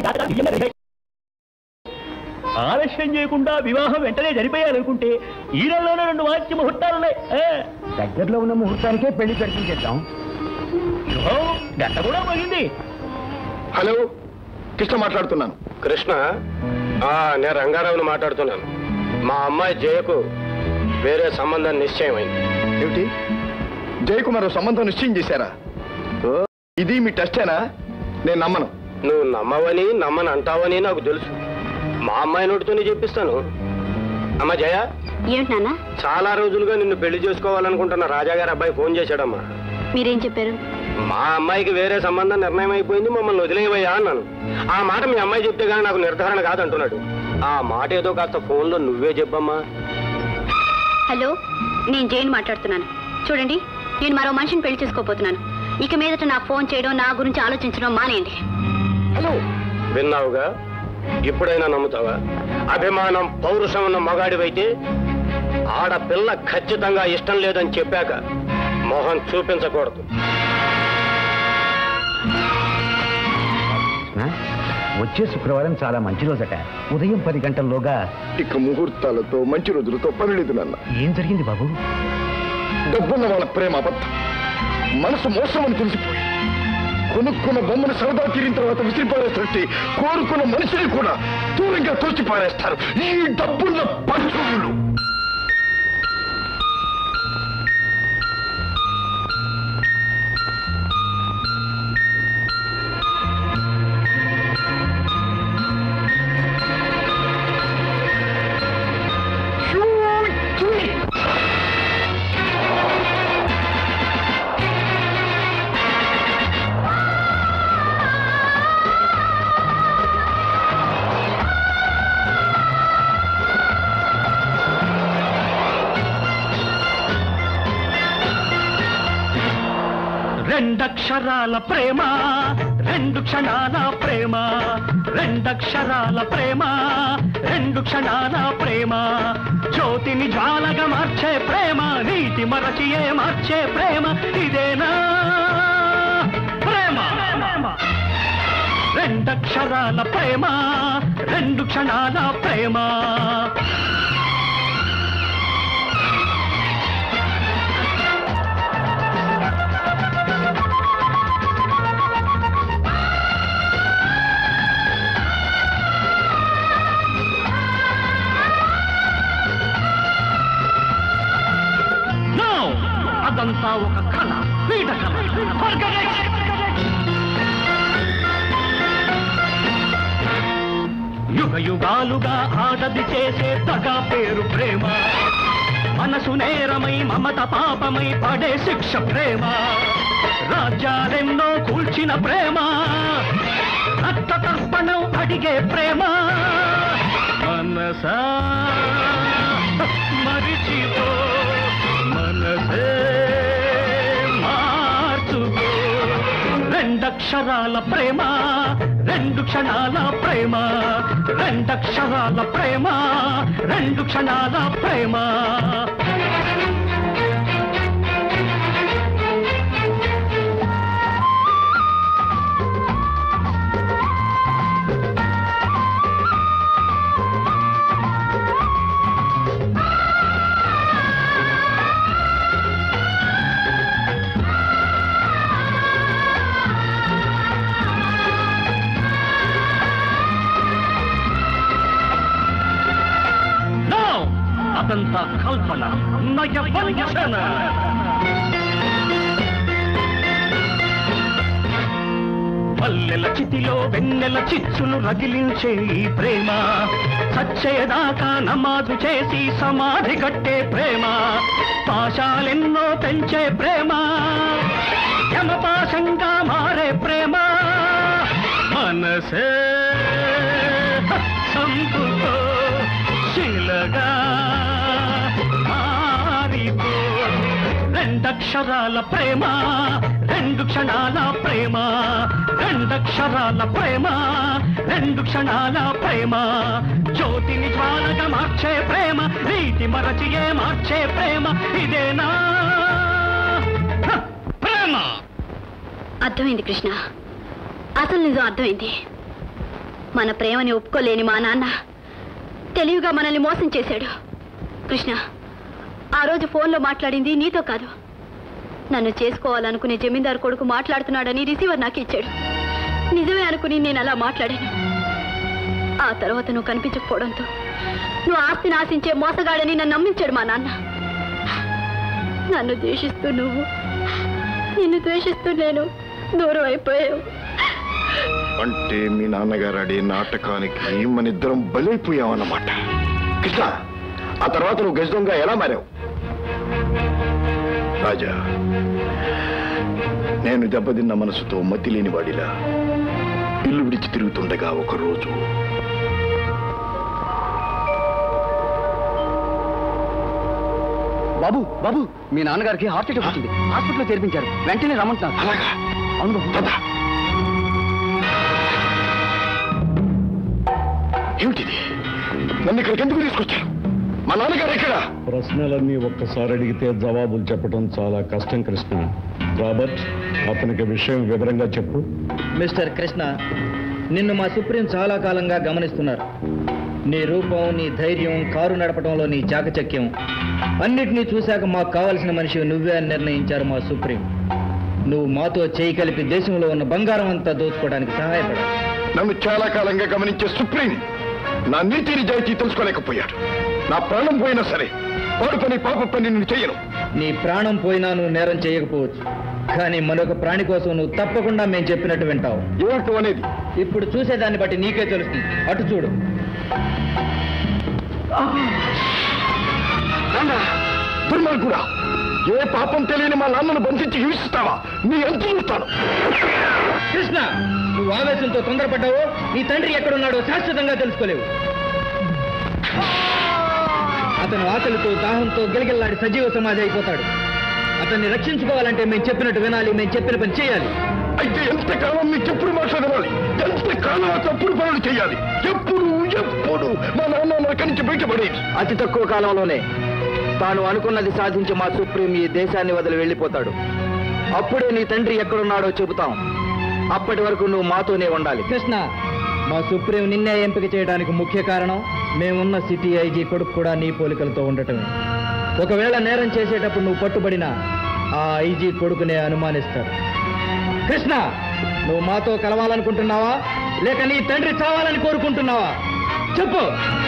ఆలస్యం చేయకుండా వివాహం వెంటనే జరిపేయాలనుకుంటే ఈ నెలలోనే 2 మంచి ముహూర్తాలున్నాయి. దగ్గరలో ఉన్న ముహూర్తానికే పెళ్లి జరిపించేద్దాం. గంట కూడా పోయింది. హలో, కృష్ణ మాట్లాడుతున్నాను. కృష్ణ, నేను రంగారావుని మాట్లాడుతున్నాను. మా అమ్మాయి జయకు వేరే సంబంధం నిశ్చయమైంది. ఏమిటి? జయకు మరో సంబంధం నిశ్చయం చేశారా? ఇది మీ టెస్టేనా? నేను నమ్మను. నువ్వు నమ్మవని నమ్మని అంటావని నాకు తెలుసు. మా అమ్మాయి నోటితోనే చెప్పిస్తాను. అమ్మా జయ, ఏమిటి నాన్న? చాలా రోజులుగా నిన్ను పెళ్లి చేసుకోవాలనుకుంటున్న రాజాగారి అబ్బాయి ఫోన్ చేశాడమ్మా. మీరేం చెప్పారు? మా అమ్మాయికి వేరే సంబంధం నిర్ణయం అయిపోయింది, మమ్మల్ని వదిలేవయ్యా అన్నాను. ఆ మాట మీ అమ్మాయి చెప్తే గానీ నాకు నిర్ధారణ కాదంటున్నాడు. ఆ మాట ఏదో కాస్త ఫోన్లో నువ్వే చెప్పమ్మా. హలో, నేను జైన్ మాట్లాడుతున్నాను. చూడండి, నేను మరో మనిషిని పెళ్లి చేసుకోబోతున్నాను. ఇక మీదట నాకు ఫోన్ చేయడం, నా గురించి ఆలోచించడం మానేయండి. హలో, విన్నావుగా? ఇప్పుడైనా నమ్ముతావా? అభిమానం, పౌరుషం ఉన్న మగాడివైతే ఆడపిల్ల ఖచ్చితంగా ఇష్టం లేదని చెప్పాక మొహం చూపించకూడదు. వచ్చే శుక్రవారం చాలా మంచి రోజట. ఉదయం 10 గంటల్లోగా. ఇక ముహూర్తాలతో మంచి రోజులతో పని లేదు నాన్న. ఏం జరిగింది బాబు? డబ్బున్న వాళ్ళ ప్రేమ అబద్ధం, మనసు మోసం అని తెలిసిపోయి కొనుక్కున్న బొమ్మను సరదా తీరిన తర్వాత విసిరిపారేస్తే కోరుకున్న మనిషిని కూడా దూరంగా తోచిపారేస్తారు ఈ డబ్బున్న పశువులు. రెండక్షరాల ప్రేమ, 2 క్షణాల ప్రేమ. రెండక్షరాల ప్రేమ, 2 క్షణాల ప్రేమ. జ్యోతిని జ్వాలగా మార్చే ప్రేమ, నీటి మరచియే మార్చే ప్రేమ. ఇదేనా ప్రేమ? రెండక్షరాల ప్రేమ, 2 క్షణాల ప్రేమ. అదంతా ఒక కళ, పీట కళ. యుగ యుగాలుగా ఆడది చేసే దగా పేరు ప్రేమ. మనసు నేరమై మమత పాపమై పడే శిక్ష ప్రేమ. రాజ్యాలెన్నో కూల్చిన ప్రేమ, రక్త తర్పణం అడిగే ప్రేమ. మనసా మరిచిపో, మనసే మార్చుకో. రెండక్షరాల ప్రేమ, 2 క్షణాల ప్రేమ. రెండక్షరాల ప్రేమ, 2 క్షణాల ప్రేమ. అదంతా కల్పన, నయవంచన. పల్లెల చితిలో వెన్నెల చిచ్చులు రగిలించే ఈ ప్రేమ, సచ్చేదాకా నమాజు చేసి సమాధి కట్టే ప్రేమ, పాశాలెన్నో పెంచే ప్రేమ, యమపాశంగా మారే ప్రేమ, మనసే సంపుతో శిలగా మారిపో. రెండక్షరాల ప్రేమ, రెండు క్షణాల ప్రేమ, రెండక్షరాల ప్రేమ, రెండు క్షణాల ప్రేమ, జ్యోతిని జ్వాలగా మార్చే ప్రేమ, నీతి మరచియే మార్చే ప్రేమ, ఇదేనా ప్రేమ? అర్థమైంది కృష్ణ, అసలు నిజం అర్థమైంది. మన ప్రేమని ఒప్పుకోలేని మా నాన్న తెలివిగా మనల్ని మోసం చేశాడు. కృష్ణ, ఆ రోజు ఫోన్లో మాట్లాడింది నీతో కాదు, నన్ను చేసుకోవాలనుకునే జమీందారు కొడుకు మాట్లాడుతున్నాడని రిసీవర్ నాకు ఇచ్చాడు. నిజమే అనుకుని నేను అలా మాట్లాడాను. ఆ తర్వాత నువ్వు కనిపించకపోవడంతో నువ్వు ఆస్తిని ఆశించే మోసగాడని నన్ను నమ్మించాడు మా నాన్న. నన్ను ద్వేషిస్తూ నువ్వు, నిన్ను ద్వేషిస్తూ నేను దూరం అయిపోయావు. అంటే మీ నాన్నగారు ఆడే నాటకానికి మనిద్దరం బలైపోయామన్నమాట. కృష్ణ, ఆ తర్వాత నువ్వు గజదొంగ ఎలా మారావు? రాజా, నేను దెబ్బతిన్న మనసుతో మతి లేని వాడిలా ఇల్లు విడిచి తిరుగుతుండగా ఒకరోజు బాబు బాబు, మీ నాన్నగారికి హార్ట్ అటాక్ వచ్చింది, హాస్పిటల్లో చేర్పించారు, వెంటనే రమ్మంటున్నారు. అలాగా? అవును బాబు. ఏమిటిది? నన్ను ఇక్కడికి ఎందుకు తీసుకొచ్చారు? మా నాన్నగారు ఎక్కడ? ప్రశ్నలన్నీ ఒక్కసారి అడిగితే జవాబులు చెప్పడం చాలా కష్టం కృష్ణ. రాబర్ట్, అతనికి విషయం వివరంగా చెప్పు. మిస్టర్ కృష్ణ, నిన్ను మా సుప్రీం చాలా కాలంగా గమనిస్తున్నారు. నీ రూపం, నీ ధైర్యం, కారు నడపడంలో నీ చాకచక్యం అన్నిటినీ చూశాక మాకు కావలసిన మనిషి నువ్వే అని నిర్ణయించారు మా సుప్రీం. నువ్వు మాతో చేయి కలిపి దేశంలో ఉన్న బంగారం అంతా దోచుకోవడానికి సహాయపడాలి. నన్ను చాలా కాలంగా గమనించే సుప్రీం నా నీతి నిజాయితీ తెలుసుకోలేకపోయాడు. నా ప్రాణం పోయినా సరే వాడు పని పాప పని నేను చెయ్యను. నీ ప్రాణం పోయినా నువ్వు నేరం చేయకపోవచ్చు, కానీ మరొక ప్రాణి కోసం నువ్వు తప్పకుండా మేము చెప్పినట్టు వింటావు. ఏమిటో అనేది ఇప్పుడు చూసేదాన్ని బట్టి నీకే తెలుస్తుంది. అటు చూడు. దుర్మార్గుడా, ఏ పాపం తెలియని మా నాన్నను బంధించి హింసిస్తావా? నీ ఎంత చూస్తాను. కృష్ణ, నువ్వు ఆవేశంతో తొందరపడ్డావో నీ తండ్రి ఎక్కడున్నాడో శాశ్వతంగా తెలుసుకోలేవు. అతను ఆకలితో దాహంతో గిలగిల్లాడి సజీవ సమాధి అయిపోతాడు. అతన్ని రక్షించుకోవాలంటే మేము చెప్పినట్టు వినాలి, మేము చెప్పిన పని చేయాలి. అయితే ఎంతకాలం నీ చెప్పుడు మాట్లాడాలి? ఎంతకాలం తప్పుడు పనులు చేయాలి? ఎప్పుడు ఎప్పుడు మా నాన్న నరక నుంచి బయటపడేది? అతి తక్కువ కాలంలోనే తాను అనుకున్నది సాధించి మా సుప్రీం ఈ దేశాన్ని వదిలి వెళ్ళిపోతాడు. అప్పుడే నీ తండ్రి ఎక్కడున్నాడో చెబుతాం. అప్పటి వరకు నువ్వు మాతోనే ఉండాలి. కృష్ణ, మా సుప్రీం నిన్నే ఎంపిక చేయడానికి ముఖ్య కారణం మేమున్న సిటీ ఐజీ కొడుకు కూడా నీ పోలికలతో ఉండటమే. ఒకవేళ నేరం చేసేటప్పుడు నువ్వు పట్టుబడినా ఆ ఐజీ కొడుకునే అనుమానిస్తాడు. కృష్ణ, నువ్వు మాతో కలవాలనుకుంటున్నావా లేక నీ తండ్రి చావాలని కోరుకుంటున్నావా? చెప్పు.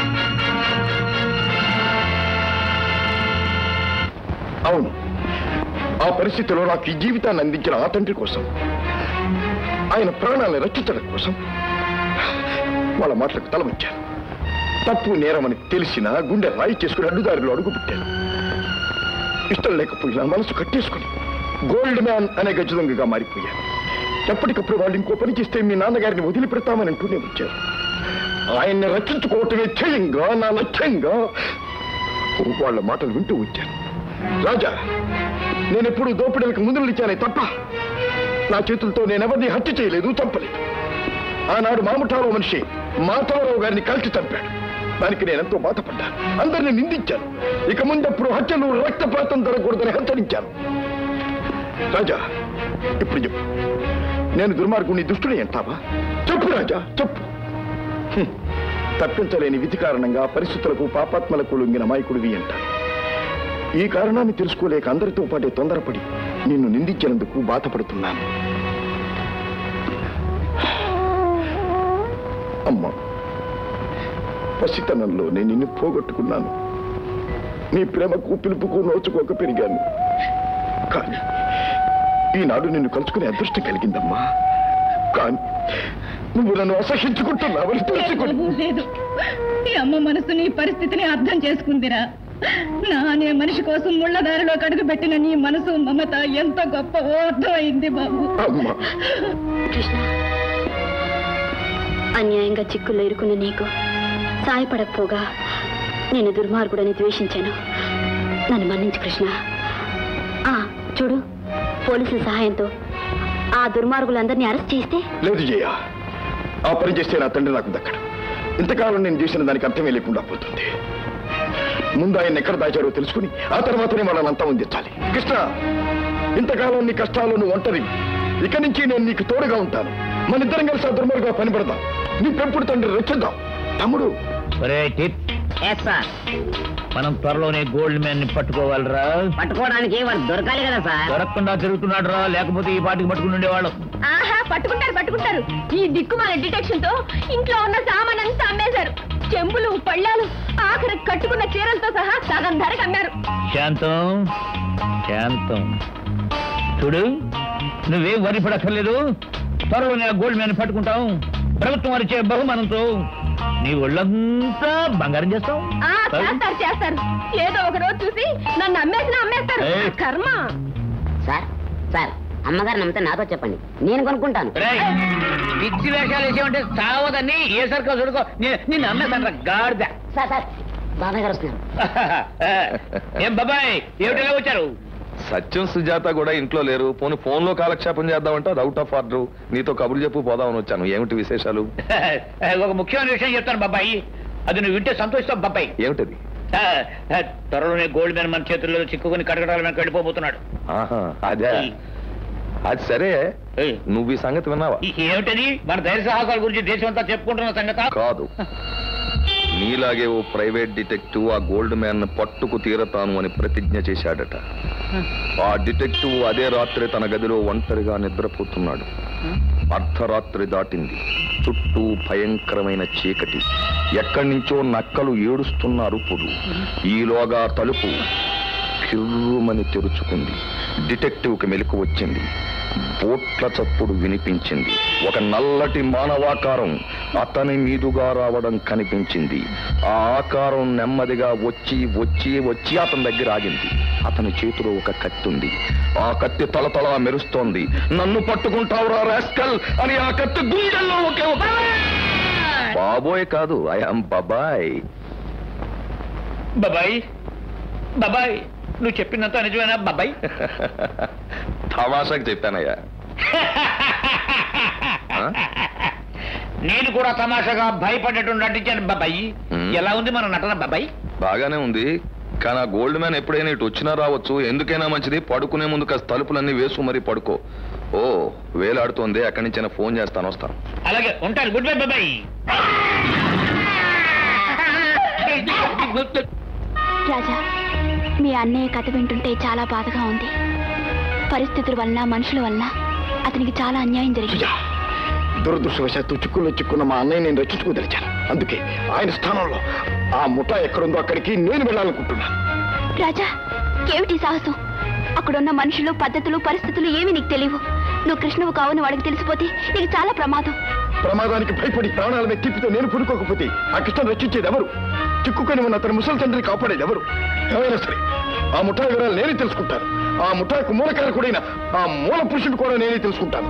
అవును, ఆ పరిస్థితిలో నాకు ఈ జీవితాన్ని అందించిన ఆ తండ్రి కోసం, ఆయన ప్రాణాలను రక్షించడం కోసం వాళ్ళ మాటలకు తల వంచాను. తప్పు నేరమని తెలిసినా గుండె రాయి చేసుకుని అడ్డుదారిలో అడుగుపెట్టాను. ఇష్టం లేకపోయినా మనసు కట్టేసుకుని గోల్డ్ మ్యాన్ అనే గజదొంగగా మారిపోయాను. ఎప్పటికప్పుడు వాళ్ళు ఇంకో పని చేస్తే మీ నాన్నగారిని వదిలిపెడతామని అంటూనే వచ్చారు. ఆయన్ని రక్షించుకోవటమే ధ్యేయంగా, నా లక్ష్యంగా వాళ్ళ మాటలు వింటూ వచ్చాను. రాజా, నేనెప్పుడు దోపిడీలకు ముందు నిలిచానే తప్ప నా చేతులతో నేనెవరిని హత్య చేయలేదు, చంపలేదు. ఆనాడు మాముఠాలో మనిషి మాధవరావు గారిని కలిసి చంపాడు. దానికి నేనెంతో బాధపడ్డాను, అందరినీ నిందించాను. ఇక ముందప్పుడు హత్యలు, రక్తపాతం జరగకూడదని హెచ్చరించాను. రాజా, ఇప్పుడు చెప్పు, నేను దుర్మార్గుని దుష్టుని అంటావా? చెప్పు రాజా, చెప్పు. తప్పించలేని విధి కారణంగా పరిస్థితులకు, పాపాత్మలకు లొంగిన అమాయకుడివి అంటాను. ఈ కారణాన్ని తెలుసుకోలేక అందరితో పాటే తొందరపడి నిన్ను నిందించినందుకు బాధపడుతున్నాను. అమ్మా, పసితనంలో నేను నిన్ను పోగొట్టుకున్నాను. నీ ప్రేమకు పిలుపుకు నోచుకోక పెరిగాను. కానీ ఈనాడు నిన్ను కలుసుకునే అదృష్టం కలిగిందమ్మా. కానీ నువ్వు నన్ను అసహించుకుంటున్నావని తెలుసుకుని లేదు. ఈ అమ్మ మనసు నీ పరిస్థితిని అర్థం చేసుకుందిరా. నా అనే మనిషి కోసం ముళ్ళదారిలో కడుగు పెట్టిన నీ మనసు మమత ఎంత గొప్పవో అర్థమైంది బాబు. కృష్ణ, అన్యాయంగా చిక్కుల్లో ఇరుకున్న నీకు సాయపడకపోగా నేను దుర్మార్గుడని ద్వేషించాను. నన్ను మన్నించు కృష్ణ. చూడు, పోలీసుల సహాయంతో ఆ దుర్మార్గులందరినీ అరెస్ట్ చేస్తే. లేదు జయ, ఆ పని చేస్తే నా తండ్రి నాకు దక్కడు. ఇంతకాలం నేను చేసిన దానికి అర్థమే లేకుండా పోతుంది. ముందు ఆయన ఎక్కడ దాచారో తెలుసుకుని ఆ తర్వాతనే వాళ్ళని అంతా ఉందించాలి. కృష్ణ, ఇంతకాలం నీ కష్టాలు నువ్వు ఒంటరి. ఇక నుంచి నేను నీకు తోడుగా ఉంటాను. మన ఇద్దరం కలిసి ఆ దుర్మార్గుగా పని పడదాం. నీ పెంపుడు తండ్రి రక్షిద్దాం. తమ్ముడు, మనం త్వరలోనే గోల్డ్ మ్యాన్ ని పట్టుకోవాలిరా. పట్టుకోవడానికి వాడు దొరకాలి కదా సార్. దొరకకుండా తిరుగుతున్నాడు రా, లేకపోతే ఈ పాటికి పట్టుకుని ఉండేవాళ్ళు. ఆహా, పట్టుకుంటారు. ఈ దిక్కుమాల డిటెక్షన్ తో ఇంట్లో ఉన్న సామాన్ అంతా అమ్మేశారు. చెంబులు, పళ్ళాలు, ఆఖరి కట్టుకున్న చీరలతో సహా సగం ధరకు అమ్మారు. శాంతం, చూడు, నువ్వేం వరి పడక్కర్లేదు. త్వరలోనే ఆ గోల్డ్ మ్యాన్ పట్టుకుంటాం. ప్రభుత్వం వారిచ్చే బహుమానంతో నీ ఒళ్ళంతా బంగారం చేస్తాం. చేస్తారు. ఏదో ఒక రోజు చూసి నన్ను అమ్మేస్తారు. కర్మ. సార్, అమ్మగారు నమ్మితే నాతో చెప్పండి, నేను కొనుక్కుంటాను. పిచ్చి వేషాలు వేసేవంటే సావదని ఏ సరుకో చూడుకో, నిన్ను అమ్మేస్తాను గాడిద. సార్, బాబాయ్ గారు వస్తున్నారు. ఏం బాబాయ్, ఏమిటలా వచ్చారు? సత్యం సుజాత కూడా ఇంట్లో లేరు. ఫోన్ లో కాలక్షేపం చేద్దామంటే అది అవుట్ ఆఫ్ ఆర్డర్. నీతో కబుర్లు చెప్పు పోదామని వచ్చాను. ఏమిటి విశేషాలు? ఒక ముఖ్యమైన విషయం చెప్తాను బాబాయ్, అది నువ్వు వింటే సంతోషిస్తావు బాబాయ్. ఏమిటది? త్వరలోనే గోల్డ్ మ్యాన్ మన చేతుల్లో చిక్కుకుని కడగడాల మీద వెళ్ళిపోతున్నాడు. అదే, అది సరే. నువ్వు ఈ సంగతి విన్నావా? ఏమిటది? మన ధైర్య సాహసాల గురించి దేశం అంతా చెప్పుకుంటున్న సంగతి కాదు. నీలాగే ఓ ప్రైవేట్ డిటెక్టివ్ ఆ గోల్డ్ మ్యాన్ పట్టుకు తీరతాను అని ప్రతిజ్ఞ చేశాడట. ఆ డిటెక్టివ్ అదే రాత్రి తన గదిలో ఒంటరిగా నిద్రపోతున్నాడు. అర్ధరాత్రి దాటింది. చుట్టూ భయంకరమైన చీకటి. ఎక్కడి నుంచో నక్కలు ఏడుస్తున్న అరుపులు. ఈలోగా తలుపు కిర్రుమని తెరుచుకుంది. డిటెక్టివ్కి మెలకు వచ్చింది. బోట్ల చప్పుడు వినిపించింది. ఒక నల్లటి మానవాకారం అతని మీదుగా రావడం కనిపించింది. ఆ ఆకారం నెమ్మదిగా వచ్చి వచ్చి వచ్చి అతని దగ్గర ఆగింది. అతని చేతిలో ఒక కత్తి ఉంది. ఆ కత్తి తలతలా మెరుస్తోంది. నన్ను పట్టుకుంటావురా రాస్కల్ అని ఆ కత్తి గుండెల్లో ఒకే బాబోయ్ కాదు, ఐఎమ్ బాబాయ్. బాబాయ్, నువ్వు చెప్పినంత నిజమేనా బాబాయ్? తమాషాకి చెప్పానయ్యా. నేను కూడా తమాషాగా భయపడేట్టు నటించాను బాబాయ్. ఎలా ఉంది మన నటన బాబాయ్? బాగానే ఉంది. కానీ ఆ గోల్డ్ మ్యాన్ ఎప్పుడైనా ఇటు వచ్చినా రావచ్చు. ఎందుకైనా మంచిది పడుకునే ముందు కాస్త తలుపులన్నీ వేసు మరీ పడుకో. ఓ వేలాడుతోంది. అక్కడి నుంచి ఫోన్ చేస్తాను, వస్తాను. అలాగే ఉంటాను. గుడ్ బై బాబాయ్. రాజా, మీ అన్నయ్య కథ వింటుంటే చాలా బాధగా ఉంది. పరిస్థితుల వలన, మనుషుల వలన అతనికి చాలా అన్యాయం జరిగింది. దురదృష్టవశాత్తు చిక్కుల్లో చిక్కున్న మా అన్నయ్య నేను రక్షించుకోదలిచాను. అందుకే ఆయన స్థానంలో ఆ ముఠా ఎక్కడుందో అక్కడికి నేను వెళ్ళాలనుకుంటున్నాను. రాజా, ఏమిటి సాహసం? అక్కడున్న మనుషులు, పద్ధతులు, పరిస్థితులు ఏమి నీకు తెలియవు. నువ్వు కృష్ణవు కావని వాడికి తెలిసిపోతే నీకు చాలా ప్రమాదం. ప్రమాదానికి భయపడి ప్రాణాల మీద తిప్పితే నేను పుడుకోకపోతే ఆ కృష్ణ రక్షించేది ఎవరు? చిక్కుకొని ఉన్న అతని ముసలి తండ్రిని కాపాడేది ఎవరు? ఏమైనా సరే ఆ ముఠా వివరాలు నేనే తెలుసుకుంటాను. ఆ ముఠాకు మూలకారకుడైన ఆ మూల పురుషుడు కూడా నేనే తెలుసుకుంటాను.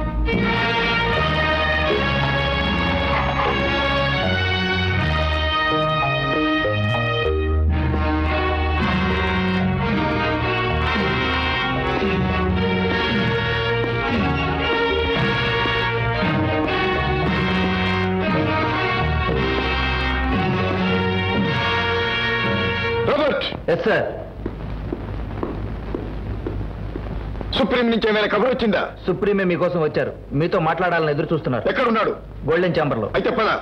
రాబర్ట్. Yes sir. సుప్రీం నుంచి ఏమైనా కబురు వచ్చిందా? సుప్రీమే మీకోసం వచ్చారు. మీతో మాట్లాడాలని ఎదురు చూస్తున్నారు. ఎక్కడున్నాడు? గోల్డెన్ ఛాంబర్ లో. అయితే పద.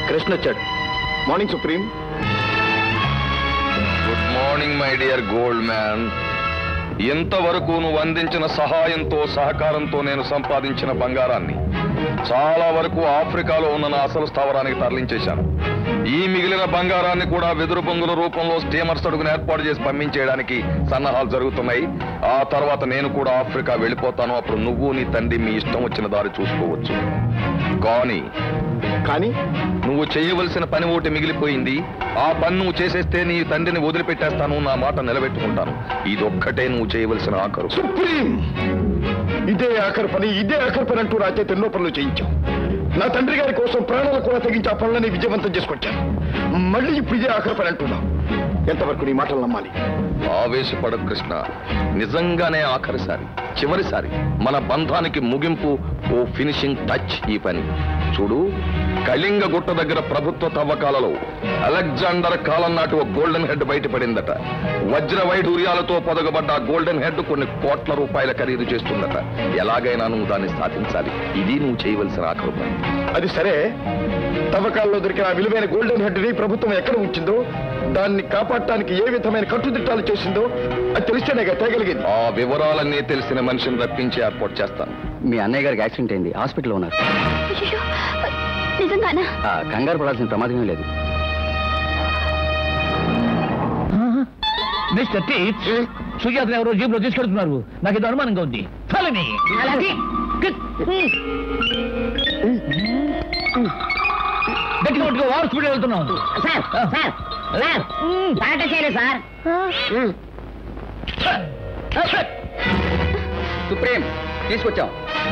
కృష్ణ వచ్చాడు. Morning supreme. Good morning my dear gold man. ఇంతవరకు నువ్వు అందించిన సహాయంతో సహకారంతో నేను సంపాదించిన బంగారాన్ని చాలా వరకు ఆఫ్రికాలో ఉన్న నా అసలు స్థావరానికి తరలించేశాను. ఈ మిగిలిన బంగారాన్ని కూడా వెదురు బొంగుల రూపంలో స్టీమర్స్ అడుగును ఏర్పాటు చేసి పంపించేయడానికి సన్నాహాలు జరుగుతున్నాయి. ఆ తర్వాత నేను కూడా ఆఫ్రికా వెళ్ళిపోతాను. అప్పుడు నువ్వు నీ తండ్రి మీ ఇష్టం వచ్చిన దారి చూసుకోవచ్చు. కానీ నువ్వు చేయవలసిన పని ఒకటి మిగిలిపోయింది. ఆ పని నువ్వు చేసేస్తే నీ తండ్రిని వదిలిపెట్టేస్తాను, నా మాట నిలబెట్టుకుంటాను. ఇదొక్కటే నువ్వు చేయవలసిన ఆఖరు. సుప్రీం, ఇదే ఆఖరి పని, ఇదే ఆఖరి పని అంటూ నా చేత ఎన్నో పనులు చేయించాం. నా తండ్రి గారి కోసం ప్రాణాలు కూడా తెగించి ఆ పనులని విజయవంతం చేసుకొచ్చాను. మళ్ళీ ఇప్పుడు ఇదే ఆఖరి పని అంటున్నాం. ఎంతవరకు నీ మాటలు నమ్మాలి? ఆవేశపడ కృష్ణ, నిజంగానే ఆఖరిసారి, చివరిసారి మన బంధానికి ముగింపు, ఓ ఫినిషింగ్ టచ్ ఈ పని. చూడు, కళింగ గుట్ట దగ్గర ప్రభుత్వ తవ్వకాలలో అలెగ్జాండర్ కాలం నాటి ఒక గోల్డెన్ హెడ్ బయటపడిందట. వజ్ర వైఢూర్యాలతో పొదగబడ్డ గోల్డెన్ హెడ్ కొన్ని కోట్ల రూపాయల ఖరీదు చేస్తుందట. ఎలాగైనా నువ్వు దాన్ని సాధించాలి. ఇది నువ్వు చేయవలసిన ఆఖరు పని. అది సరే, తవ్వకాల్లో దొరికిన విలువైన గోల్డెన్ హెడ్ ని ప్రభుత్వం ఎక్కడ ఉంచిందో, దాన్ని కాపాడటానికి ఏ విధమైన కట్టుదిట్టాలు చేసిందో అది తెలిస్తేనే తేగలిగింది. ఆ వివరాలన్నీ తెలిసిన మనిషిని రప్పించి ఏర్పాటు చేస్తాను. మీ అన్నయ్య గారికి యాక్సిడెంట్ అయింది, హాస్పిటల్లో ఉన్నారు. నిజంగానా? కంగారు పడాల్సిన ప్రమాదమే లేదు. మిస్టర్ టీచ్, సుజాత ఎవరో జీబులో తీసుకెళ్తున్నారు. నాకు ఇది అనుమానంగా ఉంది. గట్టిగా వారు స్పీడ్ వెళ్తున్నాం. సుప్రీం, తీసుకొచ్చాం.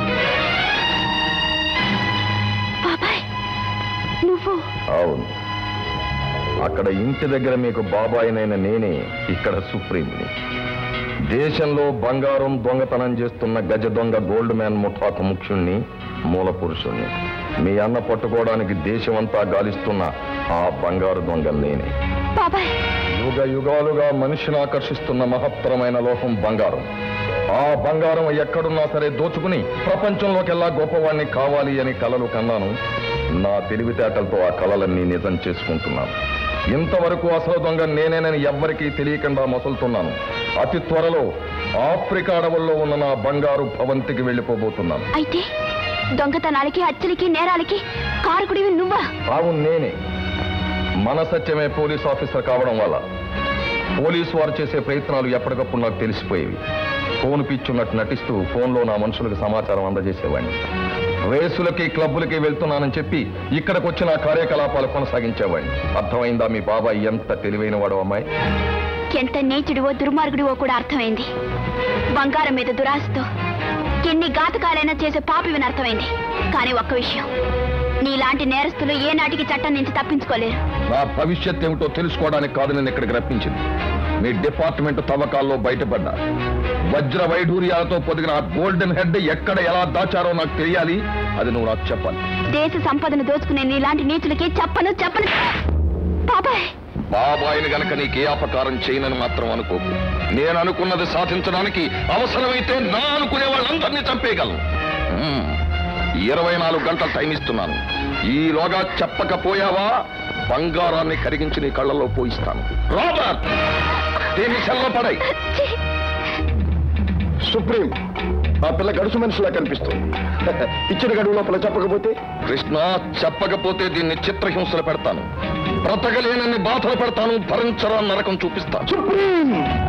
అవును, అక్కడ ఇంటి దగ్గర మీకు బాబాయినైన నేనే ఇక్కడ సుప్రీంని. దేశంలో బంగారం దొంగతనం చేస్తున్న గజ దొంగ గోల్డ్ మ్యాన్ ముఠాకు ముఖ్యుణ్ణి, మూల పురుషుణ్ణి. మీ అన్న పట్టుకోవడానికి దేశమంతా గాలిస్తున్న ఆ బంగారు దొంగ నేనే. యుగ యుగాలుగా మనిషిని ఆకర్షిస్తున్న మహత్తరమైన లోహం బంగారం. ఆ బంగారం ఎక్కడున్నా సరే దోచుకుని ప్రపంచంలోకెల్లా గొప్పవాణ్ణి కావాలి అని కలలు కన్నాను. నా తెలివితేటలతో ఆ కలలన్నీ నిజం చేసుకుంటున్నాను. ఇంతవరకు అసలు దొంగ నేనేనని ఎవ్వరికీ తెలియకుండా మసులుతున్నాను. అతి త్వరలో ఆఫ్రికా అడవుల్లో ఉన్న నా బంగారు భవంతికి వెళ్ళిపోబోతున్నాను. అయితే దొంగతనాలకి, హత్యలకి, నేరాలకి కారకుడివి నువ్వా? అవును, నేనే. మన సత్యమే పోలీస్ ఆఫీసర్ కావడం వల్ల పోలీసు వారు చేసే ప్రయత్నాలు ఎప్పటికప్పుడు నాకు తెలిసిపోయేవి. ఫోన్ పిచ్చున్నట్టు నటిస్తూ ఫోన్లో నా మనుషులకు సమాచారం అందజేసేవాడిని. రేసులకి, క్లబ్బులకి వెళ్తున్నానని చెప్పి ఇక్కడికి వచ్చి నా కార్యకలాపాలు కొనసాగించేవాడిని. అర్థమైందా మీ బాబాయ్ ఎంత తెలివైన వాడు అమ్మాయి? ఎంత నీచుడివో దుర్మార్గుడివో కూడా అర్థమైంది. బంగారం మీద దురాశతో ఎన్ని ఘాతకాలైనా చేసే పాపివని అర్థమైంది. కానీ ఒక్క విషయం, నీలాంటి నేరస్తులు ఏనాటికి చట్టం నుంచి తప్పించుకోలేరు. నా భవిష్యత్ ఏమిటో తెలుసుకోవడానికి కాదు నేను ఇక్కడికి రప్పించింది. మీ డిపార్ట్మెంట్ తవ్వకాల్లో బయటపడ్డా వజ్ర వైఢూర్యాలతో పొదిగిన ఆ గోల్డెన్ హెడ్ ఎక్కడ ఎలా దాచారో నాకు తెలియాలి. అది నువ్వు నాకు చెప్పాలి. దేశ సంపదను దోచుకునే నీలాంటి నీచులకి చెప్పను. బాబాయ్, బాబాయిని గనక నీకే అపకారం చేయనని మాత్రం అనుకోకు. నేను అనుకున్నది సాధించడానికి అవసరమైతే నా అనుకునే వాళ్ళందరినీ చంపేయగలను. 24 గంటల టైం ఇస్తున్నాను. ఈలోగా చెప్పకపోయావా బంగారాన్ని కరిగించి నీ కళ్ళలో పోయిస్తాను. రాబర్ట్, దీన్ని సెల్లో పడాయి. సుప్రీం, ఆ పిల్ల గడుసు మనిషిలా కనిపిస్తుంది. ఇచ్చిన గడువు లోపల చెప్పకపోతే? కృష్ణ, చెప్పకపోతే దీన్ని చిత్రహింసలు పెడతాను. బ్రతకలేనన్ని బాధలు పెడతాను. భరించరా నరకం చూపిస్తాను. సుప్రీం,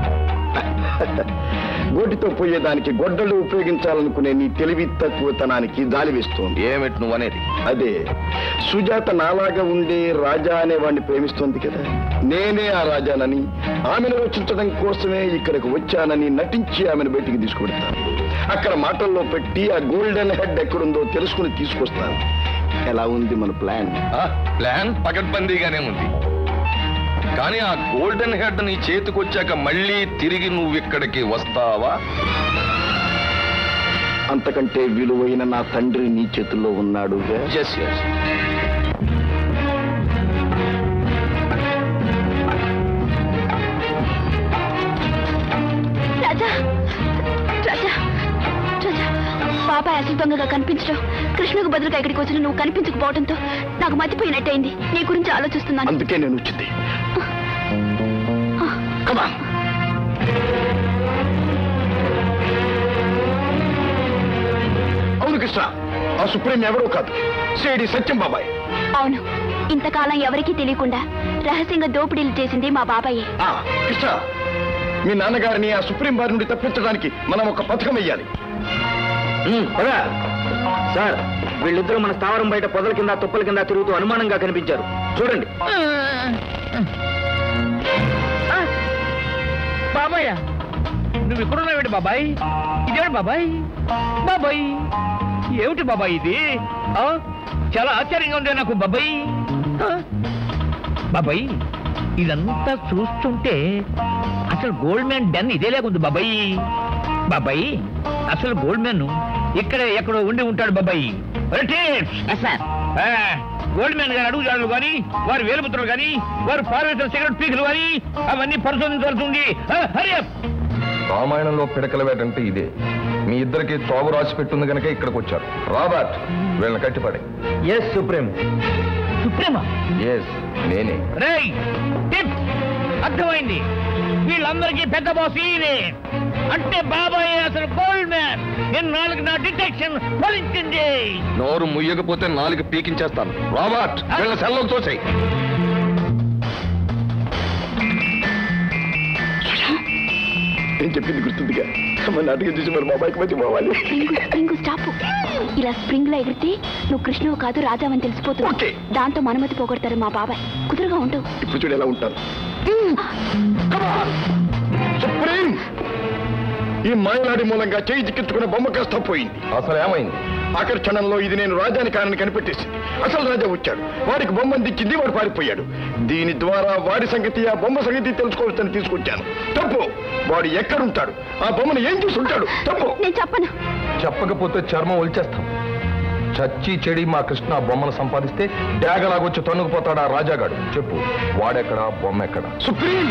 గోటితో పోయేదానికి గొడ్డలు ఉపయోగించాలనుకునే నీ తెలివి తక్కువతనానికి జాలి వేస్తోంది. ఏమిటి నువ్వు అనేది? అదే, సుజాత నాలాగా ఉండే రాజా అనేవాడిని ప్రేమిస్తోంది కదా. నేనే ఆ రాజానని, ఆమెను రక్షించడం కోసమే ఇక్కడికి వచ్చానని నటించి ఆమెను బయటికి తీసుకువెడతాను. అక్కడ మాటల్లో పెట్టి ఆ గోల్డెన్ హెడ్ ఎక్కడుందో తెలుసుకుని తీసుకొస్తాను. ఎలా ఉంది మన ప్లాన్? ప్లాన్ పకడ్బందీగానే ఉంది. కానీ ఆ గోల్డెన్ హెడ్ నీ చేతికొచ్చాక మళ్ళీ తిరిగి నువ్వు ఇక్కడికి వస్తావా? అంతకంటే విలువైన నా తండ్రి నీ చేతుల్లో ఉన్నాడు. రాజా, రాజా, రాజా, బాబాయ్ అసలు దొంగగా కనిపించడం, కృష్ణకు బదులుగా ఇక్కడికి వచ్చిన నువ్వు కనిపించకపోవడంతో నాకు మతిపోయినట్టయింది. నీ గురించి ఆలోచిస్తున్నాను. అందుకే నేను వచ్చింది. అవును కృష్ణ, ఆ సుప్రీం ఎవరో కాదు, సిఐడి సత్యం బాబాయ్. అవును, ఇంతకాలం ఎవరికీ తెలియకుండా రహస్యంగా దోపిడీలు చేసింది మా బాబాయే. కృష్ణ, మీ నాన్నగారిని ఆ సుప్రీం బారి నుండి తప్పించడానికి మనం ఒక పథకం వెయ్యాలి. సార్, వీళ్ళిద్దరూ మన స్థావరం బయట పొదల కింద తుప్పల కింద తిరుగుతూ అనుమానంగా కనిపించారు. చూడండి. బాబాయ్, నువ్వు ఇక్కడున్నావేంటి బాబాయ్? ఇదేమిటి బాబాయ్? బాబాయ్, ఏమిటి బాబాయ్ ఇది? చాలా ఆశ్చర్యంగా ఉంది నాకు బాబాయ్. బాబాయ్, ఇదంతా చూస్తుంటే అసలు గోల్డ్ మ్యాన్ డెన్ ఇదే లేకుంది బాబాయ్. బాబాయ్, అసలు గోల్డ్ మ్యాన్ ఇక్కడే ఎక్కడో ఉండి ఉంటాడు బాబాయ్. గోల్డ్ మ్యాన్ గారి అడుగుజాడలు కానీ, వారి వేలుపుత్రులు కానీ, వారి పార్వత సిగరెట్ పీకులు కానీ అవన్నీ పరిశోధించాల్సింది. రామాయణంలో పిడకల వేటంటే ఇదే. మీ ఇద్దరికి తోవ రాసి పెట్టుంది కనుక ఇక్కడికి వచ్చారు. రాబర్ట్, వీళ్ళని కట్టిపడే. Yes supreme. సుప్రీమా? ఎస్, నేనే. రేయ్, అర్థమైంది. వీళ్ళందరికీ పెద్ద బాస్ ఈయనే. అంటే బాబాయ్ అసలు గోల్డ్ మ్యాన్. నాలుగు నా డిటెక్షన్ ఫలించింది. నోరు ముయ్యకపోతే నాలుగు పీకించేస్తాను. రాబర్ట్, వీళ్ళ సెల్లోకి తోసేయ్. నేను చెప్పింది గుర్తుందిగా? మన నాటకం చూసి మరి బాబాయ్కి మధ్య పోవాలి. స్టాప్. ఇలా స్ప్రింగ్ లో ఎగిరితే నువ్వు కృష్ణవు కాదు రాజావని తెలిసిపోతుంది. దాంతో మనమతి పోగొడతారు మా బాబాయ్. కుదురుగా ఉండు. ఇప్పుడు చూడు ఎలా ఉంటాను. సుప్రీం, ఈ మాయలాడి మూలంగా చేయి చిక్కించుకున్న బొమ్మ కాస్త పోయింది. అసలు ఏమైంది? ఆకర్షణంలో ఇది నేను రాజాని కారణం కనిపెట్టేసింది. అసలు రాజా వచ్చాడు, వాడికి బొమ్మ అందించింది, వాడు పారిపోయాడు. దీని ద్వారా వాడి సంగతి, ఆ బొమ్మ సంగతి తెలుసుకోవచ్చని తీసుకొచ్చాను. తప్పు. వాడు ఎక్కడుంటాడు, ఆ బొమ్మను ఏం చేసి ఉంటాడు? తప్పు. నేను చెప్పను. చెప్పకపోతే చర్మం ఒలిచేస్తాం. చచ్చి చెడి మా కృష్ణ బొమ్మను సంపాదిస్తే డాగలాగొచ్చి తన్నుకుపోతాడు ఆ రాజాగాడు. చెప్పు, వాడెక్కడా, బొమ్మ ఎక్కడా? సుప్రీం,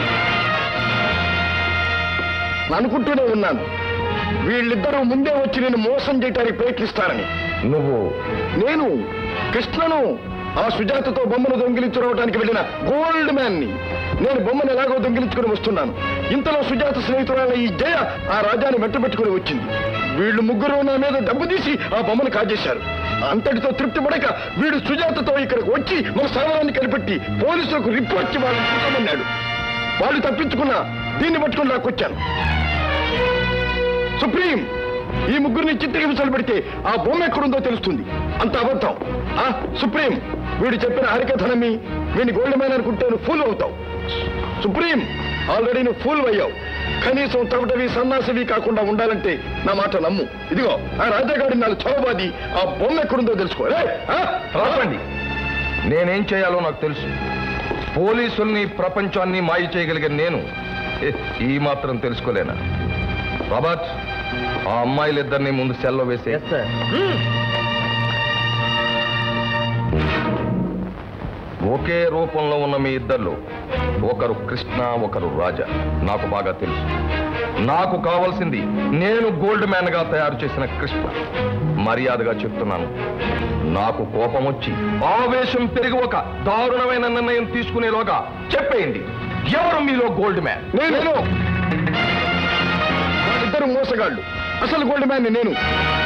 అనుకుంటూనే ఉన్నాను వీళ్ళిద్దరూ ముందే వచ్చి నేను మోసం చేయడానికి ప్రయత్నిస్తారని. నేను కృష్ణను ఆ సుజాతతో బొమ్మను దొంగిలించుకోవడానికి వెళ్ళిన గోల్డ్ మ్యాన్ ని. నేను బొమ్మను ఎలాగో దొంగిలించుకుని వస్తున్నాను. ఇంతలో సుజాత స్నేహితురాల ఈ జయ ఆ రాజాని వెంటబెట్టుకుని వచ్చింది. వీళ్ళు ముగ్గురు నా మీద డబ్బు తీసి ఆ బొమ్మను కాజేశారు. అంతటితో తృప్తి పడక వీడు సుజాతతో ఇక్కడికి వచ్చి మన స్థావరాన్ని కనిపెట్టి పోలీసులకు రిపోర్ట్ ఇచ్చి వాళ్ళని చూడమన్నాడు. వాళ్ళు తప్పించుకున్నా దీన్ని పట్టుకుని లాక్కొచ్చాను. సుప్రీం, ఈ ముగ్గురిని చిత్రహింసలు పెడితే ఆ బొమ్మ ఎక్కడుందో తెలుస్తుంది. అంత అబద్ధం. సుప్రీం, వీడు చెప్పిన హరికథ నమ్మి వీడిని గోల్డ్ మ్యాన్ అనుకుంటే నువ్వు ఫూల్ అవుతావు. సుప్రీం, ఆల్రెడీ నువ్వు ఫూల్ అయ్యావు. కనీసం తమటవి సన్నాసివి కాకుండా ఉండాలంటే నా మాట నమ్ము. ఇదిగో ఆ రాజాగాడి నాలుగు చొరబాది ఆ బొమ్మ ఎక్కడుందో తెలుసుకో. రాపండి, నేనేం చేయాలో నాకు తెలుసు. పోలీసుల్ని, ప్రపంచాన్ని మాయ చేయగలిగిన నేను ఈ మాత్రం తెలుసుకోలేనా? రాబర్ట్, ఆ అమ్మాయిలిద్దరినీ ముందు సెల్లో వేసే. ఒకే రూపంలో ఉన్న మీ ఇద్దరు, ఒకరు కృష్ణ, ఒకరు రాజా. నాకు బాగా తెలుసు. నాకు కావాల్సింది నేను గోల్డ్ మ్యాన్ గా తయారు చేసిన కృష్ణ. మర్యాదగా చెప్తున్నాను, నాకు కోపం వచ్చి ఆవేశం పెరిగి ఒక దారుణమైన నిర్ణయం తీసుకునేలోగా చెప్పేయండి, ఎవరు మీలో గోల్డ్ మ్యాన్? నేను. ఇద్దరు మోసగాళ్ళు. అసలు గోల్డ్ మ్యాన్ నేను.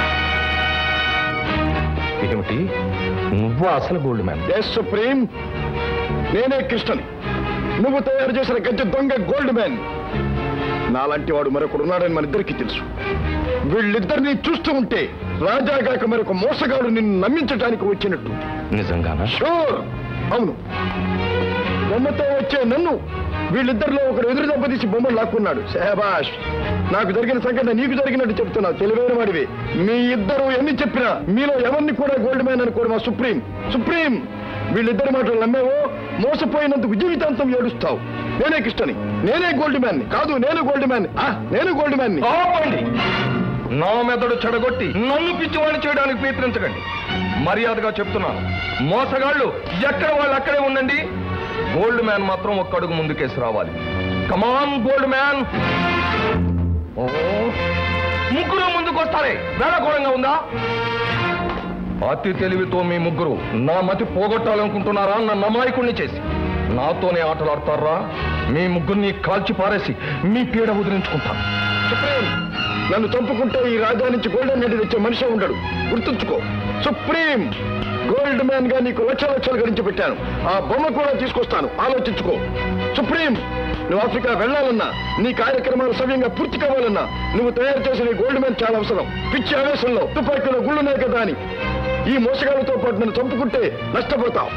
ఏమిటి, నువ్వు అసలు గోల్డ్ మ్యాన్? ఎస్ సుప్రీం, నేనే కృష్ణని. నువ్వు తయారు చేసిన గజ్జ దొంగ గోల్డ్ మ్యాన్. నాలాంటి వాడు మరొకడున్నాడని మన ఇద్దరికీ తెలుసు. వీళ్ళిద్దరినీ చూస్తూ ఉంటే రాజాగాక మరొక మోసగాడు నిన్ను నమ్మించడానికి వచ్చినట్టు. నిజంగానా? షూర్, అవును. బొమ్మతో వచ్చే నన్ను వీళ్ళిద్దరిలో ఒకరు ఎదురు దెబ్బతీసి బొమ్మను లాక్కున్నాడు. శహబాష్, నాకు జరిగిన సంఘటన నీకు జరిగినట్టు చెప్తున్నావు. తెలివైన వాడివి. మీ ఇద్దరు ఎన్ని చెప్పినా మీలో ఎవరిని కూడా గోల్డ్ మ్యాన్ అనుకోడు మా సుప్రీం. సుప్రీం, వీళ్ళిద్దరి మాటలు నమ్మేవో మోసపోయినందుకు జీవితాంతం ఏడుస్తావు. నేనే కృష్ణని, నేనే గోల్డ్ మ్యాన్. కాదు, నేను గోల్డ్ మ్యాన్. నేను గోల్డ్ మ్యాన్. నా మెదడు చెడగొట్టి నన్ను పిచ్చివాణి చేయడానికి ప్రయత్నించకండి. మర్యాదగా చెప్తున్నాను, మోసగాళ్ళు ఎక్కడ వాళ్ళు అక్కడే ఉండండి. గోల్డ్ మ్యాన్ మాత్రం ఒక్క అడుగు ముందుకేసి రావాలి. Come on gold man. ముగ్గురు ముందుకు చేస్తారే వేళకోళంగా ఉందా? అతి తెలివితో మీ ముగ్గురు నా మతి పోగొట్టాలనుకుంటున్నారా? నన్ను అమాయకుణ్ణి చేసి నాతోనే ఆటలాడతారా? మీ ముగ్గురిని కాల్చి పారేసి మీ పీడ వదిలించుకుంటాను. సుప్రీం, నన్ను చంపుకుంటే ఈ రాజా నుంచి గోల్డెన్ హెడ్ తెచ్చే మనిషి ఉండడు, గుర్తుంచుకో. సుప్రీం, గోల్డ్ మ్యాన్ గా నీకు లక్షలు గడించి పెట్టాను. ఆ బొమ్మ కూడా తీసుకొస్తాను, ఆలోచించుకో. సుప్రీం, నువ్వు ఆఫ్రికా వెళ్లాలన్నా, నీ కార్యక్రమాలు సవ్యంగా పూర్తి కావాలన్నా నువ్వు తయారు చేసిన గోల్డ్ మ్యాన్ చాలా అవసరం. పిచ్చి ఆవేశంలో తుపాకీలో గుళ్ళున్నాయి కదా అని ఈ మోసగాలతో పాటు నన్ను చంపుకుంటే నష్టపోతావు.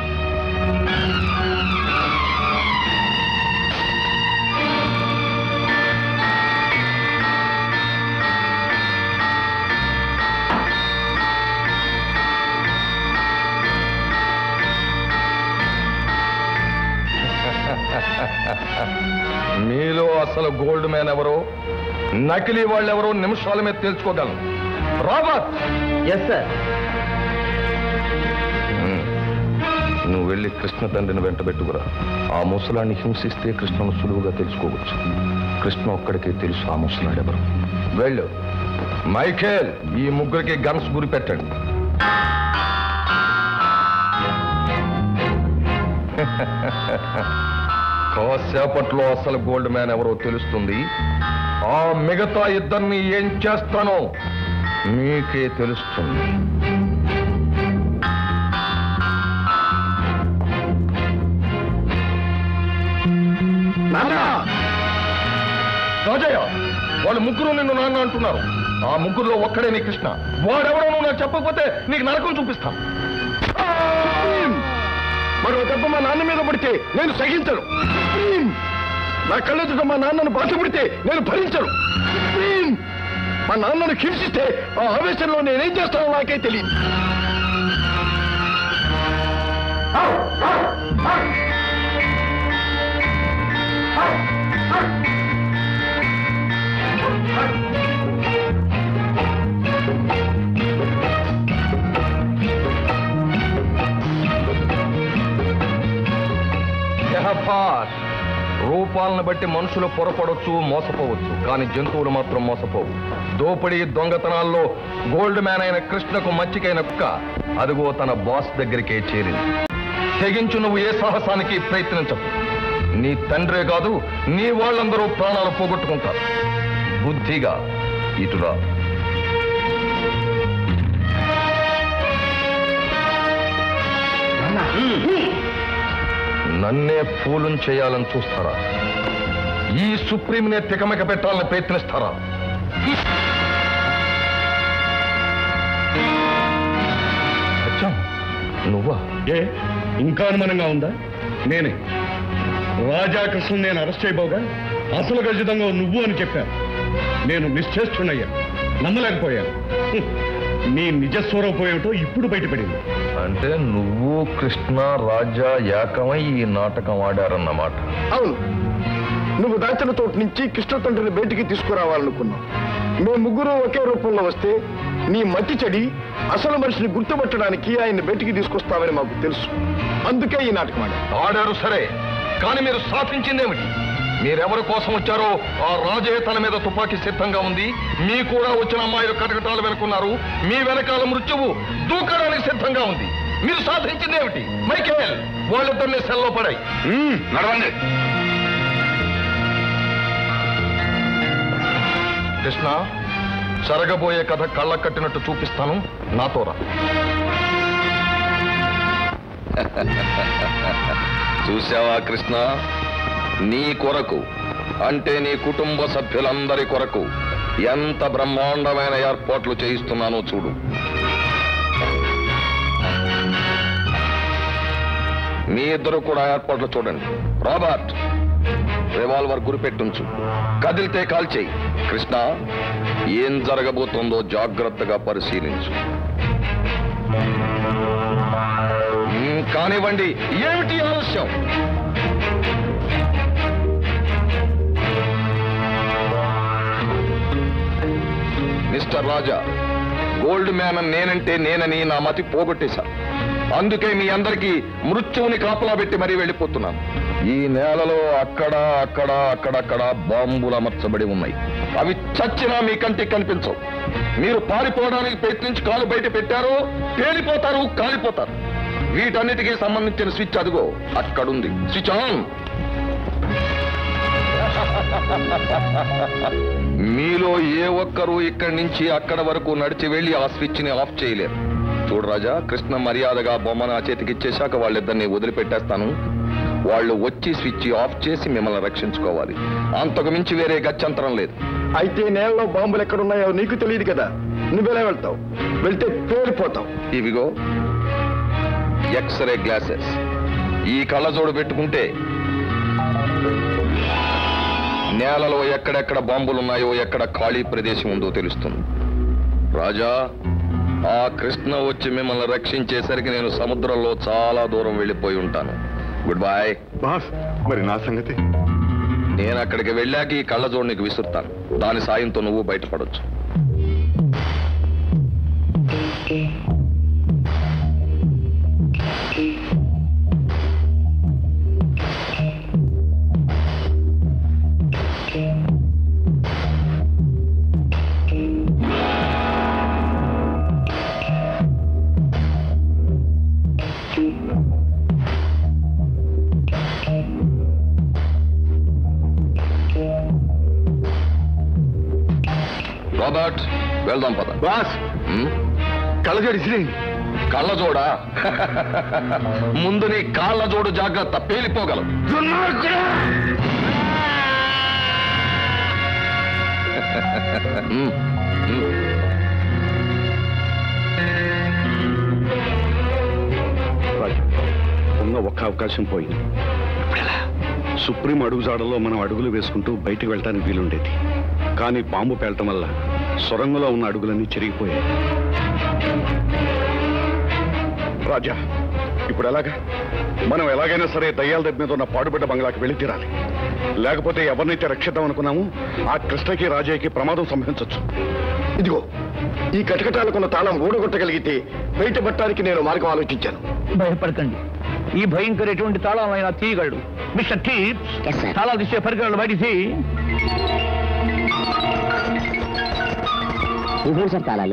మీలో అసలు గోల్డ్ మ్యాన్ ఎవరో, నకిలీ వాళ్ళెవరో నిమిషాల మీద తెలుసుకోగలను. రాబర్ట్. Yes sir. నువ్వు వెళ్ళి కృష్ణ తండ్రిని వెంట పెట్టుకురా. ఆ ముసలాన్ని హింసిస్తే కృష్ణను సులువుగా తెలుసుకోవచ్చు. కృష్ణ ఒక్కడికే తెలుసు ఆ ముసలాడెవరు. వెళ్ళు. మైఖేల్, ఈ ముగ్గురికి గన్స్ గురి పెట్టండి. కాసేపట్లో అసలు గోల్డ్ మ్యాన్ ఎవరో తెలుస్తుంది. ఆ మిగతా ఇద్దరిని ఏం చేస్తానో మీకే తెలుస్తుంది. రాజయ్య, వాళ్ళు ముగ్గురు నిన్ను నాన్న అంటున్నారు. ఆ ముగ్గురులో ఒక్కడే నీ కృష్ణ. వాడెవడో నువ్వు నాకు చెప్పకపోతే నీకు నరకం చూపిస్తాను. మరో దెబ్బ మా నాన్న మీద పడితే నేను సహించను. నా కళ్ళెదుట మా నాన్నను బాధపడితే నేను భరించను. మా నాన్నను హింసిస్తే ఆ ఆవేశంలో నేనేం చేస్తానో నాకే తెలియదు. రూపాలను బట్టి మనుషులు పొరపడొచ్చు, మోసపోవచ్చు, కానీ జంతువులు మాత్రం మోసపోవు. దోపిడీ దొంగతనాల్లో గోల్డ్ మ్యాన్ అయిన కృష్ణకు మచ్చికైన కుక్క అదిగో తన బాస్ దగ్గరికే చేరింది. తెగించు, నువ్వు ఏ సాహసానికి ప్రయత్నించవు. నీ తండ్రే కాదు, నీ వాళ్ళందరూ ప్రాణాలు పోగొట్టుకుంటారు. బుద్ధిగా ఇటురా. నన్నే ఫూలం చేయాలని చూస్తారా? ఈ సుప్రీంనే తికమక పెట్టాలని ప్రయత్నిస్తారా? నువ్వా? ఇంకా అనుమానంగా ఉందా? నేనే రాజాకృష్ణ. నేను అరెస్ట్ చేయబోగా అసలు ఖచ్చితంగా నువ్వు అని చెప్పాను. నేను నిశ్చేష్టునయ్యా, నమ్మలేకపోయాను. నీ నిజస్వరూపం ఏమిటో ఇప్పుడు బయటపడింది. అంటే నువ్వు కృష్ణ రాజా ఏకమై ఈ నాటకం ఆడారన్నమాట. అవును, నువ్వు దాచిన తోటి నుంచి కృష్ణ తండ్రిని బయటికి తీసుకురావాలనుకున్నావు. మేము ముగ్గురు ఒకే రూపంలో వస్తే నీ మతి చెడి అసలు మనిషిని గుర్తుపట్టడానికి ఆయన్ని బయటికి తీసుకొస్తావని మాకు తెలుసు. అందుకే ఈ నాటకం ఆడారు. సరే, కానీ మీరు సాధించిందేమిటి? మీరెవరి కోసం వచ్చారో ఆ రాజే తన మీద తుపాకీ సిద్ధంగా ఉంది. మీ కూడా వచ్చిన అమ్మాయిలు కటకటాలు వెనుకున్నారు. మీ వెనకాల మృత్యువు దూకడానికి సిద్ధంగా ఉంది. మీరు సాధించిందేమిటి? మైకేల్, వాళ్ళిద్దరిని సెల్లో పడాయి. నడవండి. కృష్ణ, జరగబోయే కథ కళ్ళ కట్టినట్టు చూపిస్తాను. నాతో రా. చూసావా కృష్ణ, నీ కొరకు అంటే నీ కుటుంబ సభ్యులందరి కొరకు ఎంత బ్రహ్మాండమైన ఏర్పాట్లు చేయిస్తున్నానో చూడు. మీ ఇద్దరు కూడా ఏర్పాట్లు చూడండి. రాబర్ట్, రివాల్వర్ గురిపెట్టుంచు. కదిలితే కాల్చేయి. కృష్ణ, ఏం జరగబోతుందో జాగ్రత్తగా పరిశీలించు. కానివ్వండి. ఏమిటి ఆలస్యం? మిస్టర్ రాజా, గోల్డ్ మ్యాన్ నేనంటే నేనని నా మతి పోగొట్టేశా. అందుకే మీ అందరికీ మృత్యువుని కాపలా పెట్టి మరీ వెళ్ళిపోతున్నాను. ఈ నేలలో అక్కడక్కడ బాంబులు అమర్చబడి ఉన్నాయి. అవి చచ్చినా మీ కంటికి కనిపించవు. మీరు పారిపోవడానికి ప్రయత్నించి కాలు బయట పెట్టారు, పేలిపోతారు, కాలిపోతారు. వీటన్నిటికీ సంబంధించిన స్విచ్ అదిగో అక్కడుంది. Switch on. మీలో ఏ ఒక్కరూ ఇక్కడి నుంచి అక్కడ వరకు నడిచి వెళ్లి ఆ స్విచ్ ని ఆఫ్ చేయలేరు. చూడు రాజా, కృష్ణ మర్యాదగా బొమ్మ నా చేతికి ఇచ్చేశాక వాళ్ళిద్దరిని వదిలిపెట్టేస్తాను. వాళ్ళు వచ్చి స్విచ్ ఆఫ్ చేసి మిమ్మల్ని రక్షించుకోవాలి. అంతకు మించి వేరే గత్యంతరం లేదు. అయితే నేలలో బాంబులు ఎక్కడున్నాయో నీకు తెలియదు కదా, నువ్వెలా వెళ్తావు? వెళ్తే పేలిపోతావు. ఇవిగో ఎక్స్రే గ్లాసెస్. ఈ కళ్ళజోడు పెట్టుకుంటే నేలలో ఎక్కడెక్కడ బాంబులున్నాయో, ఎక్కడ ఖాళీ ప్రదేశం ఉందో తెలుస్తుంది. రాజా, ఆ కృష్ణ వచ్చి మిమ్మల్ని రక్షించేసరికి నేను సముద్రంలో చాలా దూరం వెళ్ళిపోయి ఉంటాను. Good bye. బాస్, మరి నా సంగతి? నేను అక్కడికి వెళ్ళాక ఈ కళ్ళజోడు నీకు విసురుతాను. దాని సాయంతో నువ్వు బయటపడొచ్చు. రాబర్ట్, వెళ్దాం పద. బాస్, కళ్ళజోడు ఇసిరేయండి. కళ్ళజోడా? ముందు నీ కాళ్ళజోడు జాగ్రత్త, పేలిపోగలవు. ఉన్న ఒక్క అవకాశం పోయింది. సుప్రీం అడుగుజాడలో మనం అడుగులు వేసుకుంటూ బయటికి వెళ్ళటానికి వీలుండేది. కానీ బాంబు పేలటం వల్ల సొరంగంలో ఉన్న అడుగులన్నీ చెరిగిపోయాయి. రాజా, ఇప్పుడు ఎలాగా? మనం ఎలాగైనా సరే దయ్యాల దగ్గర మీద ఉన్న పాడుబడ్డ బంగ్లాకి వెళ్ళి తీరాలి. లేకపోతే ఎవరినైతే రక్షిద్దాం అనుకున్నామో ఆ కృష్ణకి రాజయ్యకి ప్రమాదం సంభవించవచ్చు. ఇదిగో ఈ కటకటాలకున్న తాళం ఊడగొట్టగలిగితే బయటపడటానికి నేను మార్గం ఆలోచించాను. భయపడకండి, ఈ భయంకర ఎటువంటి తాళం అయినా తీయగలడు. మిస్టర్ టీప్స్, తాళాలు తీసే పరికరాలు బయటికి. ఇవ్వండి సార్ తాళాలు.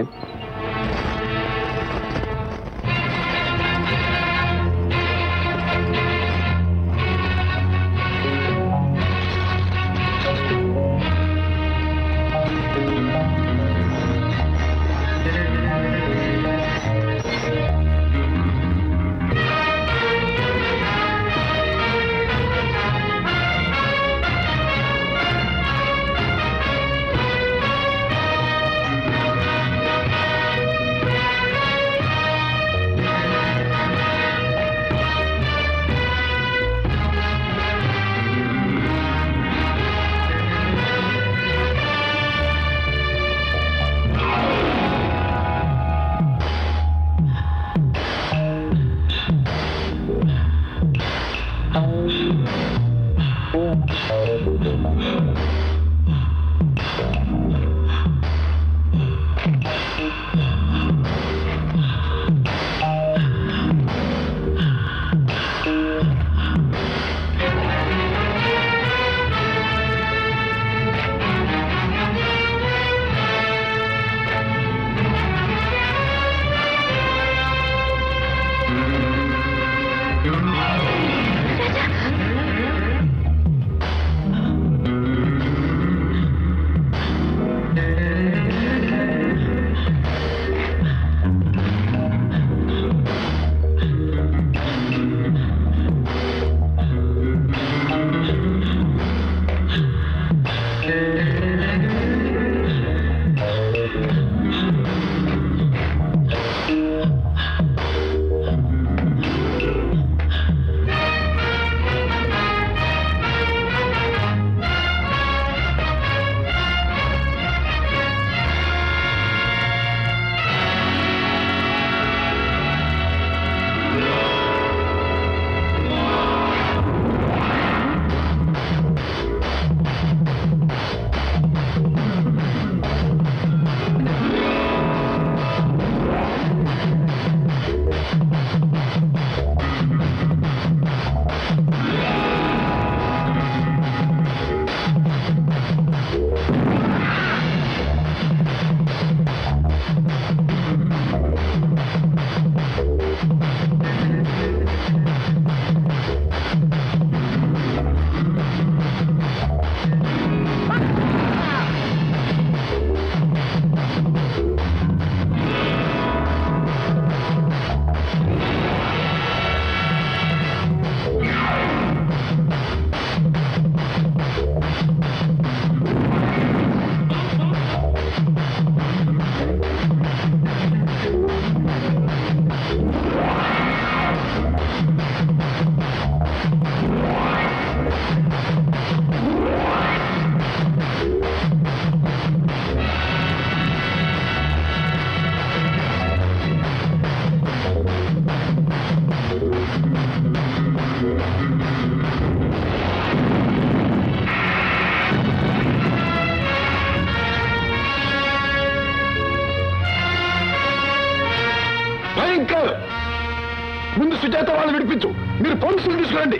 ముందు సుజాత వాళ్ళు విడిపించు. మీరు పోలీసులు తీసుకురండి.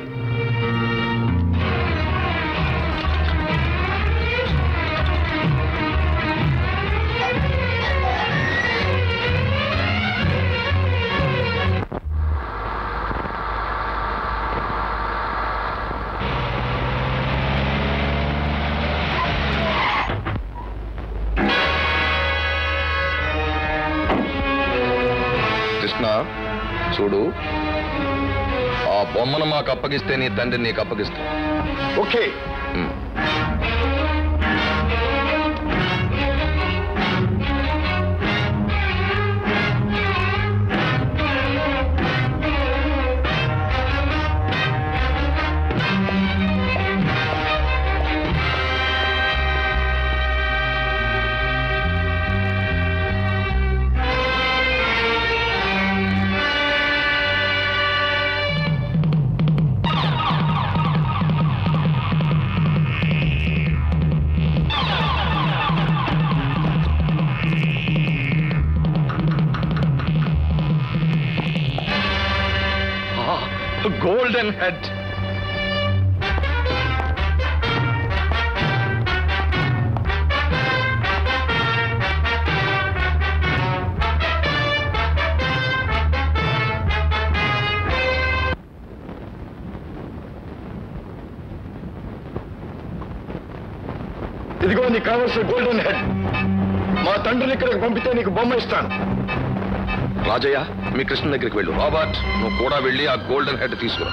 కృష్ణ చూడు, ఆ బొమ్మను మాకు అప్పగిస్తే నీ తండ్రి నీకు అప్పగిస్తా. ఓకే. Golden head. ఇదిగో నీకు కావాల్సిన గోల్డెన్ హెడ్. మా తండ్రిని ఇక్కడికి పంపితే నీకు బొమ్మ ఇస్తాను. రాజయ్య, మీ కృష్ణ దగ్గరికి వెళ్ళు. రాబర్ట్, నువ్వు కూడా వెళ్ళి ఆ గోల్డెన్ హెడ్ తీసుకురా.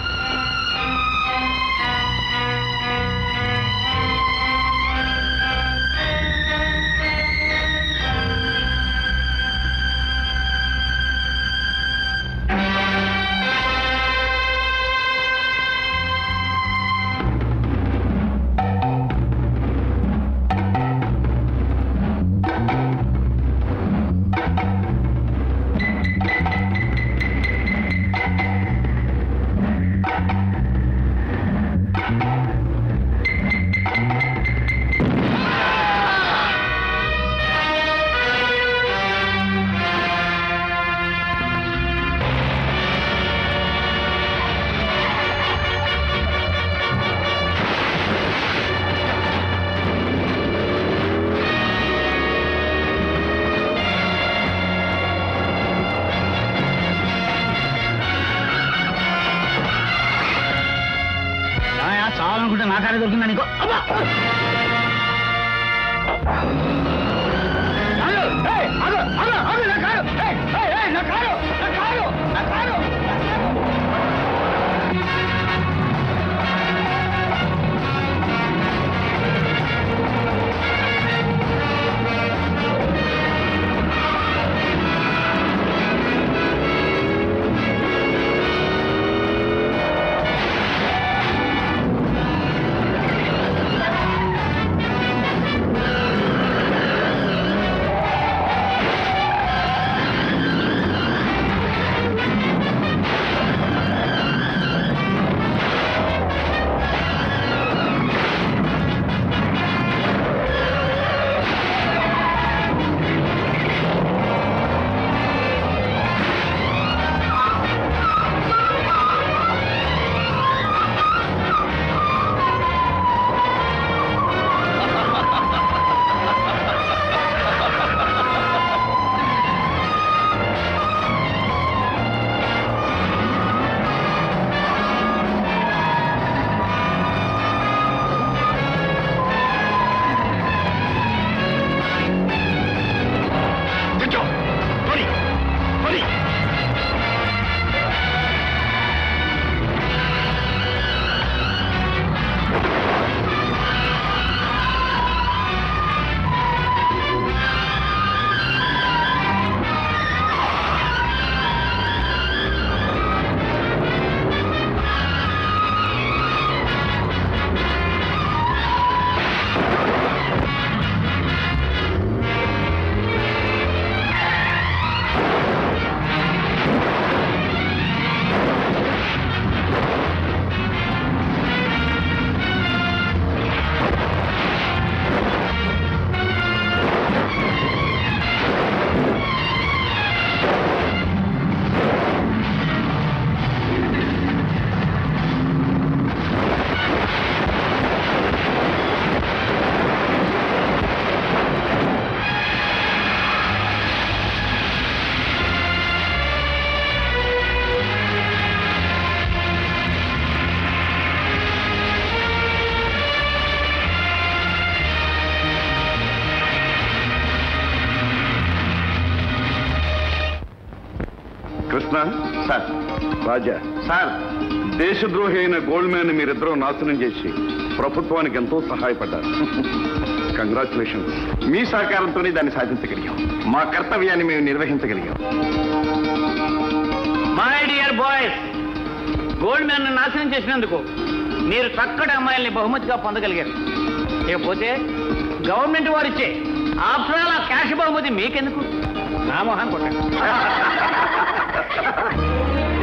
చాలనుకుంటే నా కారే దొరికిందా నీకు? కృష్ణ సార్, రాజా సార్, దేశద్రోహి అయిన గోల్డ్ మ్యాన్ మీరిద్దరూ నాశనం చేసి ప్రభుత్వానికి ఎంతో సహాయపడ్డారు. కంగ్రాచులేషన్స్. మీ సహకారంతోనే దాన్ని సాధించగలిగాం. మా కర్తవ్యాన్ని మేము నిర్వహించగలిగాం. My dear boys, gold man నాశనం చేసినందుకు మీరు చక్కటి అమ్మాయిల్ని బహుమతిగా పొందగలిగారు. ఇకపోతే గవర్నమెంట్ వారు ఇచ్చే ఆఫ్టర్ ఆల్ ఆ క్యాష్ బహుమతి మీకెందుకు? నా మొహాన్ని కొట్టండి.